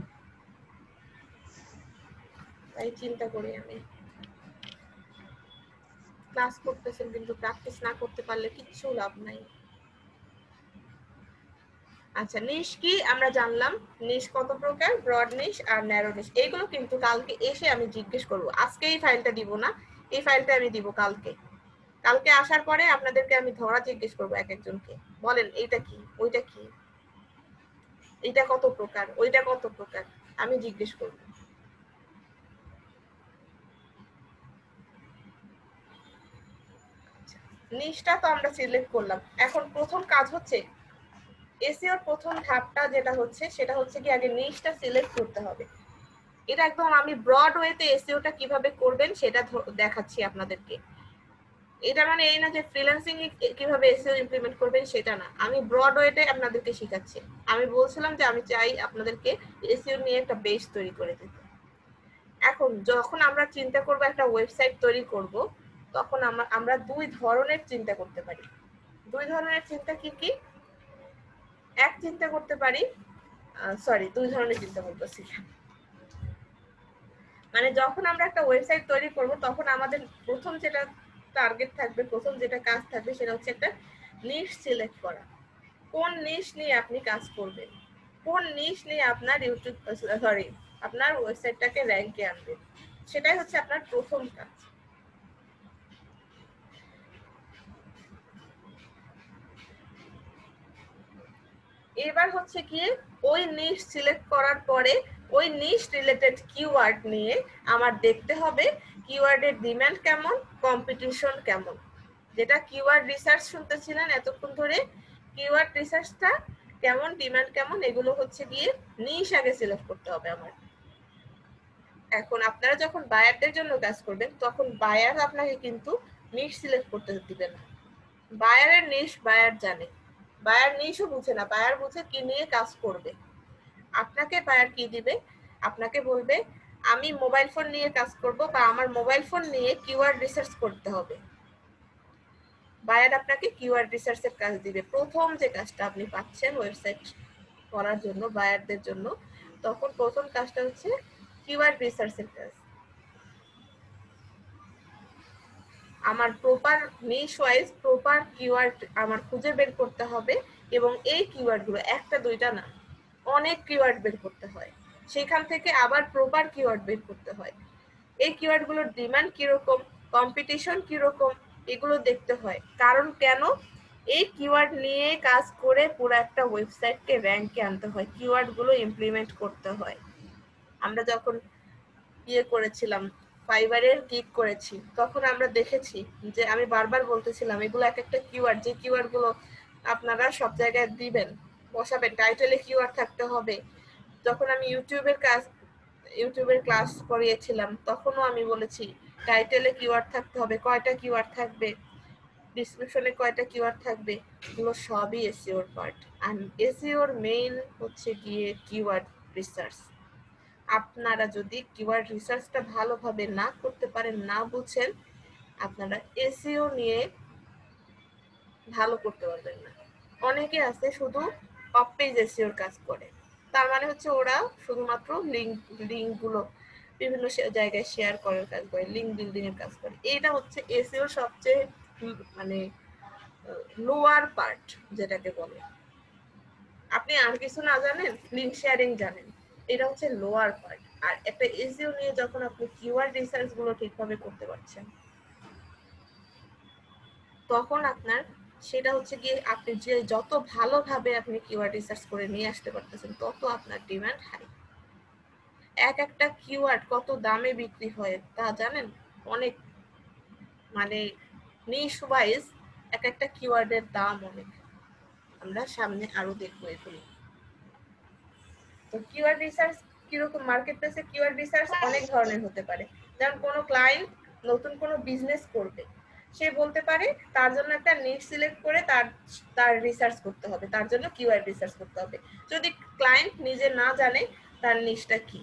তাই চিন্তা করি আমি। ক্লাস করতেছেন কিন্তু প্র্যাকটিস না করতে পারলে কিচ্ছু লাভ নাই। আচ্ছা, নিশ কি আমরা জানলাম, নিশ কত প্রকার, ব্রড নিশ আর ন্যারো নিশ। এইগুলো কিন্তু কালকে এসে আমি জিজ্ঞেস করব, আজকে এই ফাইলটা দিব না, এই ফাইলটা আমি দিব কালকে। কালকে আসার পরে আপনাদেরকে আমি ধরা জিজ্ঞেস করব এক একজনকে, বলেন এইটা কি, ওইটা কি, এইটা কত প্রকার, ওইটা কত প্রকার, আমি জিজ্ঞেস করব। নিশটা তো আমরা সিলেক্ট করলাম, এখন প্রথম কাজ হচ্ছে এসইওর প্রথম ধাপটা যেটা হচ্ছে সেটা হচ্ছে কি আগে নিশটা সিলেক্ট করতে হবে। এটা একদম আমি ব্রড ওয়েতে এসইওটা কিভাবে করবেন সেটা দেখাচ্ছি আপনাদেরকে। এটা মানে এই না যে ফ্রিল্যান্সিং কিভাবে এসইও ইমপ্লিমেন্ট করবেন সেটা না, আমি ব্রড ওয়েতে আপনাদেরকে শেখাচ্ছি। আমি বলছিলাম যে আমি চাই আপনাদেরকে এসইও নিয়ে একটা বেস তৈরি করে দিতে। এখন যখন আমরা চিন্তা করব একটা ওয়েবসাইট তৈরি করব, তখন আমরা আমরা দুই ধরনের চিন্তা করতে পারি। দুই ধরনের চিন্তা কি কি? এক চিন্তা করতে পারি, সরি দুই ধরনের চিন্তা করতেছি, মানে যখন আমরা একটা ওয়েবসাইট তৈরি করব তখন আমাদের প্রথম যেটা টার্গেট থাকবে, প্রথম যেটা কাজ থাকবে সেটা হচ্ছে একটা নিশ সিলেক্ট করা। কোন নিশ নিয়ে আপনি কাজ করবেন, কোন নিশ নিয়ে আপনার ইউটিউব সরি আপনার ওয়েবসাইটটাকে র্যাঙ্কে আনবেন, সেটাই হচ্ছে আপনার প্রথম কাজ। এবার হচ্ছে কি ওই নিশ সিলেক্ট করার পরে ওই নিশ রিলেটেড কিওয়ার্ড নিয়ে আমার দেখতে হবে কিওয়ার্ডের ডিমান্ড কেমন, কম্পিটিশন কেমন। যেটা কিওয়ার্ড রিসার্চ শুনতেছিলেন এতক্ষণ ধরে, কিওয়ার্ড রিসার্চটা কেমন, ডিমান্ড কেমন, এগুলো হচ্ছে গিয়ে নিশ আগে সিলেক্ট করতে হবে আমার। এখন আপনারা যখন বায়ারদের জন্য কাজ করবেন তখন বায়ার আপনাকে কিন্তু নিশ সিলেক্ট করতে দিবেন না। বায়ারের নিশ বায়ার জানে, বায়ার নিশও বুঝে না, বায়ার বুঝে কি নিয়ে কাজ করবে। আপনাকে বায়ার কি দিবে, আপনাকে বলবে আমি মোবাইল ফোন নিয়ে কাজ করব বা আমার মোবাইল ফোন নিয়ে কিওয়ার্ড রিসার্চ করতে হবে। বায়ার আপনাকে কিওয়ার্ড রিসার্চের কাজ দিবে। প্রথম যে কাজটা আপনি পাচ্ছেন ওয়েবসাইট করার জন্য বায়ারদের জন্য, তখন প্রথম কাজটা হচ্ছে কিওয়ার্ড রিসার্চের কাজ। আমার proper niche wise proper keyword আমার খুঁজে বের করতে হবে, এবং এই কিওয়ার্ডগুলো একটা দুইটা না, অনেক কিওয়ার্ড বের করতে হয়। সেখান থেকে আবার প্রপার কিওয়ার্ড বের করতে হয়। এই কিওয়ার্ডগুলোর ডিমান্ড কিরকম, কম্পিটিশন কিরকম, এগুলো দেখতে হয়। কারণ কেন, এই কিওয়ার্ড নিয়ে কাজ করে পুরো একটা ওয়েবসাইটকে র্যাঙ্কে আনতে হয়, কিওয়ার্ডগুলো ইমপ্লিমেন্ট করতে হয়। আমরা যখন ইয়ে করেছিলাম ফাইবারের গিগ করেছি তখন আমরা দেখেছি যে আমি বারবার বলতেছিলাম এগুলো এক একটা কিওয়ার্ড, যে কিওয়ার্ডগুলো আপনারা সব জায়গায় দিবেন, বসাবেন, টাইটেলে কিওয়ার্ড থাকতে হবে। যখন আমি ইউটিউবের কাজ ইউটিউবের ক্লাস করিয়েছিলাম তখনও আমি বলেছি টাইটেলে কিওয়ার্ড থাকতে হবে, কয়টা কিওয়ার্ড থাকবে, ডিসক্রিপশনে কয়টা কিওয়ার্ড থাকবে, এগুলো সবই এসইওর পার্ট। আর এসইওর মেইন হচ্ছে গিয়ে কিওয়ার্ড রিসার্চ। আপনারা যদি কিওয়ার্ড রিসার্চটা ভালোভাবে না করতে পারেন, না বুঝেন, আপনারা এসইও নিয়ে ভালো করতে পারবেন না। অনেকে আছে শুধু অফ পেজ এসইওর কাজ করে, তার মানে হচ্ছে ওরা শুধুমাত্র লিঙ্ক লিঙ্কগুলো বিভিন্ন জায়গায় শেয়ার করার কাজ করে, লিঙ্ক বিল্ডিং এর কাজ করে। এটা হচ্ছে এসইওর সবচেয়ে মানে লোয়ার পার্ট যেটাকে বলে। আপনি আর কিছু না জানেন, লিঙ্ক শেয়ারিং জানেন, এটা হচ্ছে লোয়ার পার্ট। আর একটা এসইও নিয়ে যখন আপনি কিওয়ার্ড রিসার্চ গুলো ঠিকভাবে করতে পারছেন তখন আপনার সেটা হচ্ছে গিয়ে আপনি যে যত ভালোভাবে আপনি কিওয়ার্ড রিসার্চ করে নিয়ে আসতে পারতেছেন তত আপনার ডিমান্ড হাই। এক একটা কিওয়ার্ড কত দামে বিক্রি হয় তা জানেন? অনেক, মানে নিশ ওয়াইজ এক একটা কিওয়ার্ডের দাম অনেক। আমরা সামনে আরো দেখবো এগুলো। তো কিওয়ার্ড রিসার্চ কিরকম, মার্কেট প্লেসে কিওয়ার্ড রিসার্চ অনেক ধরনের হতে পারে। যেমন কোনো ক্লায়েন্ট নতুন কোনো বিজনেস করবে, সে বলতে পারে তার জন্য একটা নিশ সিলেক্ট করে তার তার রিসার্চ করতে হবে, তার জন্য কিওয়ার্ড রিসার্চ করতে হবে। যদি ক্লায়েন্ট নিজে না জানে তার নিশটা কি,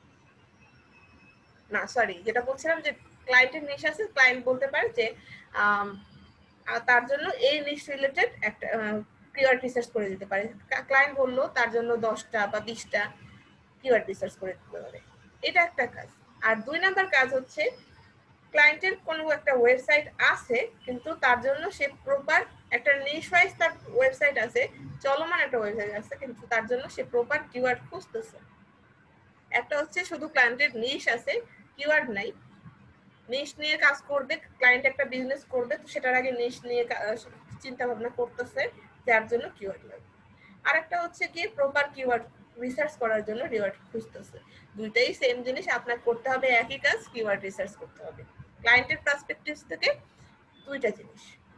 না সরি যেটা বলছিলাম যে ক্লায়েন্টের নিশ আছে, ক্লায়েন্ট বলতে পারে যে তার জন্য এই নিশ রিলেটেড একটা কিওয়ার্ড রিসার্চ করে দিতে পারে। ক্লায়েন্ট বললো তার জন্য দশটা বা বিশটা কিওয়ার্ড রিসার্চ করে দিতে পারে। এটা একটা কাজ। আর দুই নাম্বার কাজ হচ্ছে ক্লায়েন্টের কোনো একটা ওয়েবসাইট আছে কিন্তু তার জন্য সে প্রপার একটা নিশ ওয়াইজ তার ওয়েবসাইট আছে, চলমান একটা ওয়েবসাইট আছে, কিন্তু তার জন্য সে প্রপার কিওয়ার্ড খুঁজতেছে। একটা হচ্ছে শুধু ক্লায়েন্টের নিশ আছে, কিওয়ার্ড নাই, নিশ নিয়ে কাজ করবে, ক্লায়েন্ট একটা বিজনেস করবে তো সেটার আগে নিশ নিয়ে চিন্তা ভাবনা করতেছে যার জন্য কিওয়ার্ড লাগবে। আর একটা হচ্ছে কি প্রপার কিওয়ার্ড রিসার্চ করার জন্য কিওয়ার্ড খুঁজতেছে। দুইটাই সেম জিনিস, আপনার করতে হবে একই কাজ, কিওয়ার্ড রিসার্চ করতে হবে। ক্লায়েন্টের পার্সপেক্টিভ থেকে দুইটা জিনিস।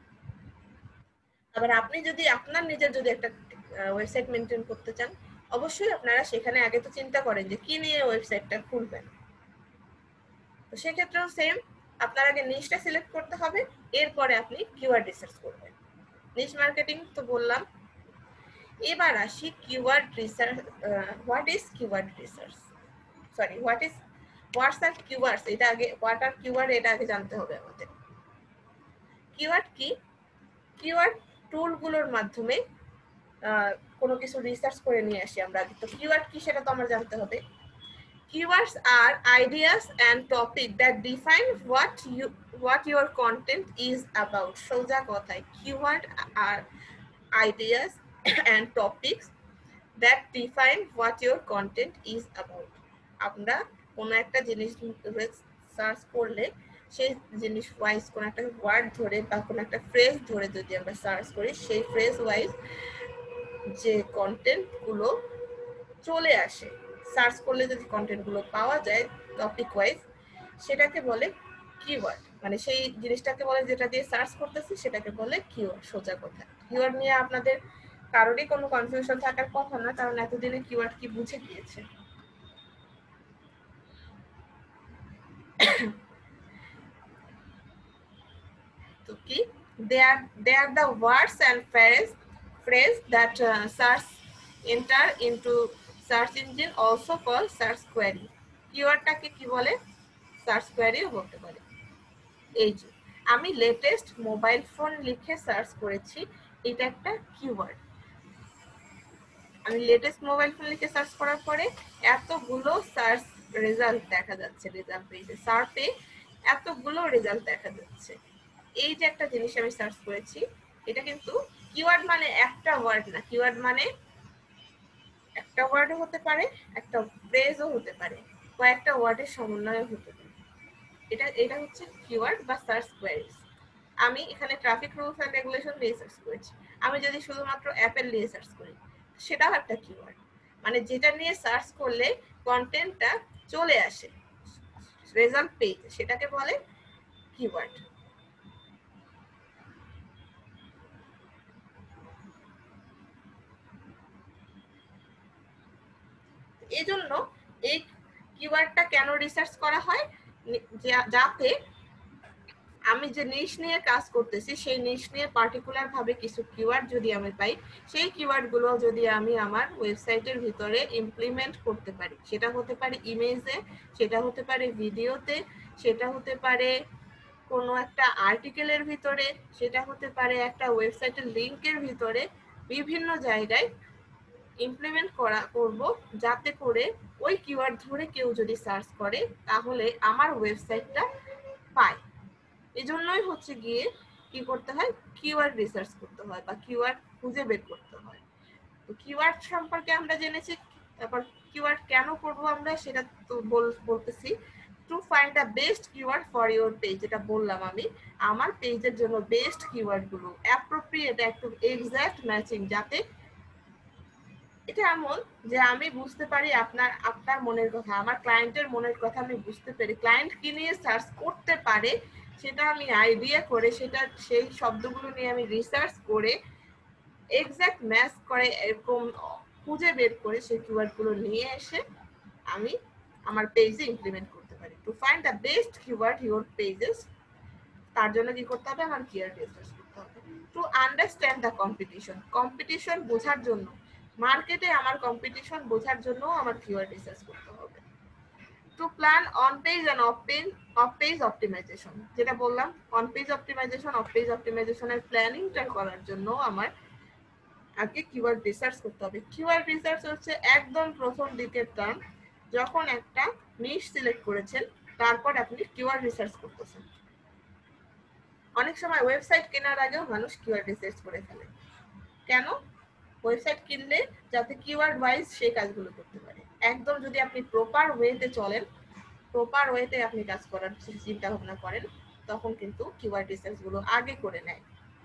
আবার আপনি যদি আপনার নিজের যদি একটা ওয়েবসাইট মেনটেন করতে চান অবশ্যই আপনারা সেখানে আগে তো চিন্তা করেন যে কি নিয়ে ওয়েবসাইটটা খুলবেন। তো সেক্ষেত্রেও সেম, আপনার আগে নিশটা সিলেক্ট করতে হবে, এরপরে আপনি কিওয়ার্ড রিসার্চ করবেন। নিশ মার্কেটিং তো বললাম। এবার আসি keyword research. What is keyword research, sorry what is what's are keywords, এটা আগে হোয়াট আর কিওয়ার্ড এটা আগে জানতে হবে আমাদের। কিওয়ার্ড কি? কিওয়ার্ড টুলগুলোর মাধ্যমে কোনো কিছু রিসার্চ করে নিয়ে আসি আমরা। তো কিওয়ার্ড কি সেটা তো আমার জানতে হবে। Keywords are ideas and topic that define what you what your content is about. সোজা কথায় keyword are ideas and topics that define what your content is about. আমরা কোনো একটা জিনিস সার্চ করলে সেই জিনিস ওয়াইজ কোনো একটা ওয়ার্ড ধরে বা কোনো একটা ফ্রেজ ধরে যদি আমরা সার্চ করি, সেই ফ্রেজ ওয়াইজ যে কন্টেন্ট গুলো চলে আসে, সার্চ করলে যদি কন্টেন্ট গুলো পাওয়া যায় টপিক ওয়াইজ, সেটাকে বলে কিওয়ার্ড। মানে সেই জিনিসটাকে বলে যেটা দিয়ে সার্চ করতেছি সেটাকে বলে কিওয়ার্ড। সোজা কথা, কিওয়ার্ড নিয়ে আপনাদের কারোরই কোনো কনফিউশন থাকার কথা না, কারণ এতদিনে কিওয়ার্ড কি বুঝে গিয়েছে। তো কি they are they are the words and phrase phrase that uh, search enter into search engine, also called search query. কিওয়ার্ডটাকে কি বলে? সার্চ কোয়েরিও বলতে পারে। এই যে আমি লেটেস্ট মোবাইল ফোন লিখে সার্চ করেছি, এটা একটা কিওয়ার্ড। আমি লেটেস্ট মোবাইল ফোন লিখে সার্চ করার পরে এতগুলো সার্চ রেজাল্ট দেখা যাচ্ছে, রেজাল্ট পেজে সার্চে এতগুলো রেজাল্ট দেখা যাচ্ছে। এই যে একটা জিনিস আমি সার্চ করেছি, এটা কিন্তু কিওয়ার্ড মানে একটা ওয়ার্ড না, কিওয়ার্ড মানে একটা ওয়ার্ডও হতে পারে, একটা ফ্রেজও হতে পারে, কয়েকটা ওয়ার্ডের সমন্বয় হতে পারে। এটা এটা হচ্ছে কিওয়ার্ড বা সার্চ কোয়েরিজ। আমি এখানে ট্রাফিক রুলস এন্ড রেগুলেশন দিয়ে সার্চ করেছি, আমি যদি শুধুমাত্র অ্যাপেল নিয়ে সার্চ করি সেটাও একটা কিওয়ার্ড। মানে যেটা নিয়ে সার্চ করলে কন্টেন্টটা চলে আসে রেজাল্ট পেজ, সেটাকে বলে কিওয়ার্ড। এই জন্য এই কিওয়ার্ডটা কেন রিসার্চ করা হয়, যাতে আমি যে নিশ নিয়ে কাজ করতেছি সেই নিশ নিয়ে পার্টিকুলার ভাবে কিছু কিওয়ার্ড যদি আমি পাই, সেই কিওয়ার্ড গুলো যদি আমি আমার ওয়েবসাইটের ভিতরে ইমপ্লিমেন্ট করতে পারি, সেটা হতে পারে ইমেজে, সেটা হতে পারে ভিডিওতে, সেটা হতে পারে কোনো একটা আর্টিকেলের ভিতরে, সেটা হতে পারে একটা ওয়েবসাইটের লিংকের ভিতরে, বিভিন্ন জায়গায় ইমপ্লিমেন্ট করা করব, যাতে করে ওই কিওয়ার্ড ধরে কেউ যদি সার্চ করে তাহলে আমার ওয়েবসাইটটা পায়। এজন্যই হচ্ছে গিয়ে কি করতে হয়, কিওয়ার্ড রিসার্চ করতে হয় বা কিওয়ার্ড খুঁজে বের করতে হয়। তো কিওয়ার্ড সম্পর্কে আমরা জেনেছি, তারপর কিওয়ার্ড কেন করব আমরা সেটা তো বলতেছি। To find the best keyword for your page, যেটা বললাম আমি, আমার পেজের জন্য বেস্ট কিওয়ার্ড গুলো অ্যাপ্রোপ্রিয়েট, একটু এক্সাক্ট ম্যাচিং, যাতে এটা এমন যে আমি বুঝতে পারি আপনার আপনার মনের কথা, আমার ক্লায়েন্টের মনের কথা আমি বুঝতে পারি, ক্লায়েন্ট কি নিয়ে সার্চ করতে পারে সেটা আমি আইডিয়া করে, সেটা সেই শব্দগুলো নিয়ে আমি রিসার্চ করে এক্সাক্ট ম্যাচ করে এরকম খুঁজে বের করে সেই কিওয়ার্ডগুলো নিয়ে এসে আমি আমার পেজে ইমপ্লিমেন্ট করতে পারি। To find the best keyword your pages, তার জন্য কি করতে হবে, আমার কিওয়ার্ড রিসার্চ করতে হবে। To understand the competition, competition বোঝার জন্য, মার্কেটে আমার কম্পিটিশন বোঝার জন্য আমার কিওয়ার্ড রিসার্চ করতে হবে। To plan on page and off page off page optimization, যেটা বললাম on page optimization, off page অপটিমাইজেশনের প্ল্যানিংটা করার জন্য আমার আগে কিওয়ার্ড রিসার্চ করতে হবে। কিওয়ার্ড রিসার্চ হচ্ছে একদম প্রথম দিকের টার্ম, যখন একটা নিশ সিলেক্ট করেছেন তারপর আপনি কিওয়ার্ড রিসার্চ করতেছেন। অনেক সময় ওয়েবসাইট কেনার আগেও মানুষ কিওয়ার্ড রিসার্চ করে ফেলে। কেন? ওয়েবসাইট কিনলে যাতে কিওয়ার্ড ওয়াইজ সেই কাজগুলো করতে পারে। একদম যদি আপনি প্রপার ওয়েতে চলেন, প্রপার ওয়েতে আপনি কাজ করার চিন্তা ভাবনা করেন, তখন কিন্তু কিওয়ার্ড রিসার্চ গুলো আগে করে নেয়।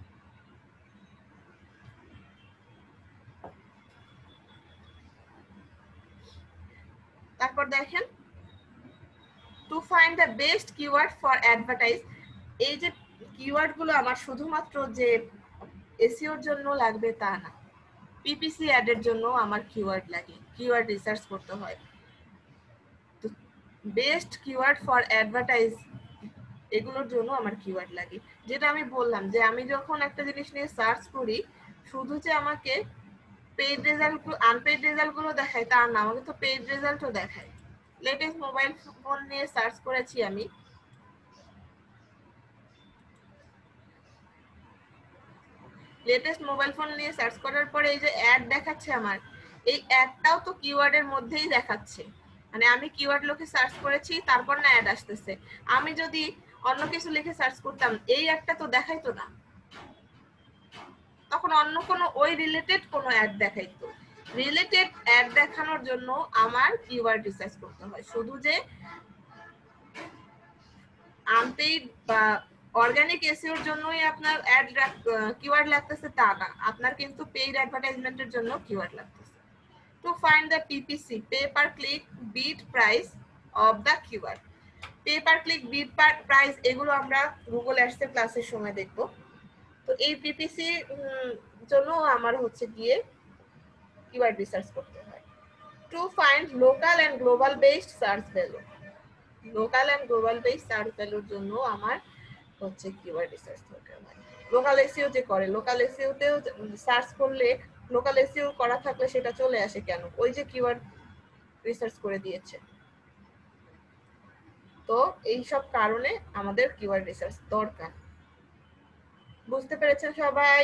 তারপর দেখেন, to find the best keyword for advertise, এই যে কিওয়ার্ড গুলো আমার শুধুমাত্র যে এসইওর জন্য লাগবে তা না, পিপিসি অ্যাডের জন্য আমার কিওয়ার্ড লাগে, কিওয়ার্ড রিসার্চ করতে হয়। তো বেস্ট কিওয়ার্ড ফর অ্যাডভার্টাইজ এগুলোর জন্য আমার কিওয়ার্ড লাগে। যেটা আমি বললাম যে আমি যখন একটা জিনিস নিয়ে সার্চ করি, শুধু যে আমাকে পেইড রেজাল্ট আনপেইড রেজাল্ট গুলো দেখায় তা না, আমাকে তো পেইড রেজাল্টও দেখায়। লেটেস্ট মোবাইল ফোন নিয়ে সার্চ করেছি আমি। লেটেস্ট মোবাইল ফোন নিয়ে সার্চ করার পরে এই যে অ্যাড দেখাচ্ছে আমার, এই অ্যাডটাও তো কিওয়ার্ডের মধ্যেই দেখাচ্ছে। মানে আমি কিওয়ার্ড লিখে সার্চ করেছি, তারপর না অ্যাড আসতেছে। আমি যদি অন্য কিছু লিখে সার্চ করতাম, এই অ্যাডটা তো দেখাইতো না, তখন অন্য কোনো ওই রিলেটেড কোনো অ্যাড দেখাইতো। রিলেটেড অ্যাড দেখানোর জন্য আমার কিওয়ার্ড রিসার্চ করতে হয়। শুধু যে আনপেইড বা অর্গানিক এসইওর জন্যই আপনার অ্যাড কিওয়ার্ড লাগতেছে তা না, আপনার কিন্তু পেইড অ্যাডভার্টাইজমেন্টের জন্য কিওয়ার্ড লাগতেছে। To find the PPC, pay per click, bid price of the keyword. Pay per click, bid per price এগুলো আমরা গুগল অ্যাডসের ক্লাসের সময় দেখব। তো এই পিপিসি জন্য আমার হচ্ছে গিয়ে কিওয়ার্ড রিসার্চ করতে হয়। To find local and global based search value, local and global based search ভ্যালুর জন্য আমার হচ্ছে কিওয়ার্ড রিসার্চ দরকার হয়। লোকাল এসইও যে করে, লোকাল এসইও তেও সার্চ করলে, লোকাল এসইও করা থাকলে সেটা চলে আসে কেন? ওই যে কিওয়ার্ড রিসার্চ করে দিয়েছে। তো এই সব কারণে আমাদের কিওয়ার্ড রিসার্চ দরকার। বুঝতে পেরেছেন সবাই?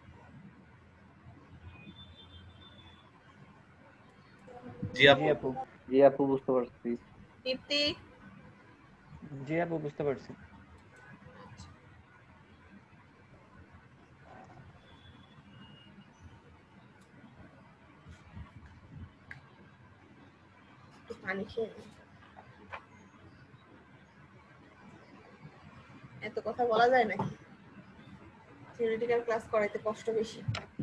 জি আপু। জি আপু বুঝতে পারছি। দীপ্তি? জি আপু বুঝতে পারছি। পানি খেয়ে নি। এত কথা বলা যায় নাকি? থিওরিটিক্যাল ক্লাস করাইতে কষ্ট বেশি।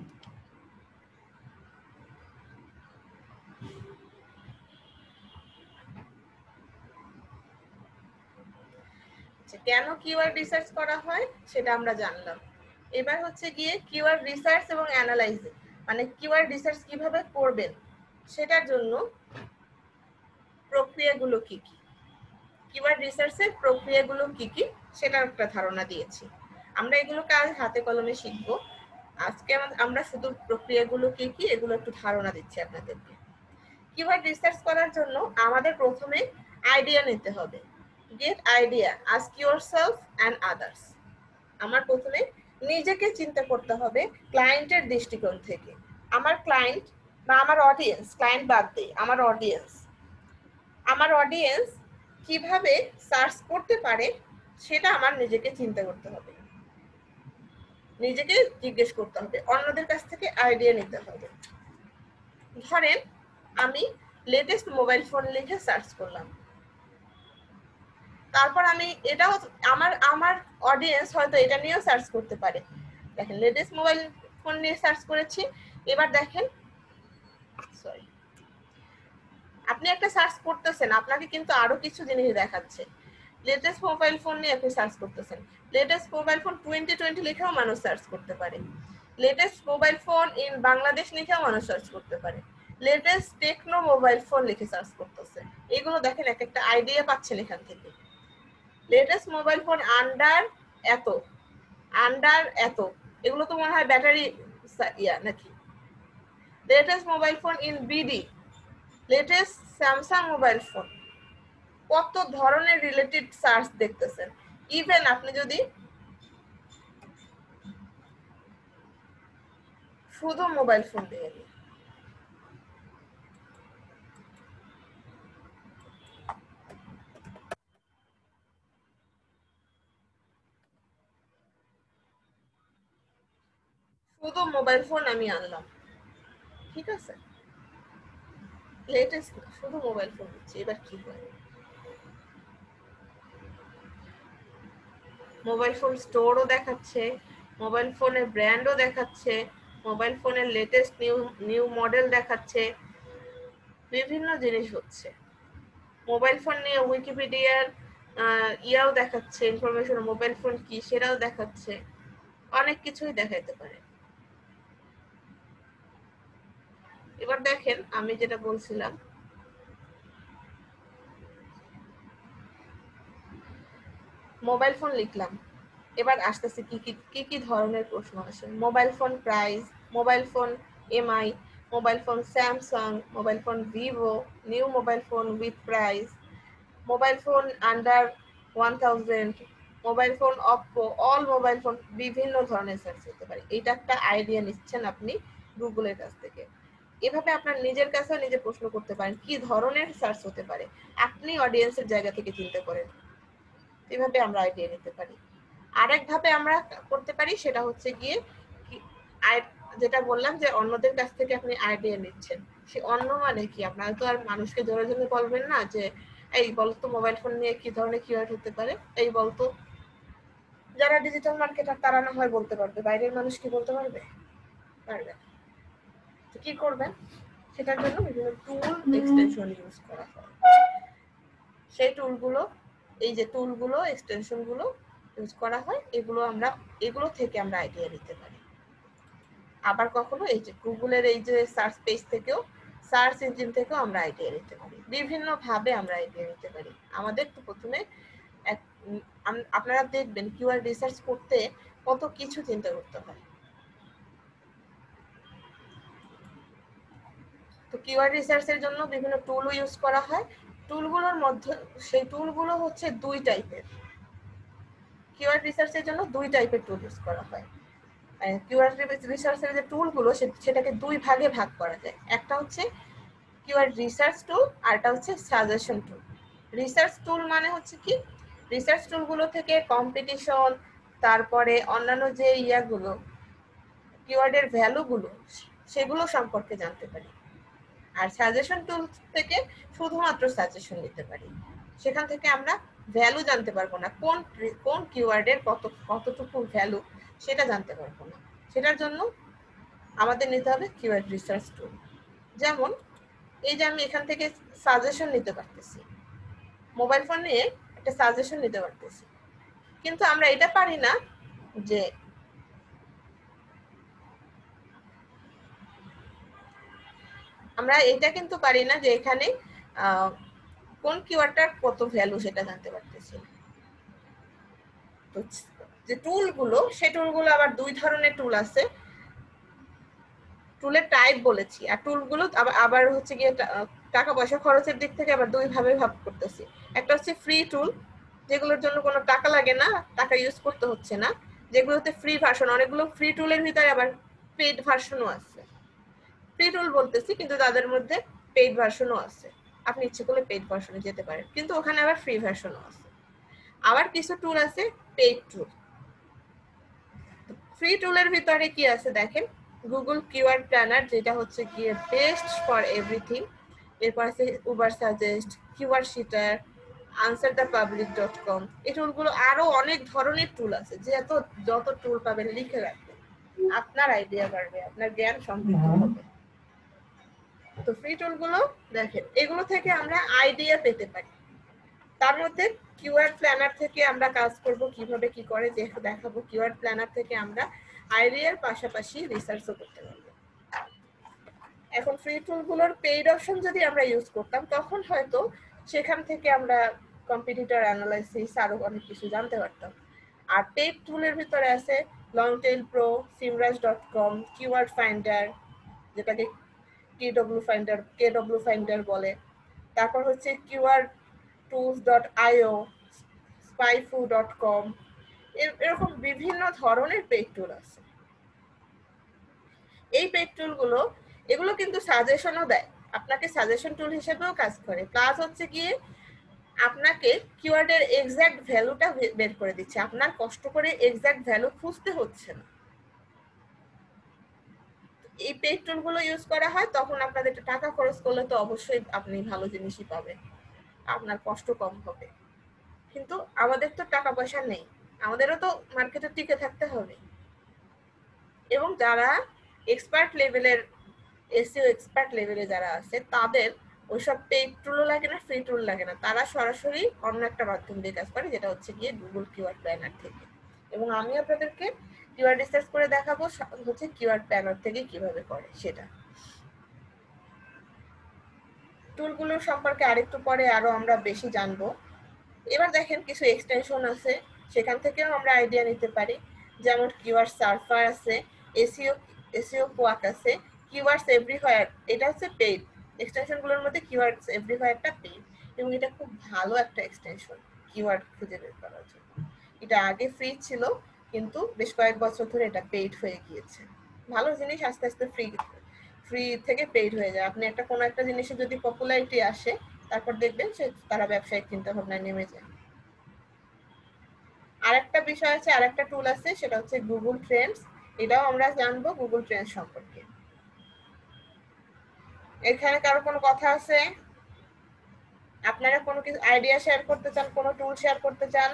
কেন কিওয়ার্ড রিসার্চ করা হয় সেটা আমরা জানলাম। এবার হচ্ছে গিয়ে কিওয়ার্ড রিসার্চ এবং অ্যানালাইজিং, মানে কিওয়ার্ড রিসার্চ কিভাবে করবেন সেটার জন্য প্রক্রিয়াগুলো কি কি, কিওয়ার্ড রিসার্চের প্রক্রিয়াগুলো কি কি সেটার একটা ধারণা দিয়েছি। আমরা এগুলো কাজ হাতে কলমে শিখব। আজকে আমরা শুধু প্রক্রিয়াগুলো কি কি এগুলো একটু ধারণা দিচ্ছি আপনাদেরকে। কিওয়ার্ড রিসার্চ করার জন্য আমাদের প্রথমে আইডিয়া নিতে হবে। Get idea, ask yourself and others. আমার প্রথমে নিজেকে চিন্তা করতে হবে ক্লায়েন্টের দৃষ্টিকোণ থেকে। আমার ক্লায়েন্ট বা আমার অডিয়েন্স, ক্লায়েন্ট বাদ দিয়ে আমার অডিয়েন্স, আমার অডিয়েন্স কিভাবে সার্চ করতে পারে সেটা আমার নিজেকে চিন্তা করতে হবে, নিজেকে জিজ্ঞেস করতে হবে, অন্যদের কাছ থেকে আইডিয়া নিতে হবে। ধরেন আমি লেটেস্ট মোবাইল ফোন লিখে সার্চ করলাম, তারপর আমি এটাও আমার আমার অডিয়েন্স হয়তো এটা নিয়েও সার্চ করতে পারে। দেখেন লেটেস্ট মোবাইল ফোন নিয়ে সার্চ করেছি। এবার দেখেন, সরি, আপনি একটা সার্চ করতেছেন, আপনাকে কিন্তু আরো কিছু জিনিস দেখাচ্ছে। লেটেস্ট মোবাইল ফোন নিয়ে আপনি সার্চ করতেছেন, latest mobile phone twenty twenty লিখেও মানুষ সার্চ করতে পারে, latest mobile phone in Bangladesh লিখেও মানুষ সার্চ করতে পারে, লেটেস্ট টেকনো মোবাইল ফোন লিখে সার্চ করতেছে। এগুলো দেখেন এক একটা আইডিয়া পাচ্ছেন এখান থেকে। লেটেস্ট মোবাইল ফোন আন্ডার এত, আন্ডার এত, এগুলো তো মনে হয় ব্যাটারি ইয়া নাকি। Latest mobile phone in BD, latest Samsung mobile phone, কত ধরনের রিলেটেড সার্চ দেখতেছেন। ইভেন আপনি যদি শুধু মোবাইল ফোন দিয়ে নিন, শুধু মোবাইল ফোন আমি আনলাম, ঠিক আছে, লেটেস্ট শুধু মোবাইল ফোন দিচ্ছি। এবার কি হয়, মোবাইল ফোন স্টোরও দেখাচ্ছে, মোবাইল ফোনের ব্র্যান্ডও দেখাচ্ছে, মোবাইল ফোনের লেটেস্ট নিউ নিউ মডেল দেখাচ্ছে, বিভিন্ন জিনিস হচ্ছে। মোবাইল ফোন নিয়ে উইকিপিডিয়ার ইয়াও দেখাচ্ছে, ইনফরমেশন মোবাইল ফোন কি সেটাও দেখাচ্ছে, অনেক কিছুই দেখাইতে পারে। এবার দেখেন আমি যেটা বলছিলাম, মোবাইল ফোন লিখলাম, এবার আসতেছে কি কি কি কি ধরনের প্রশ্ন আসে। Mobile phone price, mobile phone MI, mobile phone Samsung, mobile phone Vivo, new mobile phone with price, mobile phone under one thousand, mobile phone Oppo, all mobile phone বিভিন্ন ধরনের সার্চ হতে পারে। এটা একটা আইডিয়া নিচ্ছেন আপনি গুগলের কাছ থেকে। এভাবে আপনার নিজের কাছেও নিজে প্রশ্ন করতে পারেন কি ধরনের সার্চ হতে পারে, আপনি অডিয়েন্সের জায়গা থেকে চিন্তা করেন। এভাবে আমরা আইডিয়া নিতে পারি। আরেক ধাপে আমরা করতে পারি সেটা হচ্ছে গিয়ে যেটা বললাম যে অন্যদের কাছ থেকে আপনি আইডিয়া নিচ্ছেন। সে অন্য মানে কি, আপনারা তো আর মানুষকে জোরে জোরে বলবেন না যে এই বলতো মোবাইল ফোন নিয়ে কি ধরনের কিওয়ার্ড হতে পারে, এই বলতো। যারা ডিজিটাল মার্কেটার তারা না হয় বলতে পারবে, বাইরের মানুষ কি বলতে পারবে? পারবে। তো কি করবেন, সেটার জন্য বিভিন্ন টুল এক্সটেনশন ইউজ করা হয়। সেই টুলগুলো, এই যে টুলগুলো এক্সটেনশনগুলো ইউজ করা হয়, এগুলো আমরা এগুলো থেকে আমরা আইডিয়া নিতে পারি। আবার কখনো এই যে গুগলের এই যে সার্চ পেজ থেকেও, সার্চ ইঞ্জিন থেকেও আমরা আইডিয়া নিতে পারি। বিভিন্ন ভাবে আমরা আইডিয়া নিতে পারি। আমাদের তো প্রথমে আপনারা দেখবেন কিওয়ার্ড রিসার্চ করতে কত কিছু চিন্তা করতে হয়। তো কিওয়ার্ড রিসার্চের জন্য বিভিন্ন টুলও ইউজ করা হয়। টুলগুলোর মধ্যে সেই টুলগুলো হচ্ছে দুই টাইপের। কিওয়ার্ড রিসার্চের জন্য দুই টাইপের টুল ইউজ করা হয়। কিওয়ার্ড রিসার্চের যে টুলগুলো সেটাকে দুই ভাগে ভাগ করা যায়। একটা হচ্ছে কিওয়ার্ড রিসার্চ টুল, আর একটা হচ্ছে সাজেশন টুল। রিসার্চ টুল মানে হচ্ছে কি, রিসার্চ টুলগুলো থেকে কম্পিটিশন, তারপরে অন্যান্য যে ইয়াগুলো কিওয়ার্ডের ভ্যালুগুলো সেগুলো সম্পর্কে জানতে পারি। আর সাজেশন টুল থেকে শুধুমাত্র সাজেশন নিতে পারি। সেখান থেকে আমরা ভ্যালু জানতে পারবো না, কোন কোন কিওয়ার্ডের কত কতটুকু ভ্যালু সেটা জানতে পারবো না। সেটার জন্য আমাদের নিতে হবে কিওয়ার্ড রিসার্চ টুল। যেমন এই যে আমি এখান থেকে সাজেশন নিতে পারতেছি, মোবাইল ফোন নিয়ে একটা সাজেশন নিতে পারতেছি, কিন্তু আমরা এটা পারি না যে আমরা এটা কিন্তু পারি না যে এখানে কোন কিওয়ার্ডটার কত ভ্যালু সেটা জানতে পারতেছি। তো যে টুলগুলো, সেই টুলগুলো আবার দুই ধরনের টুল আছে। টুলের টাইপ বলেছি, আর টুলগুলো আবার হচ্ছে গিয়ে টাকা পয়সা খরচের দিক থেকে আবার দুই ভাবে ভাগ করতেছি। একটা হচ্ছে ফ্রি টুল, যেগুলোর জন্য কোনো টাকা লাগে না, টাকা ইউজ করতে হচ্ছে না, যেগুলোতে ফ্রি ভার্সন। অনেকগুলো ফ্রি টুলের ভিতরে আবার পেইড ভার্সনও আছে। ফ্রি টুল বলতেছি কিন্তু তাদের মধ্যে পেইড ভার্সনও আছে। আপনি ইচ্ছে করলে পেইড ভার্সনে যেতে পারেন, কিন্তু ওখানে আবার ফ্রি ভার্সনও আছে। আবার কিছু টুল আছে পেইড টুল। ফ্রি টুলের ভিতরে কি আছে দেখেন, গুগল কিওয়ার্ড প্ল্যানার, যেটা হচ্ছে গিয়ে বেস্ট ফর এভরিথিং। এরপর আছে Ubersuggest, keyword sheeter, answer the public dot com. এই টুলগুলো আরো অনেক ধরনের টুল আছে। যত যত টুল পাবেন লিখে রাখবেন, আপনার আইডিয়া বাড়বে, আপনার জ্ঞান সমৃদ্ধ হবে। তো ফ্রি টুলগুলো দেখেন, এগুলো থেকে আমরা আইডিয়া পেতে পারি। তার মধ্যে কিওয়ার্ড প্ল্যানার থেকে আমরা কাজ করব, কিভাবে কি করে দেখাবো। কিওয়ার্ড প্ল্যানার থেকে আমরা আইডিয়ার পাশাপাশি রিসার্চও করতে পারবো। এখন ফ্রি টুলগুলোর পেইড অপশন যদি আমরা ইউজ করতাম, তখন হয়তো সেখান থেকে আমরা কম্পিটিটর অ্যানালাইসিস আরো অনেক কিছু জানতে পারতাম। আর পেইড টুলের ভিতরে আছে Longtail Pro, Semrush dot com, keyword finder, যেটাকে কেডব্লিউ ফাইন্ডার কেডব্লিউ ফাইন্ডার বলে। তারপর হচ্ছে keyword tools dot io, SpyFu dot com. এরকম বিভিন্ন ধরনের পেইড টুল আছে। এই পেইড টুলগুলো এগুলো কিন্তু সাজেশনও দেয়, আপনাকে সাজেশন টুল হিসেবেও কাজ করে। প্লাস হচ্ছে গিয়ে আপনাকে কিওয়ার্ডের এক্সাক্ট ভ্যালুটা বের করে দিচ্ছে, আপনার কষ্ট করে এক্সাক্ট ভ্যালু খুঁজতে হচ্ছে না। এই পেইড টুলগুলো ইউজ করা হয়, তখন আপনাদের টাকা খরচ করলে তো অবশ্যই আপনি ভালো জিনিসই পাবেন, আপনার কষ্ট কম হবে। কিন্তু আমাদের তো টাকা পয়সা নেই, আমাদেরও তো মার্কেটে টিকে থাকতে হবে। এবং যারা এক্সপার্ট লেভেলের, এসইও এক্সপার্ট লেভেলে যারা আছে, তাদের ওইসব পেইড টুলও লাগে না, ফ্রি টুল লাগে না। তারা সরাসরি অন্য একটা মাধ্যম দিয়ে কাজ করে, যেটা হচ্ছে গিয়ে গুগল কিওয়ার্ড প্ল্যানার থেকে। এবং আমি আপনাদেরকে কিওয়ার্ড রিসার্চ করে দেখাবো হচ্ছে কিওয়ার্ড প্ল্যানার থেকে কিভাবে করে সেটা। টুলগুলোর সম্পর্কে আরেকটু পরে আরো আমরা বেশি জানবো। এবার দেখেন কিছু এক্সটেনশন আছে, সেখান থেকেও আমরা আইডিয়া নিতে পারি। যেমন কিওয়ার্ড সার্ফার আছে, এসইও এসইও কোয়াক আছে, কিওয়ার্ডস এভরিহোয়ার, এটা হচ্ছে পেইড এক্সটেনশনগুলোর মধ্যে কিওয়ার্ডস এভরিহোয়ারটা পেইড, এবং এটা খুব ভালো একটা এক্সটেনশন কিওয়ার্ড খুঁজে বের করার জন্য। এটা আগে ফ্রি ছিল, কিন্তু বেশ কয়েক বছর ধরে এটা পেইড হয়ে গিয়েছে। ভালো জিনিস আস্তে আস্তে ফ্রি ফ্রি থেকে পেইড হয়ে যায়। আপনি একটা কোনো একটা জিনিসের যদি পপুলারিটি আসে, তারপর দেখবেন যে তারা ব্যবসায়িক চিন্তা ভাবনায় নেমে যায়। আরেকটা বিষয় আছে, আরেকটা টুল আছে, সেটা হচ্ছে গুগল ট্রেন্ডস। এটাও আমরা জানবো গুগল ট্রেন্ডস সম্পর্কে। এখানে কারো কোনো কথা আছে? আপনারা কোনো কিছু আইডিয়া শেয়ার করতে চান, কোনো টুল শেয়ার করতে চান?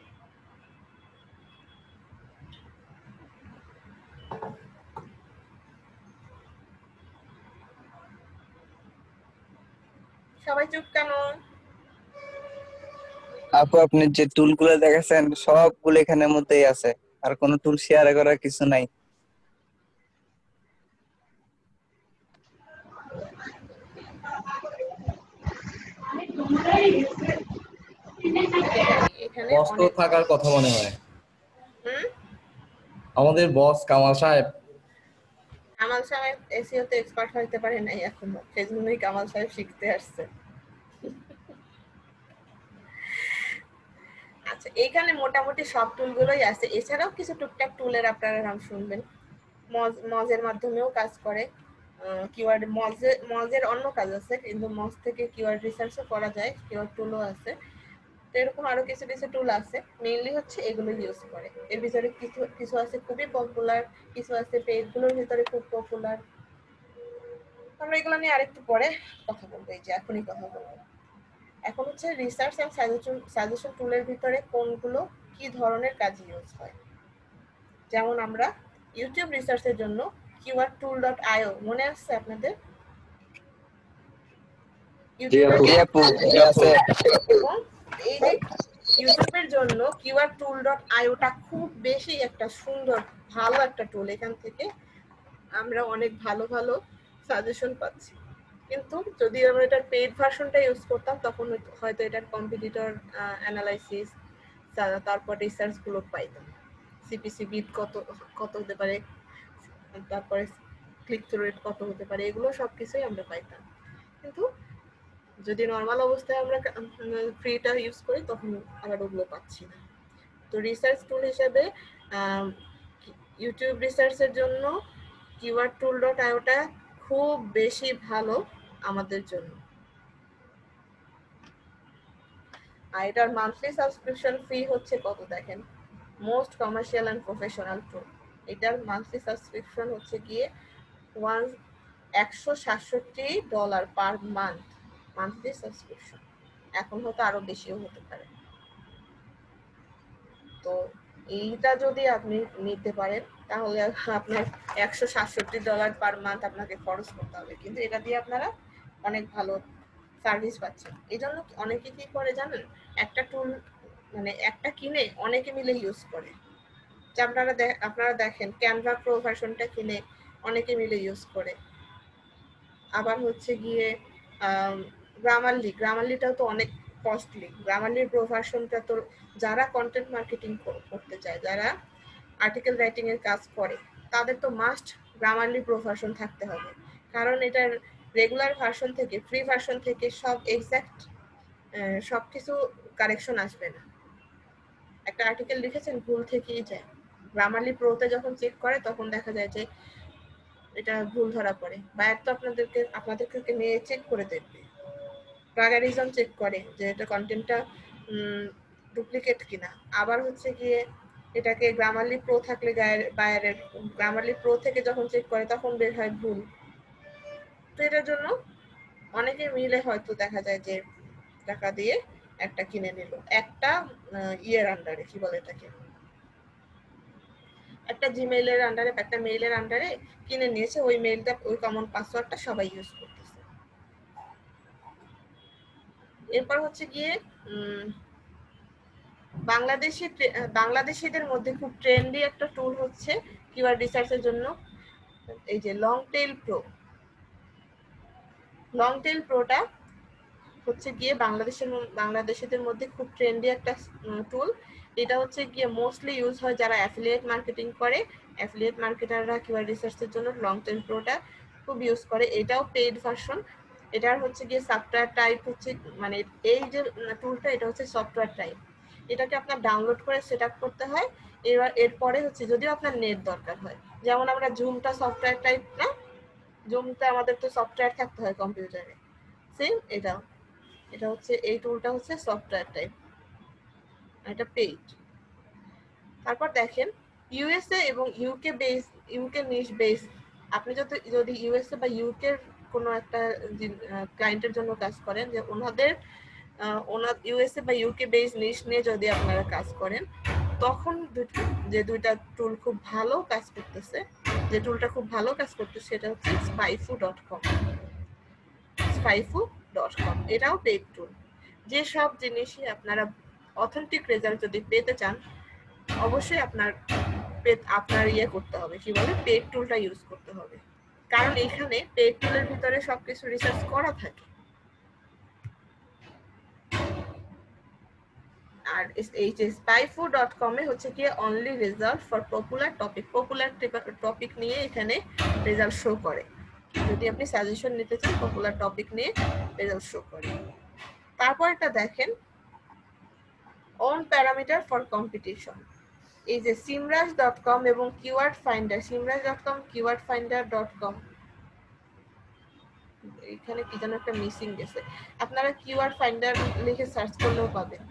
সবাই চুপ কেন? আপু আপনি যে টুলগুলো দেখাচ্ছেন সবগুলো এখানের মধ্যেই আছে, আর কোনো টুল শেয়ার করার কিছু নাই। এখানে বস তো অনেক থাকার কথা মনে হয়, হুম আমাদের বস কামাল সাহেব। কামাল সাহেব এসিও তে এক্সপার্ট হইতে পারে নাই এখনো, সেজন্যই কামাল সাহেব শিখতে আসছে। আচ্ছা, এখানে মোটামুটি সব টুলগুলোই আছে। এছাড়াও কিছু টুকটাক টুলের আপনারা নাম শুনবেন। মজ মজের মাধ্যমেও কাজ করে। কিওয়ার্ড মজে মজের অন্য কাজ আছে, কিন্তু মজ থেকে কিওয়ার্ড রিসার্চও করা যায়, কিওয়ার্ড টুলও আছে। তো এরকম আরো কিছু কিছু টুল আছে, মেইনলি হচ্ছে এগুলো ইউজ করে। এর ভিতরে কিছু কিছু আছে খুবই পপুলার, কিছু আছে পেজগুলোর ভিতরে খুব পপুলার। আমরা এগুলো নিয়ে আরেকটু পরে কথা বলবো, এই যে এখনই কথা বলবো। এখন হচ্ছে রিসার্চ এন্ড সাজেশন সাজেশন টুলের ভিতরে কোনগুলো কি ধরনের কাজে ইউজ হয়। যেমন আমরা ইউটিউব রিসার্চের জন্য কিওয়ার্ড টুল ডট আইও মনে আছে আপনাদের? এবং এই যে ইউটিউবের জন্য কিওয়ার্ড টুল ডট আইওটা খুব বেশি একটা সুন্দর ভালো একটা টুল। এখান থেকে আমরা অনেক ভালো ভালো সাজেশন পাচ্ছি, কিন্তু যদি আমরা এটার পেইড ভার্সনটা ইউজ করতাম তখন হয়তো এটার কম্পিটিটর অ্যানালাইসিস, তারপর রিসার্চ গুলো পাইতাম, সিপিসি বিট কত কত হতে পারে, তারপরে ক্লিক থ্রু রেট কত হতে পারে, এগুলো সবকিছুই আমরা পাইতাম। কিন্তু যদি নর্মাল অবস্থায় আমরা ফ্রিটা ইউজ করি তখন আবার ওগুলো পাচ্ছি না। তো রিসার্চ টুল হিসেবে ইউটিউব রিসার্চের জন্য কিওয়ার্ড টুল ডট আইওটা খুব বেশি ভালো আমাদের জন্য। আর এটার মান্থলি সাবস্ক্রিপশন ফি হচ্ছে কত দেখেন, most commercial and professional tool. এটার মান্থলি সাবস্ক্রিপশন হচ্ছে গিয়ে ওয়ান একশো সাতষট্টি dollar per month monthly subscription. এখন হয়তো আরো বেশিও হতে পারে। তো এইটা যদি আপনি নিতে পারেন তাহলে আপনার একশো সাতষট্টি ডলার পার মান্থ আপনাকে খরচ করতে হবে, কিন্তু এটা দিয়ে আপনারা অনেক ভালো সার্ভিস পাচ্ছেন। এই জন্য অনেকে কি করে জানেন, একটা টুল মানে একটা কিনে অনেকে মিলে ইউজ করে। যে আপনারা আপনারা দেখেন ক্যানভা প্রো ভার্সনটা কিনে অনেকে মিলে ইউজ করে। আবার হচ্ছে গিয়ে গ্রামারলি গ্রামারলিটাও তো অনেক কস্টলি। গ্রামারলির প্রো ভার্সনটা তো যারা কন্টেন্ট মার্কেটিং করতে চায়, যারা আর্টিকেল রাইটিং এর কাজ করে, তাদের তো মাস্ট গ্রামারলি প্রো ভার্সন থাকতে হবে, কারণ এটার রেগুলার ভার্সন থেকে ফ্রি ভার্সন থেকে সব এক্সাক্ট সবকিছু কারেকশন আসবে না। একটা আর্টিকেল লিখেছেন ভুল থেকেই যায়, গ্রামারলি প্রোতে যখন চেক করে তখন দেখা যায় যে এটা ভুল ধরা পড়ে, বা একটা আপনাদেরকে আপনাদেরকে নিয়ে চেক করে দেখবে, প্লাগারিজম চেক করে যে এটা কন্টেন্টটা ডুপ্লিকেট কিনা। আবার হচ্ছে গিয়ে এটাকে গ্রামারলি প্রো থাকলে বায়ারের গ্রামারলি প্রো থেকে যখন চেক করে তখন বের হয় ভুল। তো এটার জন্য অনেকে মিলে হয়তো দেখা যায় যে টাকা দিয়ে একটা কিনে নিল, একটা ইয়ের আন্ডারে কি বলে এটাকে, একটা জিমেইলের আন্ডারে, একটা মেইলের আন্ডারে কিনে নিয়েছে, ওই মেইলটা ওই কমন পাসওয়ার্ডটা সবাই ইউজ করতেছে। এরপর হচ্ছে গিয়ে বাংলাদেশি বাংলাদেশিদের মধ্যে খুব ট্রেন্ডি একটা টুল হচ্ছে কিওয়ার্ড রিসার্চের জন্য এই যে long tail pro. Long tail প্রোটা হচ্ছে গিয়ে বাংলাদেশের বাংলাদেশিদের মধ্যে খুব ট্রেন্ডি একটা টুল। এটা হচ্ছে গিয়ে মোস্টলি ইউজ হয় যারা অ্যাফিলিয়েট মার্কেটিং করে। অ্যাফিলিয়েট মার্কেটাররা কিওয়ার্ড রিসার্চের জন্য লং টেইল প্রোটা খুব ইউজ করে, এটাও পেইড ভার্সন। এটার হচ্ছে গিয়ে সফটওয়্যার টাইপ হচ্ছে মানে এই যে টুলটা এটা হচ্ছে সফটওয়্যার টাইপ, এটাকে আপনার ডাউনলোড করে সেট আপ করতে হয়। এবার এরপরে হচ্ছে যদিও আপনার নেট দরকার হয়, যেমন আমরা জুমটা সফটওয়্যার টাইপ না, জুমটা আমাদের তো সফটওয়্যার থাকতে হয় কম্পিউটারে, সেম এটাও, এটা হচ্ছে এই টুলটা হচ্ছে সফটওয়্যার টাইপ, এটা পেইড। তারপর দেখেন ইউএসএ এবং UK base, UK niche base, আপনি যদি যদি ইউএসএ বা ইউকে কোনো একটা ক্লায়েন্টের জন্য কাজ করেন, যে ওনাদের ওনার ইউএসএ বা ইউকে বেস নিশ নিয়ে যদি আপনারা কাজ করেন, তখন যে দুইটা টুল খুব ভালো কাজ করতেছে, যে টুলটা খুব ভালো কাজ করতেছে সেটা হচ্ছে SpyFu dot com. SpyFu dot com এটাও পেইড টুল। যে সব জিনিসই আপনারা অথেন্টিক রেজাল্ট যদি পেতে চান, অবশ্যই আপনার আপনার ইয়ে করতে হবে, কি বলে, পেইড টুলটা ইউজ করতে হবে, কারণ এখানে পেইড টুলের ভিতরে সবকিছু রিসার্চ করা থাকে। আর এই যে স্পাইফু ডট কম এ হচ্ছে কি only result for popular topic, popular topic নিয়ে এখানে রেজাল্ট শো করে। যদি আপনি সাজেশন নিতে চান পপুলার টপিক নিয়ে রেজাল্ট শো করে। তারপর এটা দেখেন own parameter for competition, এই যে simraj ডট কম এবং keyword finder, simraj dot com keyword finder dot com, এখানে কি যেন একটা মিসিং গেছে, আপনারা keyword finder লিখে সার্চ করলেও পাবেন।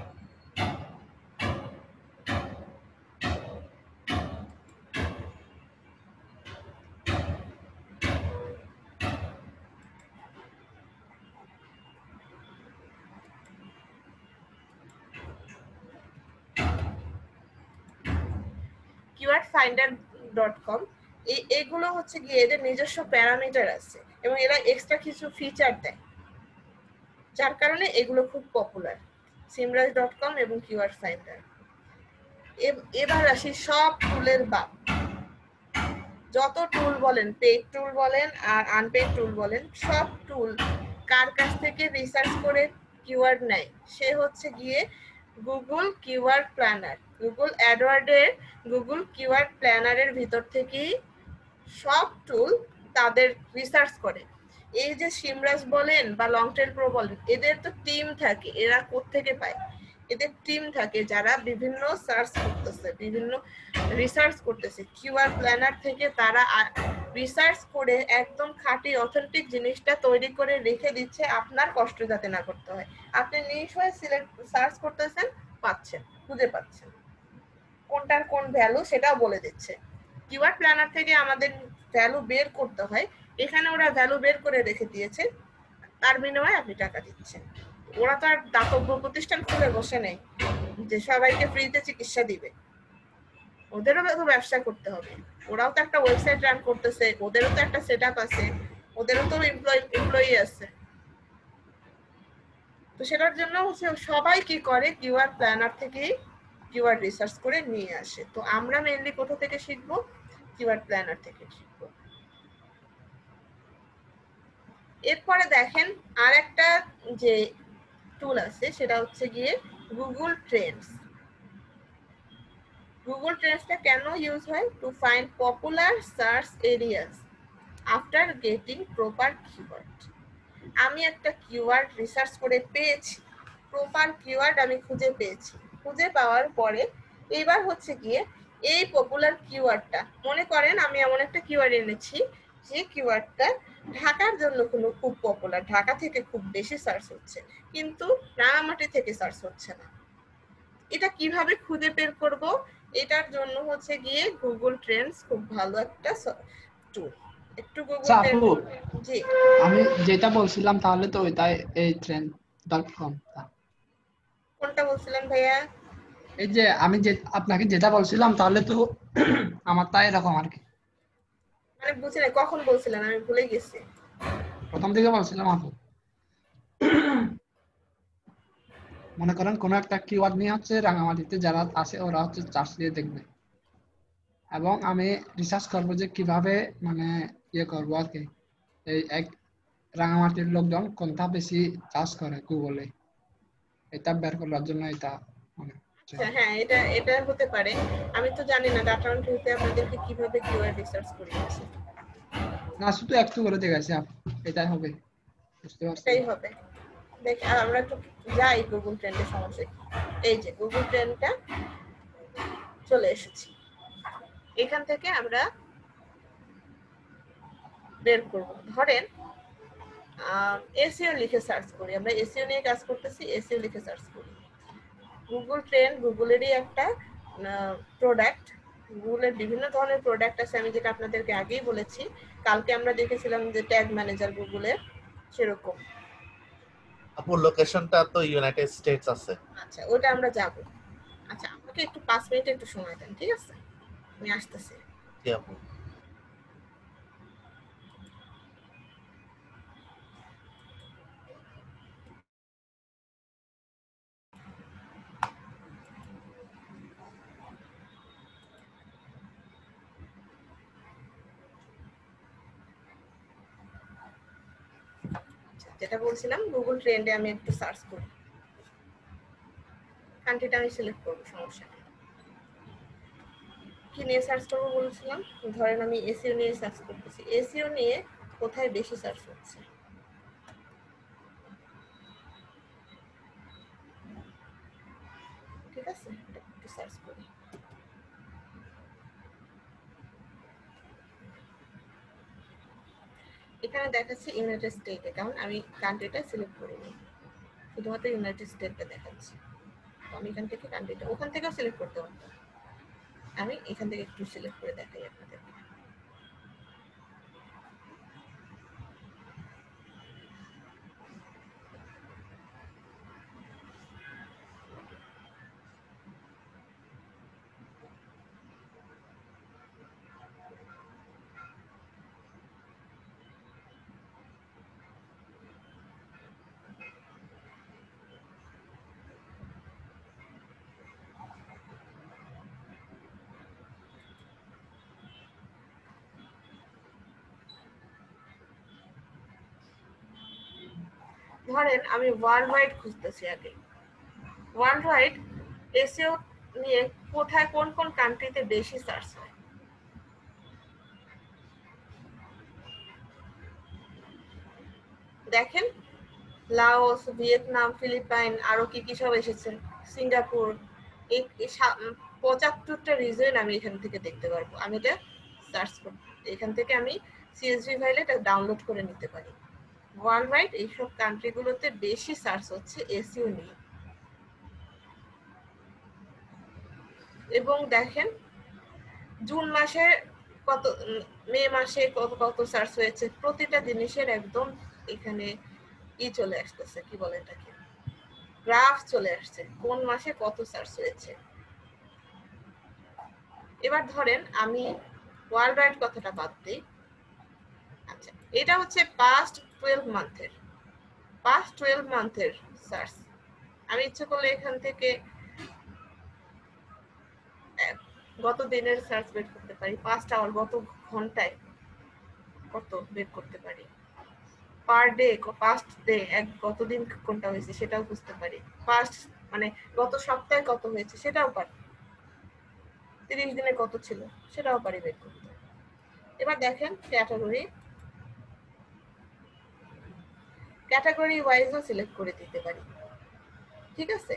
keyword finder ডট কম এই এগুলো হচ্ছে গিয়ে এদের নিজস্ব প্যারামিটার আছে এবং এরা এক্সট্রা কিছু ফিচার দেয়, যার কারণে এগুলো খুব পপুলার, simraj ডট কম এবং keyword finder। এবার আসি সব টুলের বাপ, যত টুল বলেন, পেইড টুল বলেন আর আনপেইড টুল বলেন, সব টুল কার কাছ থেকে রিসার্চ করে কিওয়ার্ড নেয়, সে হচ্ছে গিয়ে গুগল কিওয়ার্ড প্ল্যানার। গুগল অ্যাডওয়ার্ডের গুগল কিওয়ার্ড প্ল্যানারের ভিতর থেকেই সব টুল তাদের রিসার্চ করে। এই যে সিমরাজ বলেন বা লংটেল প্রো বলেন, এদের তো টিম থাকে, এরা কোত্থেকে পায়, এদের টিম থাকে যারা বিভিন্ন সার্চ করতেছে, বিভিন্ন রিসার্চ করতেছে, কিওয়ার্ড প্ল্যানার থেকে তারা রিসার্চ করে একদম খাঁটি অথেন্টিক জিনিসটা তৈরি করে রেখে দিচ্ছে, আপনার কষ্ট যাতে না করতে হয়। আপনি নিজ হয়ে সিলেক্ট সার্চ করতেছেন, পাচ্ছেন, খুঁজে পাচ্ছেন, কোনটার কোন ভ্যালু সেটাও বলে দিচ্ছে। কিওয়ার্ড প্ল্যানার থেকে আমাদের ভ্যালু বের করতে হয়, এখানে ওরা ভ্যালু বের করে রেখে দিয়েছে, তার বিনিময়ে আপনি টাকা দিচ্ছেন। ওরা তো আর দাতব্য প্রতিষ্ঠান খুলে বসে নেই যে সবাইকে ফ্রিতে চিকিৎসা দিবে, ওদেরও তো ব্যবসা করতে হবে, ওরাও তো একটা ওয়েবসাইট রান করতেছে, ওদেরও তো একটা সেট আপ আছে, ওদেরও তো এমপ্লয়ি এমপ্লয়ি আছে। তো সেটার জন্য হচ্ছে সবাই কি করে, কিওয়ার্ড প্ল্যানার থেকেই কিওয়ার্ড রিসার্চ করে নিয়ে আসে। তো আমরা মেইনলি কোথা থেকে শিখবো, কিওয়ার্ড প্ল্যানার থেকে শিখবো। এরপরে দেখেন আর একটা যে টুল আছে সেটা হচ্ছে গিয়ে গুগল ট্রেন্ডস। গুগল ট্রেন্ডসটা কেন ইউজ হয়, to find popular search areas after getting proper keyword. আমি একটা কিওয়ার্ড রিসার্চ করে পেয়েছি, প্রপার কিওয়ার্ড আমি খুঁজে পেয়েছি, খুঁজে পাওয়ার পরে এবার হচ্ছে গিয়ে এই পপুলার কিওয়ার্ডটা, মনে করেন আমি এমন একটা কিওয়ার্ড এনেছি যে কিওয়ার্ডটা ঢাকার জন্য কোনো খুব পপুলার, ঢাকা থেকে খুব বেশি সার্চ হচ্ছে, কিন্তু রাঙামাটি থেকে সার্চ হচ্ছে না। এটা কিভাবে খুঁজে বের করব, এটার জন্য হচ্ছে গিয়ে গুগল ট্রেন্ডস খুব ভালো একটা টুল। একটু গুগল জি আমি যেটা বলছিলাম তাহলে তো ওইটাই, এই ট্রেন্ড ডট কম। কোনটা বলছিলেন ভাইয়া? এই যে আমি যে আপনাকে যেটা বলছিলাম তাহলে তো আমার তাই এরকম আর কি। মানে বুঝি না কখন বলছিলেন, আমি ভুলে গেছি। প্রথম দিকে বলছিলাম আপু, মনে করেন কোন একটা কিওয়ার্ড নিয়ে হচ্ছে রাঙামাটিতে যারা আছে ওরা হচ্ছে চার্জ দিয়ে দেখবে, এবং আমি রিসার্চ করবো যে কিভাবে মানে ইয়ে করবো আর কি, এই এক রাঙামাটির লোকজন কোনটা বেশি চার্জ করে গুগলে, এটা বের করার জন্য এটা মানে হ্যাঁ এটা এটা হতে পারে, আমি তো জানি না ডাটা এন্ট্রিতে আপনাদেরকে কিভাবে কিওয়ার্ড রিসার্চ করিয়েছে। না শুধু একটু করে দেখাইছি আপু, এটাই হবে, বুঝতে পারছেন? এটাই হবে। দেখ আর আমরা একটু যাই গুগল ট্রেন্ডে, সমস্যা কি? এই যে গুগল ট্রেন্ডটা চলে এসেছি, এখান থেকে আমরা বের করব। ধরেন এসইও লিখে সার্চ করি, আমরা এসইও নিয়ে কাজ করতেছি, এসইও লিখে সার্চ করি। গুগল ট্রেন্ড গুগলেরই একটা প্রোডাক্ট, গুগলের বিভিন্ন ধরনের প্রোডাক্ট আছে, আমি যেটা আপনাদেরকে আগেই বলেছি, কালকে আমরা দেখেছিলাম যে ট্যাগ ম্যানেজার গুগলের, সেরকম। আপু লোকেশনটা তো ইউনাইটেড স্টেটস আছে। আচ্ছা ওটা আমরা যাব। আচ্ছা আমাকে একটু পাঁচ মিনিট একটু সময় দেন, ঠিক আছে? আমি আসতেছি। জি আপু। যেটা বলছিলাম গুগল ট্রেন্ডে আমি একটু সার্চ করি, কান্ট্রিটা আমি সিলেক্ট করবো, সমস্যা নেই। কি নিয়ে সার্চ করবো বলছিলাম? ধরেন আমি এসইও নিয়ে সার্চ করতেছি, এসইও নিয়ে কোথায় বেশি সার্চ হচ্ছে, ঠিক আছে? একটু সার্চ করি। এখানে দেখাচ্ছে ইউনাইটেড স্টেটে, কারণ আমি কান্ট্রিটা সিলেক্ট করিনি, শুধুমাত্র ইউনাইটেড স্টেটটা দেখাচ্ছে। আমি এখান থেকে কান্ট্রিটা, ওখান থেকেও সিলেক্ট করতে পারতাম, আমি এখান থেকে একটু সিলেক্ট করে দেখাই আপনাদের। ধরেন আমি ওয়ার্ল্ড ওয়াইড খুঁজতেছি, আগে ওয়ার্ল্ড ওয়াইড এসইও নিয়ে কোথায় কোন কোন কান্ট্রিতে বেশি সার্চ হয়। দেখেন লাওস, ভিয়েতনাম, ফিলিপাইন, আরো কি কি সব এসেছে, সিঙ্গাপুর, এই পঁচাত্তরটা রিজন আমি এখান থেকে দেখতে পারবো। আমি এটা সার্চ করব, এখান থেকে আমি সিএসভি ফাইলে এটা ডাউনলোড করে নিতে পারি। ওয়ার্ল্ড ওয়াইড এইসব কান্ট্রিগুলোতে বেশি সার্চ হচ্ছে এসইও নিয়ে। এবং দেখেন জুন মাসে কত, মে মাসে কত কত সার্চ হয়েছে, প্রতিটা জিনিসের একদম এখানে ই চলে আসতেছে, কি বলে এটাকে, গ্রাফ চলে আসছে, কোন মাসে কত সার্চ হয়েছে। এবার ধরেন আমি ওয়ার্ল্ড ওয়াইড কথাটা বাদ দিই। আচ্ছা এটা হচ্ছে পাস্ট টুয়েলভ মান্থের, পাস্ট টুয়েলভ মান্থের সার্চ। আমি ইচ্ছে করলে এখান থেকে গত দিনের সার্চ বের করতে পারি, পাস্ট আওয়ার, গত ঘন্টায় কত বের করতে পারি, পার ডে, পাস্ট ডে, এক গত দিন কোনটা হয়েছে সেটাও বুঝতে পারি, পাস্ট মানে গত সপ্তাহে কত হয়েছে সেটাও পারি, তিরিশ দিনে কত ছিল সেটাও পারি বের করতে। এবার দেখেন ক্যাটাগরি, ক্যাটাগরি ওয়াইজও সিলেক্ট করে দিতে পারি, ঠিক আছে?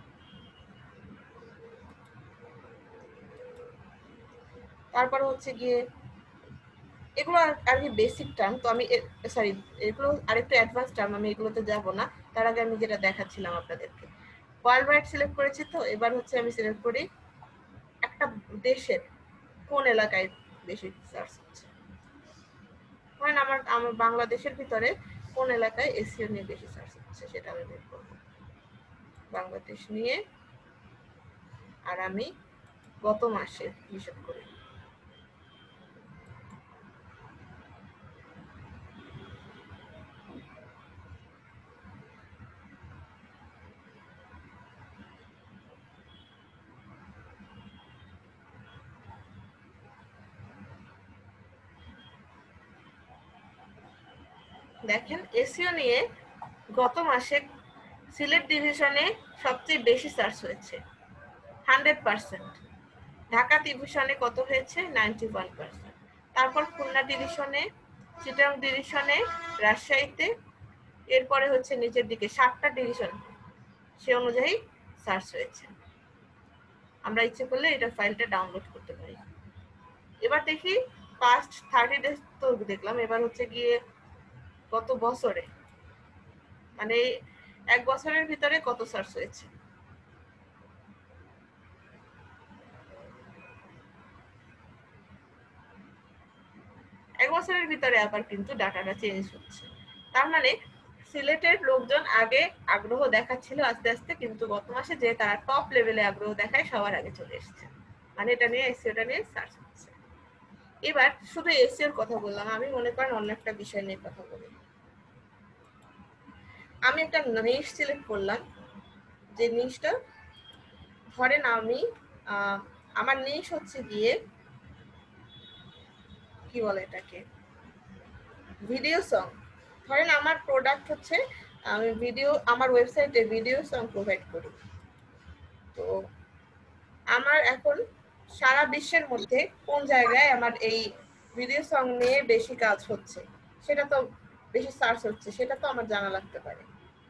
তারপর হচ্ছে গিয়ে এগুলো আর কি বেসিক টার্ম, তো আমি সরি এগুলো আরেকটু অ্যাডভান্স টার্ম, আমি এগুলোতে যাব না। তার আগে আমি যেটা দেখাচ্ছিলাম আপনাদেরকে, ওয়ার্ল্ড ওয়াইড সিলেক্ট করেছি, তো এবার হচ্ছে আমি সিলেক্ট করি একটা দেশের কোন এলাকায় বেশি সার্চ হচ্ছে। ধরেন আমার আমার বাংলাদেশের ভিতরে কোন এলাকায় এসইও নিয়ে বেশি সার্চ হচ্ছে সেটা আমি বের করব, বাংলাদেশ নিয়ে, আর আমি গত মাসের হিসাব করি। দেখেন এসইও নিয়ে গত মাসে সিলেট ডিভিশনে সবচেয়ে বেশি সার্চ হয়েছে হান্ড্রেড পার্সেন্ট, ঢাকা ডিভিশনে কত হয়েছে নাইনটি ওয়ান পার্সেন্ট, তারপর খুলনা ডিভিশনে চিটাং ডিভিশনে, রাজশাহীতে, এরপরে হচ্ছে নিচের দিকে সাতটা ডিভিশন সে অনুযায়ী সার্চ হয়েছে। আমরা ইচ্ছে করলে এটা ফাইলটা ডাউনলোড করতে পারি। এবার দেখি পাস্ট থার্টি ডেজ তো দেখলাম, এবার হচ্ছে গিয়ে কত বছরে, মানে এক বছরের ভিতরে কত সার্চ হয়েছে। এক বছরের ভিতরে আবার কিন্তু ডাটাটা চেঞ্জ হচ্ছে। তার মানে সিলেটের লোকজন আগে আগ্রহ দেখাচ্ছিল আস্তে আস্তে, কিন্তু গত মাসে যে তারা টপ লেভেলে আগ্রহ দেখায় সবার আগে চলে এসেছে, মানে এটা নিয়ে এসিওটা নিয়ে সার্চ হচ্ছে। এবার শুধু এসিওর কথা বললাম, আমি মনে করেন অন্য একটা বিষয় নিয়ে কথা বলি। আমি একটা নিশ সিলেক্ট করলাম, যে নিশটা ধরেন আমি আমার নিশ হচ্ছে গিয়ে কি বলে এটাকে, ভিডিও সং। ধরেন আমার প্রোডাক্ট হচ্ছে আমি ভিডিও, আমার ওয়েবসাইটে ভিডিও সং প্রোভাইড করি। তো আমার এখন সারা বিশ্বের মধ্যে কোন জায়গায় আমার এই ভিডিও সং নিয়ে বেশি কাজ হচ্ছে, সেটা তো বেশি সার্চ হচ্ছে, সেটা তো আমার জানা লাগতে পারে।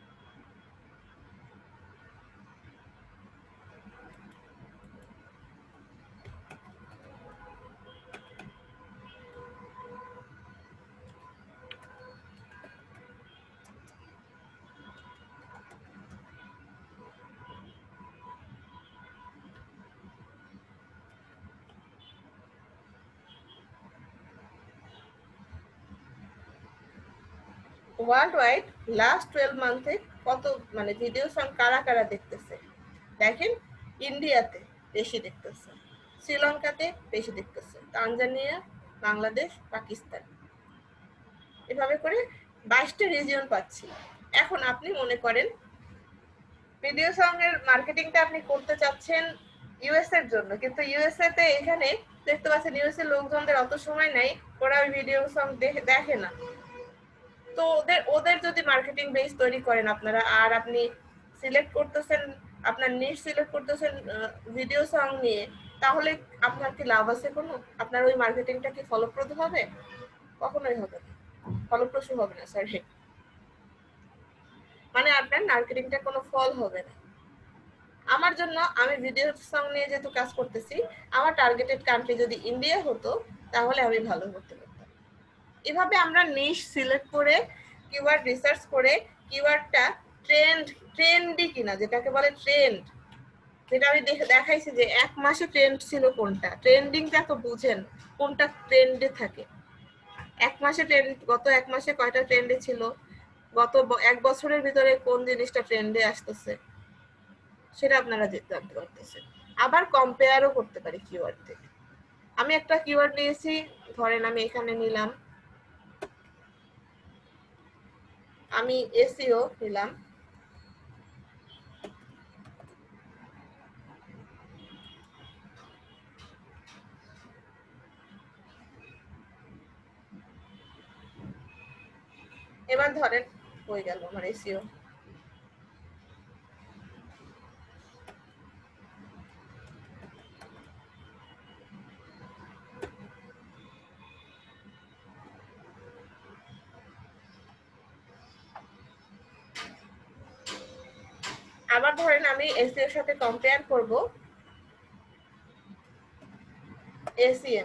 ওয়ার্ল্ড ওয়াইড লাস্ট টুয়েলভ মান্থে কত মানে ভিডিও সং কারা কারা দেখতেছে দেখেন। ইন্ডিয়াতে বেশি দেখতেছে, শ্রীলঙ্কাতে বেশি দেখতেছে, তানজানিয়া, বাংলাদেশ, পাকিস্তান, এভাবে করে বাইশটা রিজিয়ন পাচ্ছি। এখন আপনি মনে করেন ভিডিও সং এর মার্কেটিংটা আপনি করতে চাচ্ছেন ইউএস এর জন্য, কিন্তু ইউএসএ তে এখানে দেখতে পাচ্ছেন ইউএস এর লোকজনদের অত সময় নাই, ওরা ওই ভিডিও সং দেখে না। তো ওদের ওদের যদি মার্কেটিং বেস তৈরি করেন আপনারা, আর আপনি সিলেক্ট করতেছেন, আপনার নিশ সিলেক্ট করতেছেন ভিডিও সং নিয়ে, তাহলে আপনার কি লাভ আছে কোনো? আপনার ওই মার্কেটিংটা কি ফলপ্রদ হবে? কখনোই হবে না, ফলপ্রসূ হবে না স্যার। মানে আপনার মার্কেটিংটা কোনো ফল হবে না। আমার জন্য, আমি ভিডিও সং নিয়ে যেহেতু কাজ করতেছি, আমার টার্গেটেড কান্ট্রি যদি ইন্ডিয়া হতো তাহলে আমি ভালো করতে পারতাম। এভাবে আমরা নিশ সিলেক্ট করে কিওয়ার্ড রিসার্চ করে কিওয়ার্ডটা ট্রেন্ড ট্রেন্ডি কিনা, যেটাকে বলে ট্রেন্ড, যেটা আমি দেখাইছি যে এক মাসে ট্রেন্ড ছিল কোনটা, ট্রেন্ডিংটা তো বুঝেন কোনটা ট্রেন্ডে থাকে। এক মাসে ট্রেন্ড, গত এক মাসে কয়টা ট্রেন্ডে ছিল, গত এক বছরের ভিতরে কোন জিনিসটা ট্রেন্ডে আসতেছে, সেটা আপনারা জানতে পারতেছেন। আবার কম্পেয়ারও করতে পারি কিওয়ার্ড থেকে। আমি একটা কিওয়ার্ড নিয়েছি, ধরেন আমি এখানে নিলাম, আমি এসইও নিলাম, এবার ধরেন হয়ে গেল আমার এসইও। আবার ধরেন আমি এসইও এর সাথে কম্পেয়ার করব এসইএম।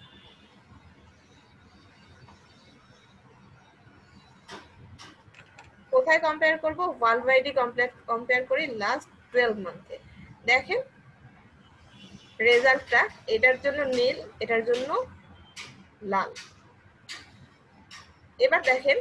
কোথায় কম্পেয়ার করব? ওয়ার্ল্ড ওয়াইডই কম্পেয়ার করি লাস্ট টুয়েলভ মান্থে। দেখেন রেজাল্টটা এটার জন্য নীল, এটার জন্য লাল। এবার দেখেন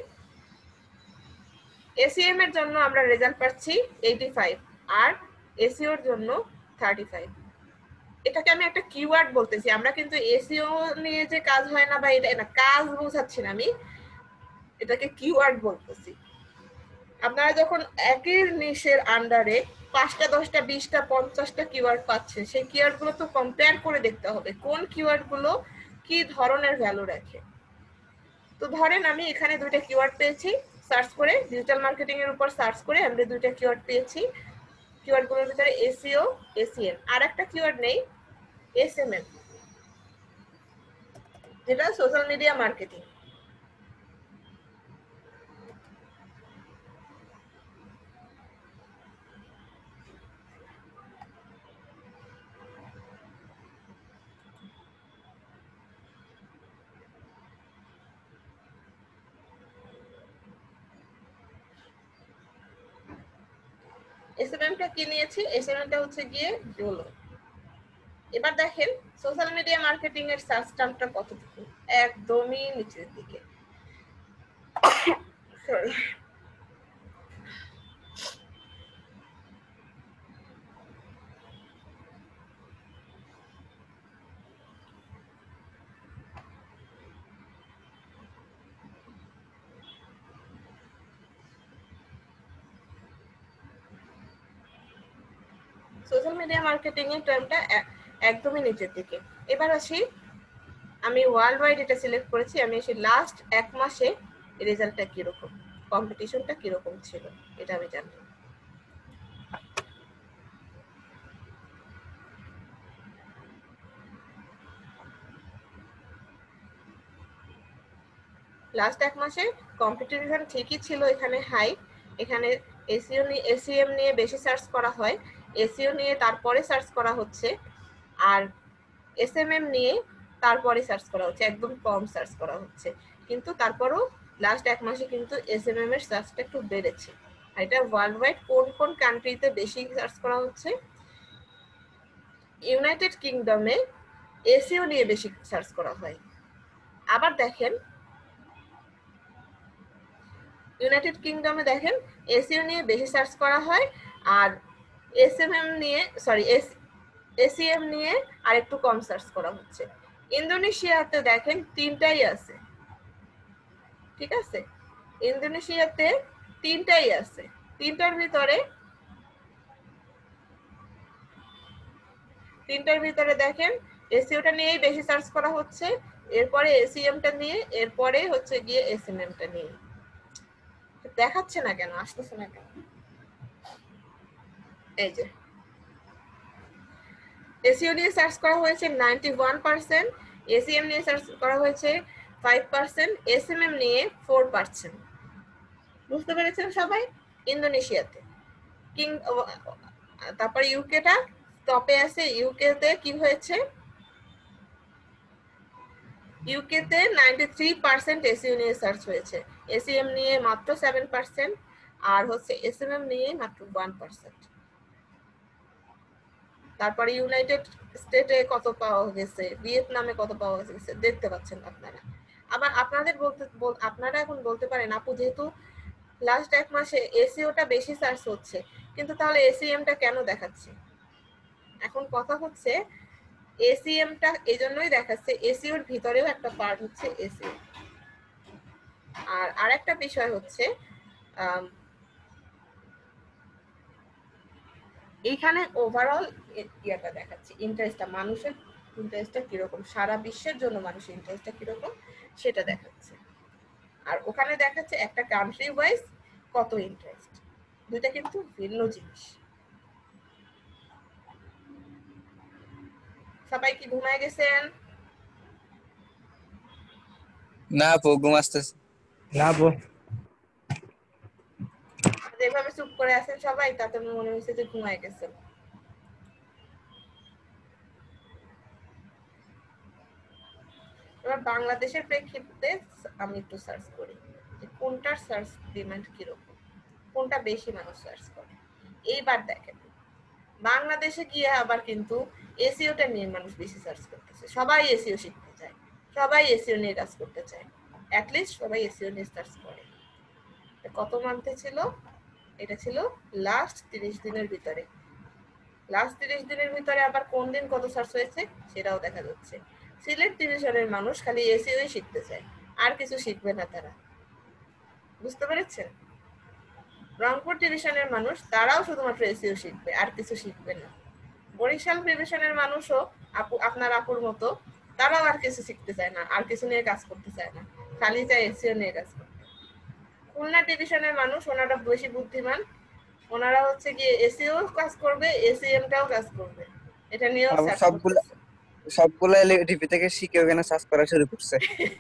এসইএম এর জন্য আমরা রেজাল্ট পাচ্ছি এইটি ফাইভ, আর এসইও এর জন্য থার্টি ফাইভ। এটাকে আমি একটা কিওয়ার্ড বলতেছি, আমরা কিন্তু এসইও নিয়ে যে কাজ হয় না বা এটা না, কাজ বোঝাচ্ছি না, আমি এটাকে কিওয়ার্ড বলতেছি। আপনারা যখন একই নিশের আন্ডারে পাঁচটা, দশটা, বিশটা, পঞ্চাশটা কিওয়ার্ড পাচ্ছেন, সেই কিওয়ার্ড গুলো তো কম্পেয়ার করে দেখতে হবে কোন কিওয়ার্ড গুলো কি ধরনের ভ্যালু রাখে। তো ধরেন আমি এখানে দুইটা কিওয়ার্ড পেয়েছি, সার্চ করে ডিজিটাল মার্কেটিং এর উপর সার্চ করে আমরা দুইটা কিওয়ার্ড পেয়েছি। কিওয়ার্ড গুলোর ভিতরে এসইও, এসইএম, আর একটা কিওয়ার্ড নেই এসএমএম, যেটা সোশ্যাল মিডিয়া মার্কেটিং। এসএমএম টা কি নিয়েছি, এসএমএম টা হচ্ছে গিয়ে ডোলো। এবার দেখেন সোশ্যাল মিডিয়া মার্কেটিং এর সার্চ টার্মটা কতটুকু, একদমই নিচের দিকে। সরি সোশ্যাল মিডিয়া মার্কেটিং এর টার্মটা একদমই নিচের দিকে। এবার আসি, আমি ওয়ার্ল্ড ওয়াইড এটা সিলেক্ট করেছি, আমি এসে লাস্ট এক মাসে রেজাল্টটা কিরকম, কম্পিটিশনটা কিরকম ছিল এটা আমি জানবো। লাস্ট এক মাসে কম্পিটিশন ঠিকই ছিল, এখানে হাই, এখানে এসইও নিয়ে এসইএম নিয়ে বেশি সার্চ করা হয়, এসইও নিয়ে তারপরে সার্চ করা হচ্ছে, আর এসএমএম নিয়ে তারপরে সার্চ করা হচ্ছে, একদম কম সার্চ করা হচ্ছে। কিন্তু তারপরও লাস্ট এক মাসে কিন্তু এসএমএম এর সার্চটা একটু বেড়েছে। আর এটা ওয়ার্ল্ড ওয়াইড কোন কোন কান্ট্রিতে বেশি সার্চ করা হচ্ছে, ইউনাইটেড কিংডমে এসইও নিয়ে বেশি সার্চ করা হয়। আবার দেখেন ইউনাইটেড কিংডমে দেখেন এসইও নিয়ে বেশি সার্চ করা হয়, আর এসএমএম নিয়ে সরি এস এসইএম নিয়ে আর একটু কম সার্চ করা হচ্ছে। ইন্দোনেশিয়াতে দেখেন তিনটাই আছে, ঠিক আছে, ইন্দোনেশিয়াতে তিনটাই আছে, তিনটার ভিতরে তিনটার ভিতরে দেখেন এসইওটা নিয়েই বেশি সার্চ করা হচ্ছে, এরপরে এসইএমটা নিয়ে, এরপরে হচ্ছে গিয়ে এসএমএমটা নিয়ে। দেখাচ্ছে না কেন, আসতেছে না কেন, এই যে এসইও নিয়ে সার্চ করা হয়েছে নাইনটি ওয়ান পার্সেন্ট, এসইএম নিয়ে সার্চ করা হয়েছে ফাইভ পার্সেন্ট, এসএমএম নিয়ে ফোর পার্সেন্ট। বুঝতে পেরেছেন সবাই? ইন্দোনেশিয়াতে কিং, তারপর ইউকেটা টপে আছে, ইউকেতে কি হয়েছে, ইউকেতে নাইনটি থ্রি পার্সেন্ট এসইও নিয়ে সার্চ হয়েছে, এসইএম নিয়ে মাত্র সেভেন পার্সেন্ট, আর হচ্ছে এসএমএম নিয়ে মাত্র ওয়ান পার্সেন্ট। তারপরে ইউনাইটেড স্টেটে কত পাওয়া গেছে, ভিয়েতনামে কত পাওয়া গেছে দেখতে পাচ্ছেন আপনারা। আবার আপনাদের বলতে আপনারা এখন বলতে পারেন আপু যেহেতু লাস্ট এক মাসে এসইওটা বেশি সার্চ হচ্ছে, কিন্তু তাহলে এসইএমটা কেন দেখাচ্ছে? এখন কথা হচ্ছে এসইএমটা এই জন্যই দেখাচ্ছে, এসইওর ভিতরেও একটা পার্ট হচ্ছে এসইও। আর আরেকটা বিষয় হচ্ছে এইখানে ওভারঅল ইয়াটা দেখাচ্ছে, ইন্টারেস্টটা, মানুষের ইন্টারেস্টটা কিরকম, সারা বিশ্বের জন্য মানুষের ইন্টারেস্টটা কিরকম সেটা দেখাচ্ছে। আর ওখানে দেখাচ্ছে একটা কান্ট্রি ওয়াইজ কত ইন্টারেস্ট, দুইটা কিন্তু ভিন্ন জিনিস। সবাই কি ঘুমায় গেছেন? না আপু ঘুম আসতেছে না আপু, যেভাবে চুপ করে আছেন সবাই তাতে মনে হচ্ছে যে ঘুমায় গেছেন। এবার বাংলাদেশের প্রেক্ষিতে আমি একটু সার্চ করি যে কোনটার সার্চ ডিমান্ড কিরকম, কোনটা বেশি মানুষ সার্চ করে। এইবার দেখেন বাংলাদেশে গিয়ে আবার কিন্তু এসইওটা নিয়ে মানুষ বেশি সার্চ করতেছে, সবাই এসইও শিখতে চায়, সবাই এসইও নিয়ে কাজ করতে চায়, অ্যাটলিস্ট সবাই এসইও নিয়ে সার্চ করে। কত মান্থে ছিল? এটা ছিল লাস্ট তিরিশ দিনের ভিতরে। লাস্ট তিরিশ দিনের ভিতরে আবার কোন দিন কত সার্চ হয়েছে সেটাও দেখা যাচ্ছে। সিলেট ডিভিশনের মানুষ খালি এসইওই শিখতে চায়, আর কিছু শিখবে না তারা। বুঝতে পেরেছেন? রংপুর ডিভিশনের মানুষ তারাও শুধুমাত্র এসইও শিখবে, আর কিছু শিখবে না। বরিশাল ডিভিশনের মানুষও আপু আপনার আপুর মতো তারাও আর কিছু শিখতে চায় না, আর কিছু নিয়ে কাজ করতে চায় না, খালি চায় এসইও নিয়ে কাজ করতে। খুলনা ডিভিশনের মানুষ ওনারা বেশি বুদ্ধিমান, ওনারা হচ্ছে গিয়ে এসইও কাজ করবে, এসইএমটাও কাজ করবে, এটা নিয়েও সবগুলো সবগুলো টিভি থেকে শিখে ওখানে সার্চ করা শুরু করছে।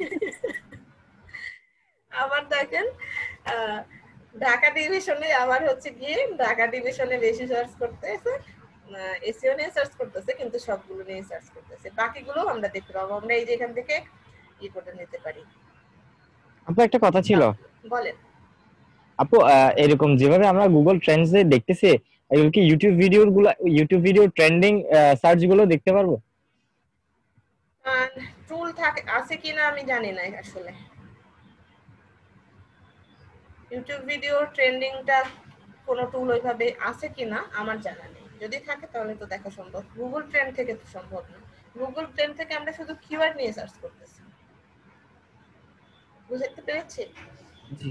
আবার দেখেন ঢাকা ডিভিশনে আবার হচ্ছে গিয়ে ঢাকা ডিভিশনে বেশি সার্চ করতেছে, এসইও নিয়ে সার্চ করতেছে, কিন্তু সবগুলো নিয়ে সার্চ করতেছে। বাকিগুলো আমরা দেখতে পাবো, আমরা এই যে এখান থেকে ই করে নিতে পারি। আপু একটা কথা ছিল, বলেন। আপু এরকম যেভাবে আমরা গুগল ট্রেন্ডস এ দেখতেছি এগুলো কি ইউটিউব ভিডিওর গুলো ইউটিউব ভিডিও ট্রেন্ডিং সার্চ গুলো দেখতে পারবো? টুল থাকে আছে কিনা আমি জানি না আসলে। ইউটিউব ভিডিও ট্রেন্ডিংটা কোনো টুল ওইভাবে আছে কিনা আমার জানা নেই। যদি থাকে তাহলে তো দেখা সম্ভব। গুগল ট্রেন্ড থেকে তো সম্ভব না। গুগল ট্রেন্ড থেকে আমরা শুধু কিওয়ার্ড নিয়ে সার্চ করতেছি। বুঝতে পেরেছি? জি।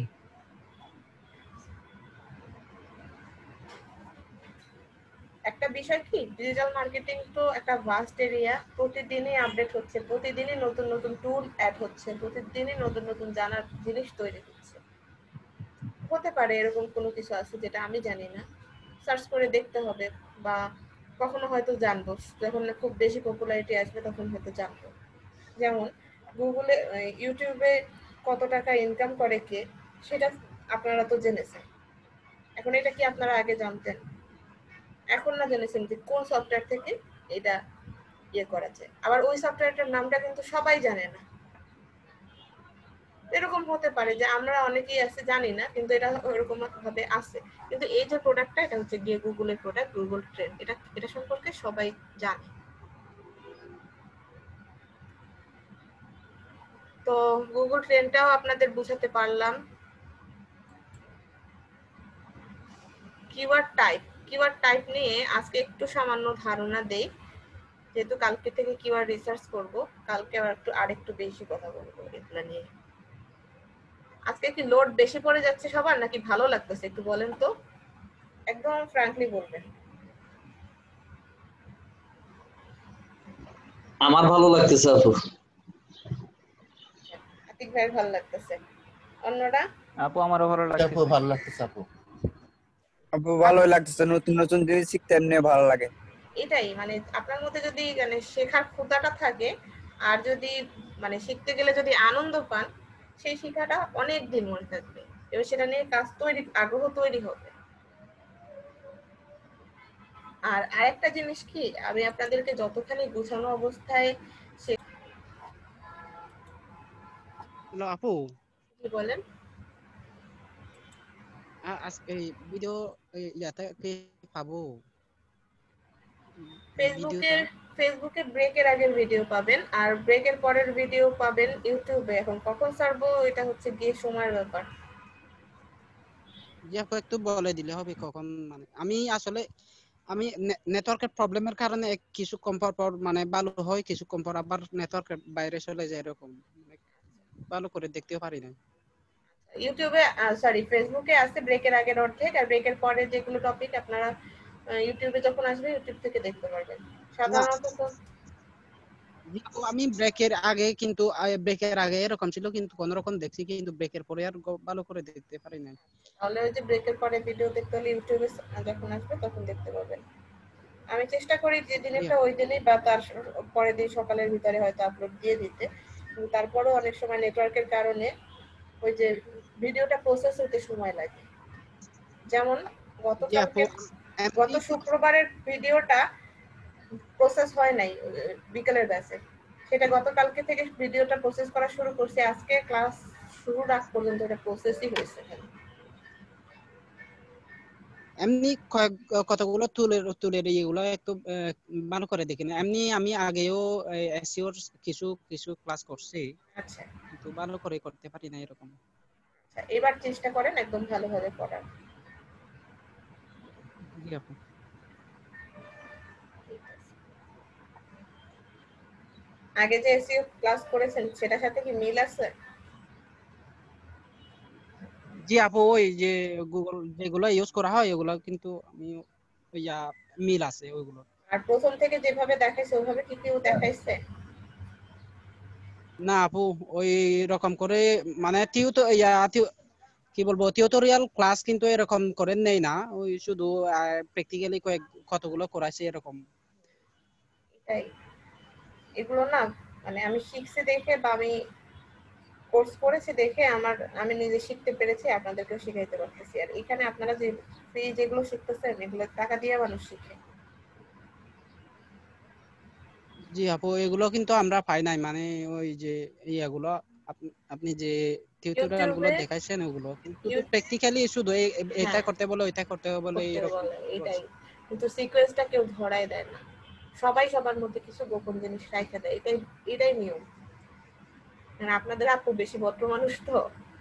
একটা বিষয় কি, ডিজিটাল মার্কেটিং তো একটা ভাস্ট এরিয়া, প্রতিদিনই আপডেট হচ্ছে, প্রতিদিনই নতুন নতুন টুল অ্যাড হচ্ছে, প্রতিদিনই নতুন নতুন জানার জিনিস তৈরি হচ্ছে। হতে পারে এরকম কোনো কিছু আছে যেটা আমি জানি না, সার্চ করে দেখতে হবে, বা কখনো হয়তো জানবো, যখন খুব বেশি পপুলারিটি আসবে তখন হয়তো জানবো। যেমন গুগলে, ইউটিউবে কত টাকা ইনকাম করে কে, সেটা আপনারা তো জেনেছেন। এখন এটা কি আপনারা আগে জানতেন? এখন না জেনেছেন যে কোন সফটওয়্যার থেকে এটা ইয়ে করা যায়। আবার ওই সফটওয়্যারটার নামটা কিন্তু সবাই জানে না। এরকম হতে পারে যে আমরা অনেকেই আছে জানি না, কিন্তু এটা এরকম ভাবে আছে। কিন্তু এই যে প্রোডাক্টটা, এটা হচ্ছে গিয়ে গুগলের প্রোডাক্ট, গুগল ট্রেন্ড, এটা এটা সম্পর্কে সবাই জানে। তো গুগল ট্রেন্ডটাও আপনাদের বুঝাতে পারলাম। কিওয়ার্ড টাইপ, কিওয়ার্ড টাইপ নিয়ে আজকে একটু সামান্য ধারণা দেই, যেহেতু কালকে থেকে কিওয়ার্ড রিসার্চ করব, কালকে আবার একটু আরেকটু বেশি কথা বলবো এগুলো নিয়ে। আজকে কি লোড বেশি পড়ে যাচ্ছে সবার, নাকি ভালো লাগতেছে একটু বলেন তো, একদম ফ্র্যাঙ্কলি বলবেন। আমার ভালো লাগতেছে আপু। আতিক ভাই ভালো লাগতেছে, অন্যরা? আপু আমারও ভালো লাগছে। আপু ভালো লাগতেছে আপু। আপু ভালোই লাগতেছে, নতুন নতুন জিনিস শিখতে এমনি ভালো লাগে। এটাই মানে আপনার মধ্যে যদি মানে শেখার ক্ষুধাটা থাকে, আর যদি মানে শিখতে গেলে যদি আনন্দ পান, সেই শিক্ষাটা অনেক দিন মনে থাকবে এবং সেটা নিয়ে কাজ তৈরি, আগ্রহ তৈরি হবে। আর আরেকটা জিনিস কি, আমি আপনাদেরকে যতখানি গোছানো অবস্থায় হ্যালো আপু, কি বলেন, আজকে ভিডিও ইয়াতে কি পাবো? ফেসবুকে ফেসবুকে ব্রেকের আগের ভিডিও পাবেন, আর ব্রেকের পরের ভিডিও পাবেন ইউটিউবে। এখন কখন ছাড়বো এটা হচ্ছে গিয়ে সময়ের ব্যাপার। জি আপু একটু বলে দিলে হবে কখন, মানে আমি আসলে আমি নেটওয়ার্কের প্রবলেমের কারণে কিছু কম পর মানে ভালো হয়, কিছু কম পর আবার নেটওয়ার্কের বাইরে চলে যায়, এরকম ভালো করে দেখতেও পারি না। ইউটিউবে সরি ফেসবুকে আছে ব্রেকের আগের অর্ধেক, আর ব্রেকের পরে যেগুলো টপিক আপনারা ইউটিউবে যখন আসবে ইউটিউব থেকে দেখতে পারবেন। সাধারণত তো আমি ব্রেকের আগে কিন্তু ব্রেকের আগে এরকম ছিল, কিন্তু কোন রকম দেখছি, কিন্তু ব্রেকের পরে আর ভালো করে দেখতে পারি না। তাহলে ওই যে ব্রেকের পরে ভিডিও দেখতে হলে ইউটিউবে যখন আসবে তখন দেখতে পাবেন। আমি চেষ্টা করি যে দিনটা ওই দিনই বা তার পরের দিন সকালের ভিতরে হয়তো আপলোড দিয়ে দিতে, কিন্তু তারপরও অনেক সময় নেটওয়ার্কের কারণে ওই যে ভিডিওটা প্রসেস হতে সময় লাগে। যেমন গতকালকে গত শুক্রবারের ভিডিওটা প্রসেস হয় নাই বিকেলের ব্যাচে, সেটা গতকালকে থেকে ভিডিওটা প্রসেস করা শুরু করছি, আজকে ক্লাস শুরুর আগ পর্যন্ত এটা প্রসেসই হয়েছে। এমনি কতগুলো টুলের টুলের এগুলো একটু ভালো করে দেখি না। এমনি আমি আগেও এসইওর কিছু কিছু ক্লাস করছি, আচ্ছা, কিন্তু ভালো করে করতে পারি না এরকম। আচ্ছা, এবার চেষ্টা করেন একদম ভালোভাবে পড়ার। জি আপু। আগে যে এসইও ক্লাস করেছেন সেটার সাথে কি মিল আছে? জি আপু, ওই যে গুগল যেগুলো ইউজ করা হয় ওগুলো কিন্তু আমি ইয়া মিল আছে ওইগুলো। আর প্রথম থেকে যেভাবে দেখাইছে ওইভাবে কি কেউ দেখাইছে? না আপু, ওই রকম করে মানে টিউটো ইয়া কি বলবো টিউটোরিয়াল ক্লাস কিন্তু এরকম করে নেই না, ওই শুধু প্র্যাকটিক্যালি কয়েক কতগুলো করাইছে এরকম। এটাই, এগুলো না মানে আমি শিখছি দেখে বা আমি কোর্স করেছি দেখে আমার আমি নিজে শিখতে পেরেছি, আপনাদেরকেও শিখাইতে পারতেছি। আর এখানে আপনারা যে ফ্রি যেগুলো শিখতেছেন এগুলো টাকা দিয়ে মানুষ শিখে। জি আপু, এগুলো কিন্তু আমরা পাই নাই, মানে ওই যে ইয়াগুলো আপনি আপনি যে টিউটোরিয়াল গুলো ইউটিউবে দেখাইছেন ওগুলো কিন্তু ইউ- প্র্যাকটিক্যালি শুধু এই- এই- এটা হ্যাঁ করতে বলে ওইটা করতে বলে করতে এরকম বলে কিছু এটাই, আছে। কিন্তু সিকোয়েন্সটা কেউ ধরাই দেয় না, সবাই সবার মধ্যে কিছু গোপন জিনিস রাখা দেয়, এটাই এটাই নিয়ম। মানে আপনাদের আপু বেশি ভদ্র মানুষ তো,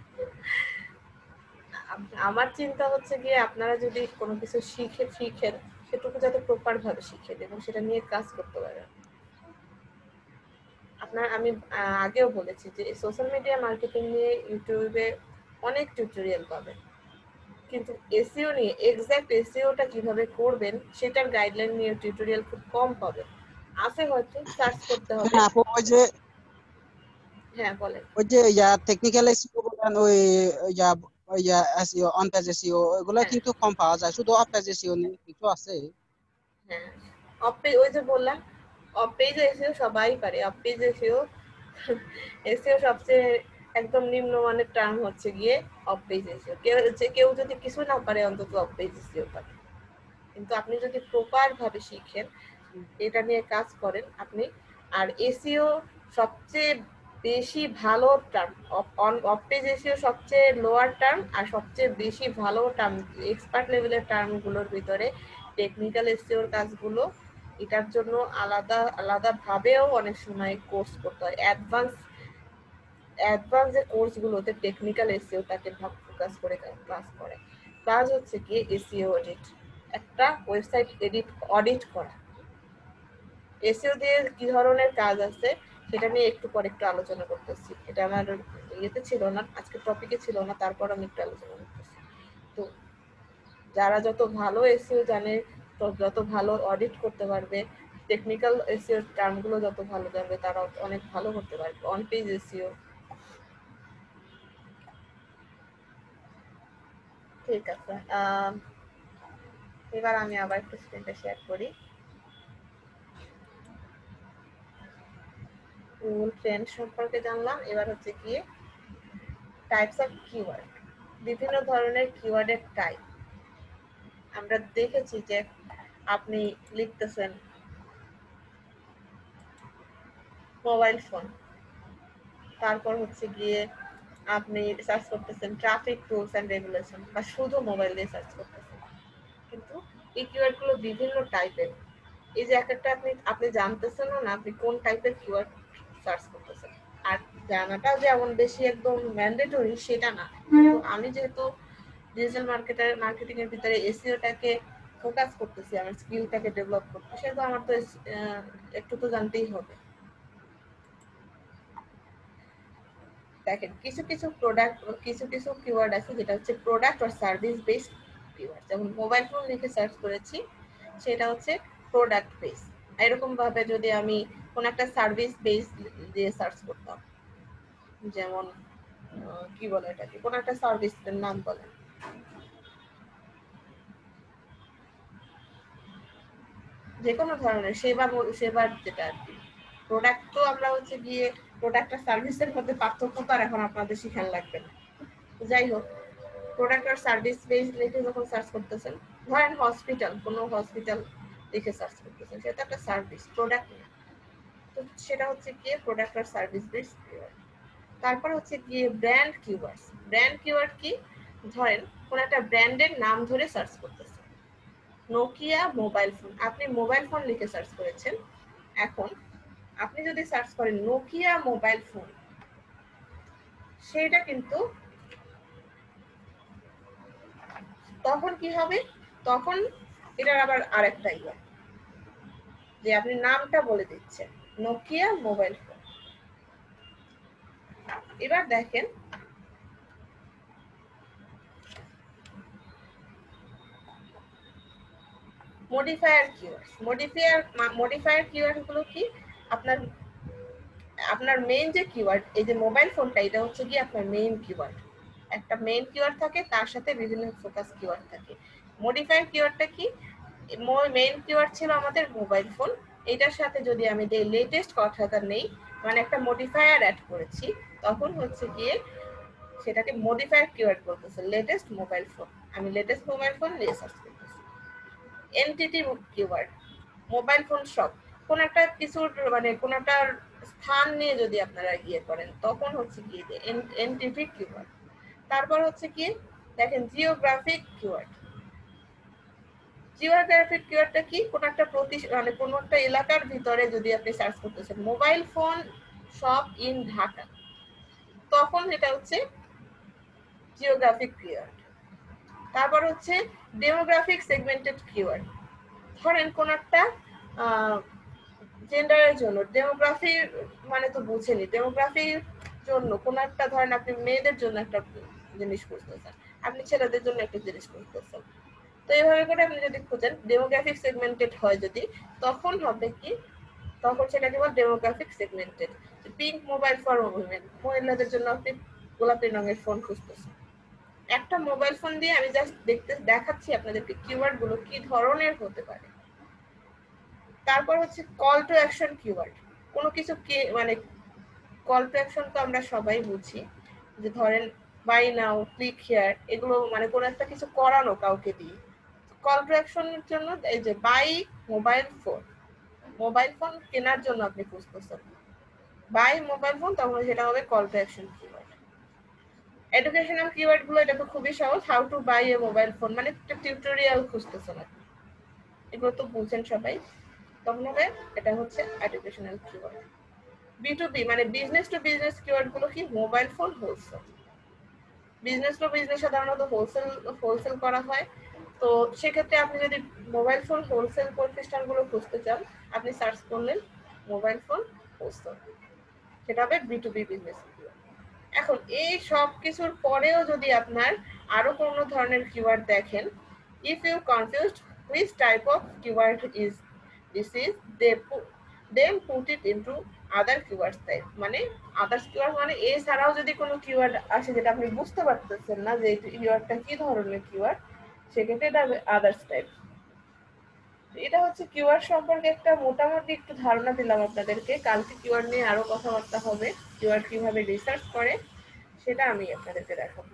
আম- আমার চিন্তা হচ্ছে গিয়ে আপনারা যদি কোনো কিছু শিখে শিখেন সেটুকু যাতে প্রপার ভাবে শিখেন এবং সেটা নিয়ে কাজ করতে পারেন। আপনার আমি আহ, আগেও বলেছি যে সোশ্যাল মিডিয়া মার্কেটিং নিয়ে ইউটিউবে অনেক টিউটোরিয়াল পাবেন, কিন্তু এসইও নিয়ে এক্সাক্ট এসইওটা কিভাবে করবেন সেটার গাইডলাইন নিয়ে টিউটোরিয়াল খুব কম পাবেন। আছে হয়তো সার্চ করতে হবে। হ্যাঁ আপু ওই যে হ্যাঁ বলেন। ওই যে ইয়া টেকনিক্যাল এসইও বলেন ওই yeah yeah SEO on page SEO এগুলো হ্যাঁ কিন্তু কম পাওয়া যায়, শুধু অফ পেজ এসইও নিয়ে কিছু আছে। হ্যাঁ অফ পেজ, ওই যে বললাম অফ পেজ এসিও সবাই পারে, অফ পেজ এসিও এসিও সবচেয়ে একদম নিম্নমানের টার্ম হচ্ছে গিয়ে অফ পেজ এসিও। কেউ যে কেউ যদি কিছু না পারে অন্তত অফ পেজ এসিও পারে, কিন্তু আপনি যদি প্রপার ভাবে শিখেন এটা নিয়ে কাজ করেন আপনি। আর এসিও সবচেয়ে বেশি ভালো টার্ম, অফ পেজ এসিও সবচেয়ে লোয়ার টার্ম, আর সবচেয়ে বেশি ভালো টার্ম এক্সপার্ট লেভেলের টার্মগুলোর ভিতরে টেকনিক্যাল এসইওর কাজগুলো, এটার জন্য আলাদা আলাদা ভাবেও অনেক সময় কোর্স করতে হয়। অ্যাডভান্স অ্যাডভান্স যে কোর্সগুলোতে টেকনিক্যাল এসইওটাকে ফোকাস করে ক্লাস করে। কাজ হচ্ছে কি এসইও অডিট, একটা ওয়েবসাইট এডিট অডিট করা। এসইও দিয়ে কি ধরনের কাজ আছে সেটা নিয়ে একটু পরে একটু আলোচনা করতেছি, এটা আমার ইয়েতে ছিল না, আজকে টপিকে ছিল না, তারপর আমি একটু আলোচনা করতেছি। তো যারা যত ভালো এসইও জানে, তো যত ভালো অডিট করতে পারবে, টেকনিক্যাল এসইও টার্মগুলো যত ভালো জানবে তারা অনেক ভালো করতে পারবে অন পেজ এসইও। ঠিক আছে, আহ, এবার আমি আবার একটু স্ক্রিনটা শেয়ার করি। গুগল ট্রেন্ড সম্পর্কে জানলাম, এবার হচ্ছে গিয়ে টাইপস অফ কিওয়ার্ড, বিভিন্ন ধরনের কিওয়ার্ডের টাইপ। আমরা দেখেছি যে আপনি লিখতেছেন মোবাইল ফোন, তারপর হচ্ছে গিয়ে আপনি সার্চ করতেছেন ট্রাফিক রুলস এন্ড রেগুলেশন, বা শুধু মোবাইল দিয়ে সার্চ করতেছেন, কিন্তু এই কিওয়ার্ড গুলো বিভিন্ন টাইপের। এই যে একটা আপনি আপনি জানতেছেন না আপনি কোন টাইপের কিওয়ার্ড সার্চ করতেছেন, আর জানাটা যে এমন বেশি একদম ম্যান্ডেটরি সেটা না। তো আমি যেহেতু ডিজিটাল মার্কেটার মার্কেটিং এর ভিতরে এসইওটাকে ফোকাস করতেছি, আমার স্কিলটাকে ডেভেলপ করতে, সেহেতু আমার তো একটু তো জানতেই হবে। দেখেন কিছু কিছু প্রোডাক্ট, কিছু কিছু কিওয়ার্ড আছে যেটা হচ্ছে প্রোডাক্ট আর সার্ভিস বেসড কিওয়ার্ড। যেমন মোবাইল ফোন লিখে সার্চ করেছি সেটা হচ্ছে প্রোডাক্ট বেস। এরকম ভাবে যদি আমি কোন একটা সার্ভিস বেস দিয়ে সার্চ করতাম, যেমন কি বলে এটাকে, কোন একটা সার্ভিসের নাম বলেন, যে কোনো ধরনের সেবা, সেবার যেটা আর কি। প্রোডাক্ট তো আমরা হচ্ছে গিয়ে প্রোডাক্ট আর সার্ভিসের মধ্যে পার্থক্য তো আর এখন আপনাদের শিখান লাগবে না। যাই হোক, প্রোডাক্ট আর সার্ভিস বেস লিখে যখন সার্চ করতেছেন, ধরেন হসপিটাল, কোনো হসপিটাল লিখে সার্চ করতেছেন, সেটা একটা সার্ভিস, প্রোডাক্ট না। তো সেটা হচ্ছে গিয়ে প্রোডাক্ট আর সার্ভিস বেস কিওয়ার্ড। তারপর হচ্ছে গিয়ে ব্র্যান্ড কিওয়ার্ডস। ব্র্যান্ড কিওয়ার্ড কি, ধরেন কোন একটা ব্র্যান্ডের নাম ধরে সার্চ করতেছেন, নোকিয়া মোবাইল ফোন, আপনি মোবাইল ফোন লিখে সার্চ করেছেন, এখন আপনি যদি সার্চ করেন নোকিয়া মোবাইল ফোন, সেটা কিন্তু তখন কি হবে, তখন এটার আবার আরেকটা ইয়ে যে আপনি নামটা বলে দিচ্ছেন নোকিয়া মোবাইল ফোন। এবার দেখেন modifier keywords. Modifier modifier keyword গুলো কি, আপনার আপনার মেইন যে কিওয়ার্ড, এই যে মোবাইল ফোনটা, এটা হচ্ছে কি আপনার মেইন কিওয়ার্ড। একটা মেইন কিওয়ার্ড থাকে, তার সাথে বিভিন্ন ফোকাস কিওয়ার্ড থাকে। মডিফায়ার কিওয়ার্ডটা কি, মেইন কিওয়ার্ড ছিল আমাদের মোবাইল ফোন, এটার সাথে যদি আমি যে লেটেস্ট কথাটা নেই, মানে একটা মডিফায়ার অ্যাড করেছি, তখন হচ্ছে গিয়ে সেটাকে মডিফায়ার কিওয়ার্ড বলতেছে, লেটেস্ট মোবাইল ফোন। আমি লেটেস্ট মোবাইল ফোন নিয়ে সার্চ করতেছি। Entity keyword, mobile phone shop, কোন একটা কিছুর মানে কোন একটা স্থান নিয়ে যদি আপনারা ইয়ে করেন তখন হচ্ছে কি যে এনটিভি কিওয়ার্ড। তারপর হচ্ছে কি দেখেন জিওগ্রাফিক কিওয়ার্ড। জিওগ্রাফিক কিওয়ার্ডটা কি কোন একটা প্রতি মানে কোন একটা এলাকার ভিতরে যদি আপনি সার্চ করতেছেন mobile phone shop in Dhaka তখন এটা হচ্ছে জিওগ্রাফিক কিওয়ার্ড। তারপর হচ্ছে ডেমোগ্রাফিক সেগমেন্টেড কিওয়ার্ড। ধরেন কোন একটা জেন্ডারের জন্য ডেমোগ্রাফি মানে তো বুঝেনি, ডেমোগ্রাফির জন্য কোন একটা ধরেন আপনি মেয়েদের জন্য একটা জিনিস খুঁজতেছেন, আপনি ছেলেদের জন্য একটা জিনিস খুঁজতেছেন, তো এইভাবে করে আপনি যদি খুঁজেন ডেমোগ্রাফিক সেগমেন্টেড হয় যদি তখন হবে কি তখন সেটাকে বল demographic segmented. Pink mobile for women, মহিলাদের জন্য আপনি গোলাপি রঙের ফোন খুঁজতেছেন। একটা মোবাইল ফোন দিয়ে আমি জাস্ট দেখতে দেখাচ্ছি আপনাদেরকে কিওয়ার্ড গুলো কি ধরনের হতে পারে। তারপর হচ্ছে কল টু অ্যাকশন কিওয়ার্ড। কোনো কিছু কি মানে কল টু অ্যাকশন তো আমরা সবাই বুঝি যে ধরেন বাই নাও, ক্লিক হিয়ার, এগুলো মানে কোনো একটা কিছু করানো কাউকে দিয়ে। কল টু অ্যাকশনের জন্য এই যে buy mobile phone, mobile phone কেনার জন্য আপনি খুঁজতেছেন বাই মোবাইল ফোন, তখন সেটা হবে call to action keyword. Educational keyword গুলো এটা তো খুবই সহজ, how to buy a mobile phone মানে একটা টিউটোরিয়াল খুঁজতেছেন আপনি, এগুলো তো বুঝছেন সবাই, তখন হবে এটা হচ্ছে educational keyword. B to B মানে বিজনেস টু বিজনেস কিওয়ার্ড গুলো কি mobile phone wholesale. Business to business সাধারণত হোলসেল হোলসেল করা হয়, তো সেক্ষেত্রে আপনি যদি মোবাইল ফোন হোলসেল প্রতিষ্ঠানগুলো খুঁজতে চান আপনি সার্চ করলেন মোবাইল ফোন হোলসেল, সেটা হবে বি টু বি বিজনেস। এখন এই সব কিছুর পরেও যদি আপনার আরো কোনো ধরনের কিওয়ার্ড দেখেন, if you confused which type of keyword is this is they put then put it into other keywords type, মানে আদার্স কিওয়ার্ড মানে এই ছাড়াও যদি কোনো কিওয়ার্ড আসে যেটা আপনি বুঝতে পারতেছেন না যে এই কিওয়ার্ডটা কি ধরনের কিওয়ার্ড, সেক্ষেত্রে এটা আদার্স টাইপ। এটা হচ্ছে কিওয়ার্ড সম্পর্কে একটা মোটামুটি একটু ধারণা দিলাম আপনাদেরকে। কালকে কিওয়ার্ড নিয়ে আরো কথাবার্তা হবে, কিওয়ার্ড কিভাবে রিসার্চ করে সেটা আমি আপনাদেরকে দেখাবো।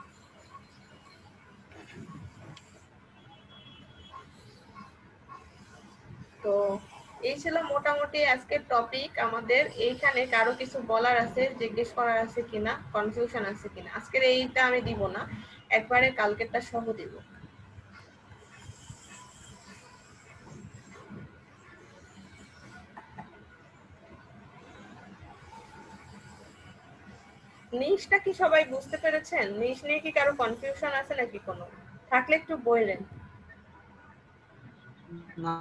তো এই ছিল মোটামুটি আজকের টপিক আমাদের। এইখানে কারো কিছু বলার আছে, জিজ্ঞেস করার আছে কিনা, কনফিউশন আছে কিনা? আজকের এইটা আমি দিব না, একবারে কালকেরটা সহ দিব। নিশটা কি সবাই বুঝতে পেরেছেন? নিশ নিয়ে কি কারো কনফিউশন আছে নাকি কোনো? থাকলে একটু বললেন। না,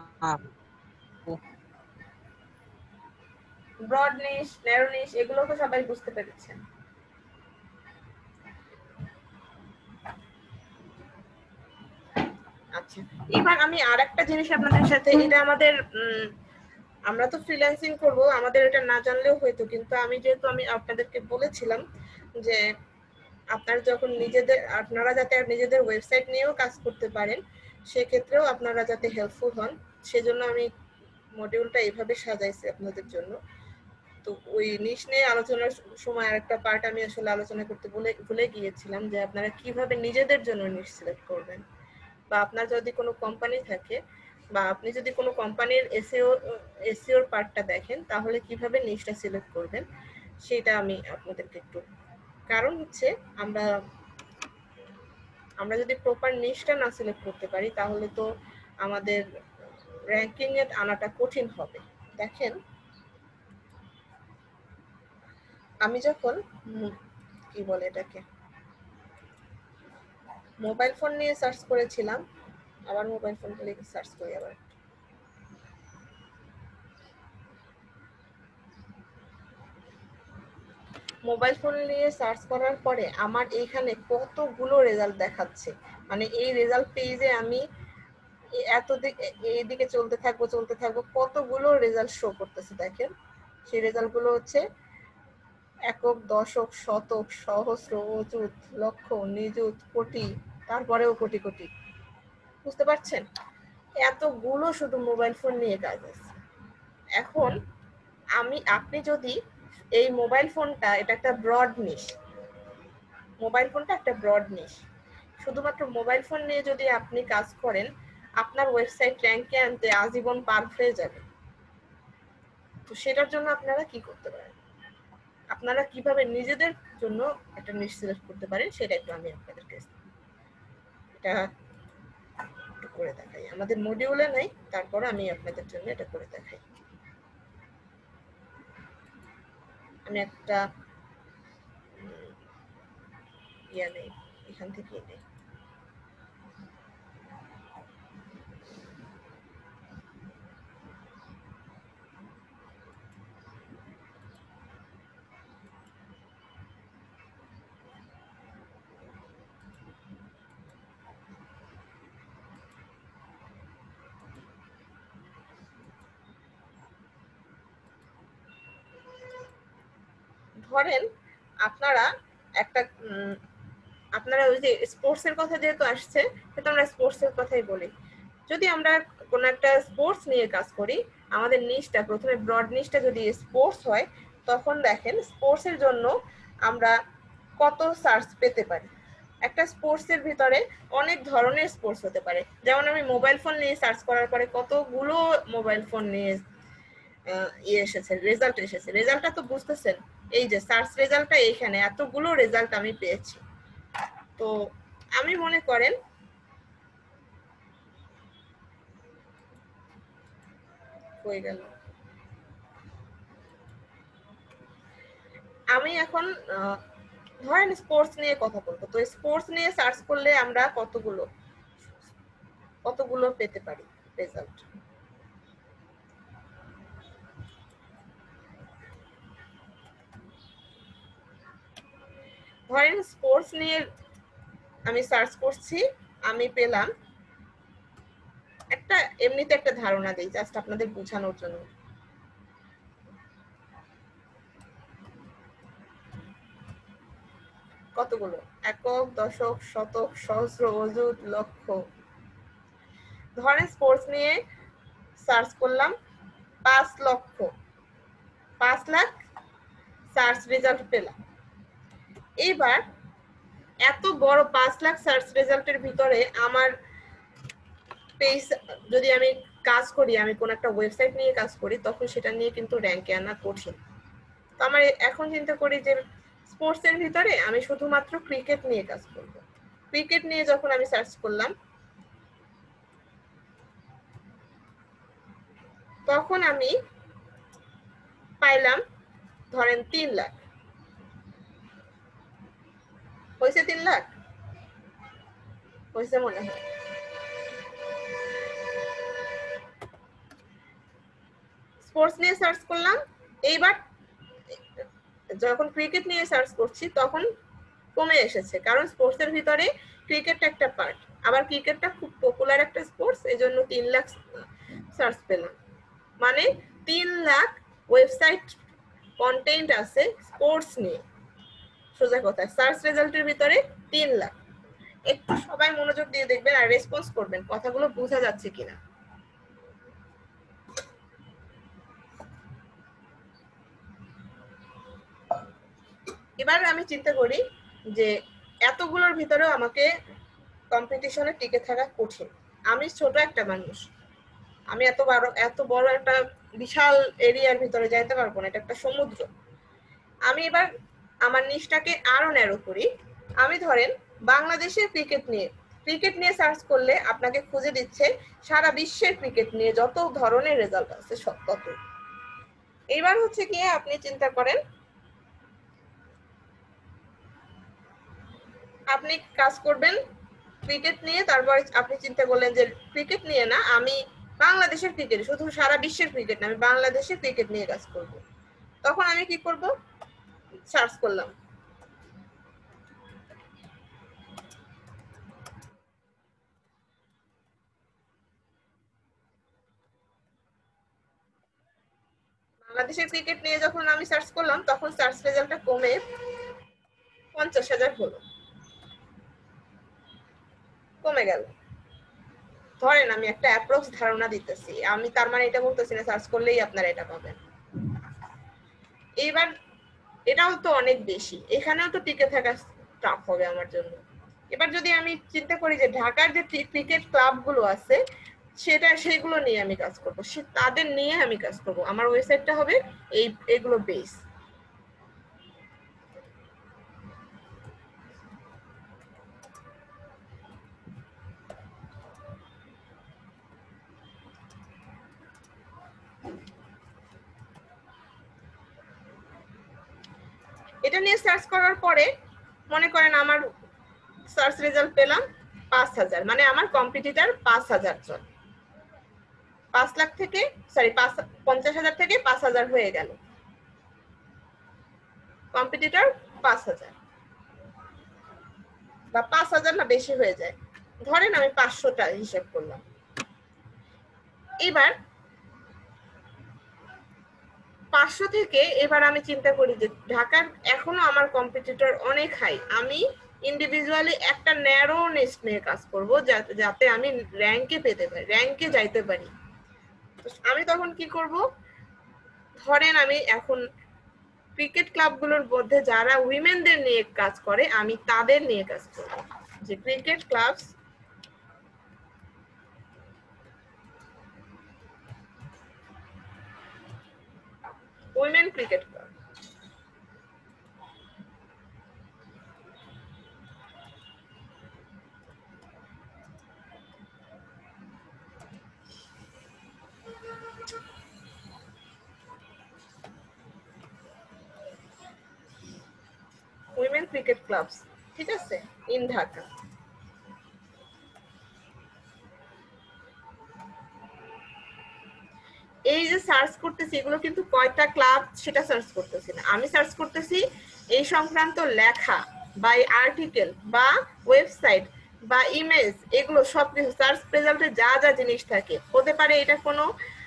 ব্রড নিশ, ন্যারো নিশ এগুলো তো সবাই বুঝতে পেরেছেন। আচ্ছা, এবার আমি আরেকটা জিনিস আপনাদের সাথে, এটা আমাদের আমরা তো ফ্রিল্যান্সিং করব, আমাদের এটা না জানলেও হয়তো, কিন্তু আমি যেহেতু আমি আপনাদেরকে বলেছিলাম যে আপনারা যখন নিজেদের আপনারা যাতে নিজেদের ওয়েবসাইট নিয়েও কাজ করতে পারেন, সেক্ষেত্রেও আপনারা যাতে হেল্পফুল হন, সেজন্য আমি মডিউলটা এইভাবে সাজাইছি আপনাদের জন্য। তো ওই নিশ নিয়ে আলোচনার সময় আরেকটা পার্ট আমি আসলে আলোচনা করতে বলে ভুলে গিয়েছিলাম যে আপনারা কিভাবে নিজেদের জন্য নিশ সিলেক্ট করবেন, বা আপনার যদি কোনো কোম্পানি থাকে বা আপনি যদি কোনো কোম্পানির এসইও এসইওর পার্টটা দেখেন তাহলে কিভাবে নিশটা সিলেক্ট করবেন সেটা আমি আপনাদেরকে একটু, কারণ হচ্ছে আমরা আমরা যদি প্রপার নিশটা না সিলেক্ট করতে পারি তাহলে তো আমাদের র্যাঙ্কিং এ আনাটা কঠিন হবে। দেখেন আমি যখন কি বলে এটাকে মোবাইল ফোন নিয়ে সার্চ করেছিলাম, আবার মোবাইল ফোনটা লিখে সার্চ করি, আবার মোবাইল ফোন নিয়ে সার্চ করার পরে আমার এইখানে কতগুলো রেজাল্ট দেখাচ্ছে, মানে এই রেজাল্ট পেজে আমি এত এইদিকে চলতে থাকবো চলতে থাকবো কতগুলো রেজাল্ট শো করতেছে। দেখেন সেই রেজাল্ট গুলো হচ্ছে একক, দশক, শতক, সহস্র, অযুত, লক্ষ, নিযুত, কোটি, তারপরেও কোটি কোটি। বুঝতে পারছেন? এতগুলো শুধু মোবাইল ফোন নিয়ে কাজ আছে। এখন আমি আপনি যদি এই মোবাইল ফোনটা, এটা একটা ব্রড নিশ, মোবাইল ফোনটা একটা ব্রড নিশ, শুধুমাত্র মোবাইল ফোন নিয়ে যদি আপনি কাজ করেন আপনার ওয়েবসাইট র্যাঙ্কে আনতে আজীবন পার হয়ে যাবে। তো সেটার জন্য আপনারা কি করতে পারেন, আপনারা কিভাবে নিজেদের জন্য একটা নিশ সিলেক্ট করতে পারেন সেটা একটু আমি আপনাদেরকে এটা একটু করে দেখাই। আমাদের মডিউলে নাই, তারপর আমি আপনাদের জন্য এটা করে দেখাই। আমি একটা ইয়া নেই, এখান থেকে নেই। ধরেন আপনারা একটা আপনারা ওই যে স্পোর্টস এর কথা যেহেতু আসছে, সেটা আমরা স্পোর্টস এর কথাই বলি। যদি আমরা কোন একটা স্পোর্টস নিয়ে কাজ করি, আমাদের নিশটা প্রথমে ব্রড নিশটা যদি স্পোর্টস হয়, তখন দেখেন স্পোর্টস এর জন্য আমরা কত সার্চ পেতে পারি। একটা স্পোর্টস এর ভিতরে অনেক ধরনের স্পোর্টস হতে পারে। যেমন আমি মোবাইল ফোন নিয়ে সার্চ করার পরে কতগুলো মোবাইল ফোন নিয়ে ইয়ে এসেছে, রেজাল্ট এসেছে। রেজাল্টটা তো বুঝতেছেন, এই যে সার্চ রেজাল্টটা এইখানে এতগুলো রেজাল্ট আমি পেয়েছি। তো আমি মনে করেন হয়ে গেল, আমি এখন ধরেন স্পোর্টস নিয়ে কথা বলবো। তো স্পোর্টস নিয়ে সার্চ করলে আমরা কতগুলো কতগুলো পেতে পারি রেজাল্ট। ধরেন স্পোর্টস নিয়ে আমি সার্চ করছি, আমি পেলাম একটা, এমনিতে একটা ধারণা দেই জাস্ট আপনাদের বোঝানোর জন্য। কতগুলো একক, দশক, শতক, সহস্র, অযুত, লক্ষ। ধরেন স্পোর্টস নিয়ে সার্চ করলাম, পাঁচ লক্ষ পাঁচ লাখ সার্চ রেজাল্ট পেলাম। এইবার এত বড় পাঁচ লাখ সার্চ রেজাল্টের ভিতরে আমার পেজ যদি আমি কাজ করি, আমি কোন একটা ওয়েবসাইট নিয়ে কাজ করি, তখন সেটা নিয়ে কিন্তু র্যাঙ্কে আনা কঠিন। তো আমার এখন চিন্তা করি যে স্পোর্টস এর ভিতরে আমি শুধুমাত্র ক্রিকেট নিয়ে কাজ করব। ক্রিকেট নিয়ে যখন আমি সার্চ করলাম, তখন আমি পাইলাম ধরেন তিন লাখ। হয়েছে তিন লাখ? হয়েছে মনে হয়। স্পোর্টস নিয়ে সার্চ করলাম, এইবার যখন ক্রিকেট নিয়ে সার্চ করছি তখন কমে এসেছে, কারণ স্পোর্টস এর ভিতরে ক্রিকেট একটা পার্ট। আবার ক্রিকেটটা খুব পপুলার একটা স্পোর্টস, এই জন্য তিন লাখ সার্চ পেলাম। মানে তিন লাখ ওয়েবসাইট কন্টেন্ট আছে স্পোর্টস নিয়ে। সোজা কথা, সার্চ রেজাল্টের ভিতরে তিন লাখ। একটু সবাই মনোযোগ দিয়ে দেখবেন আর রেসপন্স করবেন, কথাগুলো বোঝা যাচ্ছে কিনা। এবার আমি চিন্তা করি যে এতগুলোর ভিতরেও আমাকে কম্পিটিশনে টিকে থাকা কঠিন। আমি ছোট একটা মানুষ, আমি এত বড় এত বড় একটা বিশাল এরিয়ার ভিতরে যাইতে পারবো না, এটা একটা সমুদ্র। আমি এবার আমার নিশটাকে আরো ন্যারো করি। আমি ধরেন বাংলাদেশের ক্রিকেট নিয়ে ক্রিকেট নিয়ে সার্চ করলে আপনাকে খুঁজে দিচ্ছে সারা বিশ্বের ক্রিকেট নিয়ে যত ধরনের রেজাল্ট আছে সব তত। এইবার হচ্ছে কি, আপনি চিন্তা করেন আপনি কাজ করবেন ক্রিকেট নিয়ে, তারপর আপনি চিন্তা করলেন যে ক্রিকেট নিয়ে না, আমি বাংলাদেশের ক্রিকেট, শুধু সারা বিশ্বের ক্রিকেট না, আমি বাংলাদেশের ক্রিকেট নিয়ে কাজ করব। তখন আমি কি করব, সার্চ করলাম বাংলাদেশের ক্রিকেট নিয়ে যখন আমি সার্চ করলাম, তখন সার্চ রেজাল্টটা কমে পঞ্চাশ হাজার হলো, কমে গেল। ধরেন আমি একটা অ্যাপ্রক্স ধারণা দিতেছি, আমি তার মানে এটা বলতেছি না সার্চ করলেই আপনারা এটা পাবেন। এইবার এটাও তো অনেক বেশি, এখানেও তো টিকে থাকা টাফ হবে আমার জন্য। এবার যদি আমি চিন্তা করি যে ঢাকার যে ক্রিকেট ক্লাবগুলো আছে, সেটা সেগুলো নিয়ে আমি কাজ করব, সে তাদের নিয়ে আমি কাজ করব। আমার ওয়েবসাইটটা হবে এই এগুলো বেস। এটা নিয়ে সার্চ করার পরে মনে করেন আমার সার্চ রেজাল্ট পেলাম পাঁচ হাজার, মানে আমার কম্পিটিটর পাঁচ হাজার জন, পাঁচ লাখ থেকে সরি পাঁচ পঞ্চাশ হাজার থেকে পাঁচ হাজার হয়ে গেল, কম্পিটিটর পাঁচ হাজার বা পাঁচ হাজার না বেশি হয়ে যায়, ধরেন আমি পাঁচশোটা হিসাব করলাম। এবার পাঁচশো থেকে এবার আমি চিন্তা করি যে ঢাকার এখনো আমার কম্পিটিটর অনেক হাই, আমি ইন্ডিভিজুয়ালি একটা ন্যারো নিশ নিয়ে কাজ করব যাতে আমি র্যাঙ্কে পেতে পারি, র্যাঙ্কে যাইতে পারি। আমি তখন কি করব, ধরেন আমি এখন ক্রিকেট ক্লাবগুলোর মধ্যে যারা উইমেনদের নিয়ে কাজ করে আমি তাদের নিয়ে কাজ করব, যে cricket club women cricket club, women cricket clubs, ঠিক আছে, ইন ঢাকা। এই যে সার্চ করতেছি এগুলো কিন্তু কয়টা ক্লাব সেটা সার্চ করতেছি না, আমি সার্চ করতেছি এই সংক্রান্ত লেখা বা আর্টিকেল বা ওয়েবসাইট বা ইমেজ, এগুলো সবকিছু সার্চ রেজাল্টে যা যা জিনিস থাকে, হতে পারে এটা কোনো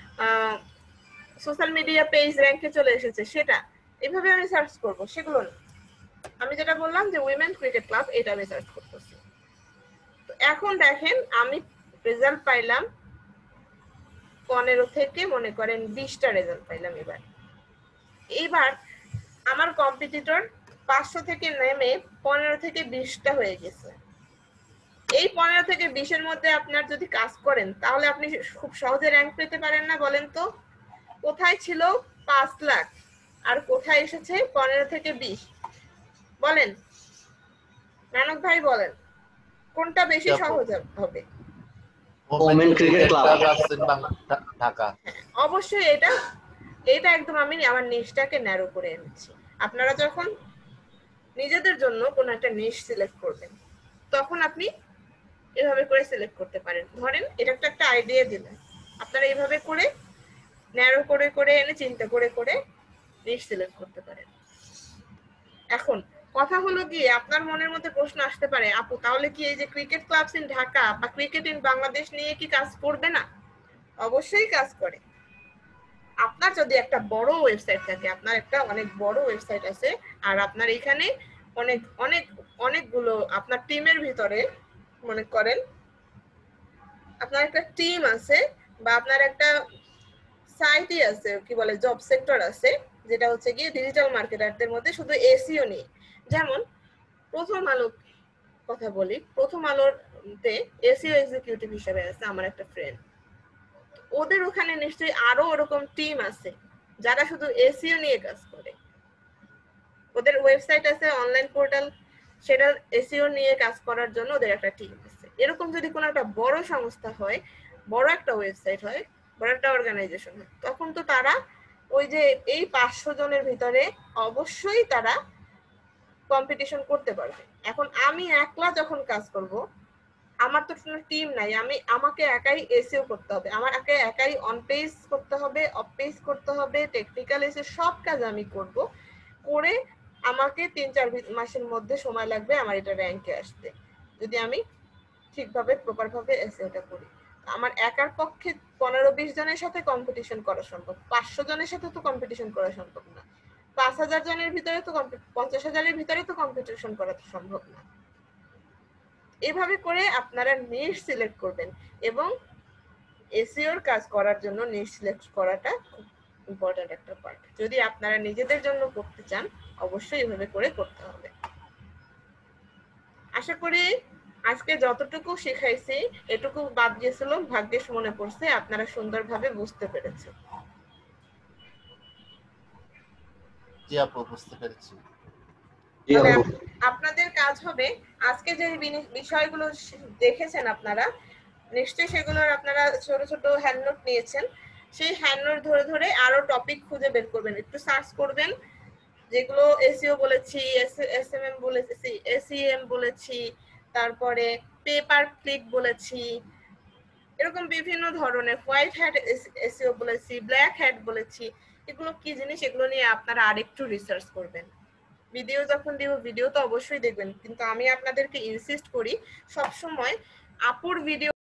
সোশ্যাল মিডিয়া পেজ র্যাঙ্কে চলে এসেছে সেটা, এইভাবে আমি সার্চ করব, সেগুলো না। আমি যেটা বললাম যে উইমেন ক্রিকেট ক্লাব, এটা আমি সার্চ করতেছি। তো এখন দেখেন আমি রেজাল্ট পাইলাম পনেরো থেকে মনে করেন বিশটা রেজাল্ট পাইলাম। এবার এইবার আমার কম্পিটিটর পাঁচশো থেকে নেমে পনেরো থেকে বিশটা হয়ে গেছে। এই পনেরো থেকে বিশের মধ্যে আপনার যদি কাজ করেন তাহলে আপনি খুব সহজে র্যাঙ্ক পেতে পারেন না? বলেন তো, কোথায় ছিল পাঁচ লাখ আর কোথায় এসেছে পনেরো থেকে বিশ? বলেন নানক ভাই, বলেন কোনটা বেশি সহজ হবে? Women cricket club Dhaka. অবশ্যই এটা এটা একদম আমি আমার নিশটাকে ন্যারো করে এনেছি। আপনারা যখন নিজেদের জন্য কোনো একটা নিশ সিলেক্ট করবেন তখন আপনি এভাবে করে সিলেক্ট করতে পারেন। ধরেন এটা একটা একটা আইডিয়া দিলেন, আপনারা এইভাবে করে ন্যারো করে করে এনে চিন্তা করে করে নিশ সিলেক্ট করতে পারেন। এখন কথা হলো গিয়ে আপনার মনের মধ্যে প্রশ্ন আসতে পারে, আপু তাহলে কি এই যে ক্রিকেট ক্লাবস ইন ঢাকা বা ক্রিকেট ইন বাংলাদেশ নিয়ে কি কাজ করবে না? অবশ্যই কাজ করে। আপনার যদি একটা বড় ওয়েবসাইট থাকে, আপনার একটা অনেক বড় ওয়েবসাইট আছে আর আপনার এখানে অনেক অনেক অনেকগুলো আপনার টিমের ভিতরে মনে করেন আপনার একটা টিম আছে বা আপনার একটা সাইটই আছে, কি বলে জব সেক্টর আছে, যেটা হচ্ছে কি ডিজিটাল মার্কেটারদের মধ্যে শুধু এসইও নিয়ে। যেমন প্রথম আলো কথা বলি, প্রথম আলোতে এসইও এক্সিকিউটিভ হিসেবে আছে আমার একটা ফ্রেন্ড। ওদের ওখানে নিশ্চয়ই আরো ওরকম টিম আছে যারা শুধু এসইও নিয়ে কাজ করে। ওদের ওয়েবসাইট আছে, অনলাইন পোর্টাল, সেটা এসইও নিয়ে কাজ করার জন্য ওদের একটা টিম আছে। এরকম যদি কোনো একটা বড় সংস্থা হয়, বড় একটা ওয়েবসাইট হয়, বড় একটা অর্গানাইজেশন হয়, তখন তো তারা ওই যে এই পাঁচশো জনের ভিতরে অবশ্যই তারা কম্পিটিশন করতে পারবে। এখন আমি একলা যখন কাজ করব, আমার তো কোনো টিম নাই, আমি আমাকে একাই এসইও করতে হবে, আমার একাই একাই অন পেজ করতে হবে, অফ পেজ করতে হবে, টেকনিক্যাল এসে সব কাজ আমি করব। করে আমাকে তিন চার মাসের মধ্যে সময় লাগবে আমার এটা র্যাঙ্কে আসতে, যদি আমি ঠিকভাবে প্রপার ভাবে এসইওটা করি। আমার একার পক্ষে পনেরো বিশ জনের সাথে কম্পিটিশন করা সম্ভব, পাঁচশো জনের সাথে তো কম্পিটিশন করা সম্ভব না, পাঁচ হাজার জনের ভিতরে তো পঞ্চাশ হাজারের ভিতরে তো কম্পিটিশন করা তো সম্ভব না। এভাবে করে আপনারা নিশ সিলেক্ট করবেন এবং এসইওর কাজ করার জন্য নিশ সিলেক্ট করাটা খুব ইম্পর্টেন্ট একটা পার্ট। যদি আপনারা নিজেদের জন্য করতে চান অবশ্যই এভাবে করে করতে হবে। আশা করি আজকে যতটুকু শেখাইছি এটুকু বাদ গিয়েছিল, ভাগ্যেশ মনে পড়ছে, আপনারা সুন্দরভাবে বুঝতে পেরেছেন। জি আপু বুঝতে পেরেছি। তাহলে আপনাদের কাজ হবে আজকে যে বিষয়গুলো দেখেছেন আপনারা নিশ্চয়ই সেগুলোর আপনারা ছোট ছোট হ্যান্ড নোট নিয়েছেন, সেই হ্যান্ড নোট ধরে ধরে আরো টপিক খুঁজে বের করবেন, একটু সার্চ করবেন যেগুলো এসইও বলেছি, এসএমএম বলেছি, এসইএম বলেছি, তারপরে পে পার ক্লিক বলেছি, এরকম বিভিন্ন ধরনের হোয়াইট হ্যাট এসইও বলেছি, ব্ল্যাক হ্যাট বলেছি, এগুলো কি জিনিস এগুলো নিয়ে আপনারা আরেকটু রিসার্চ করবেন। ভিডিও যখন দিব ভিডিও তো অবশ্যই দেখবেন, কিন্তু আমি আপনাদেরকে ইনসিস্ট করি সব সময় আপুর ভিডিও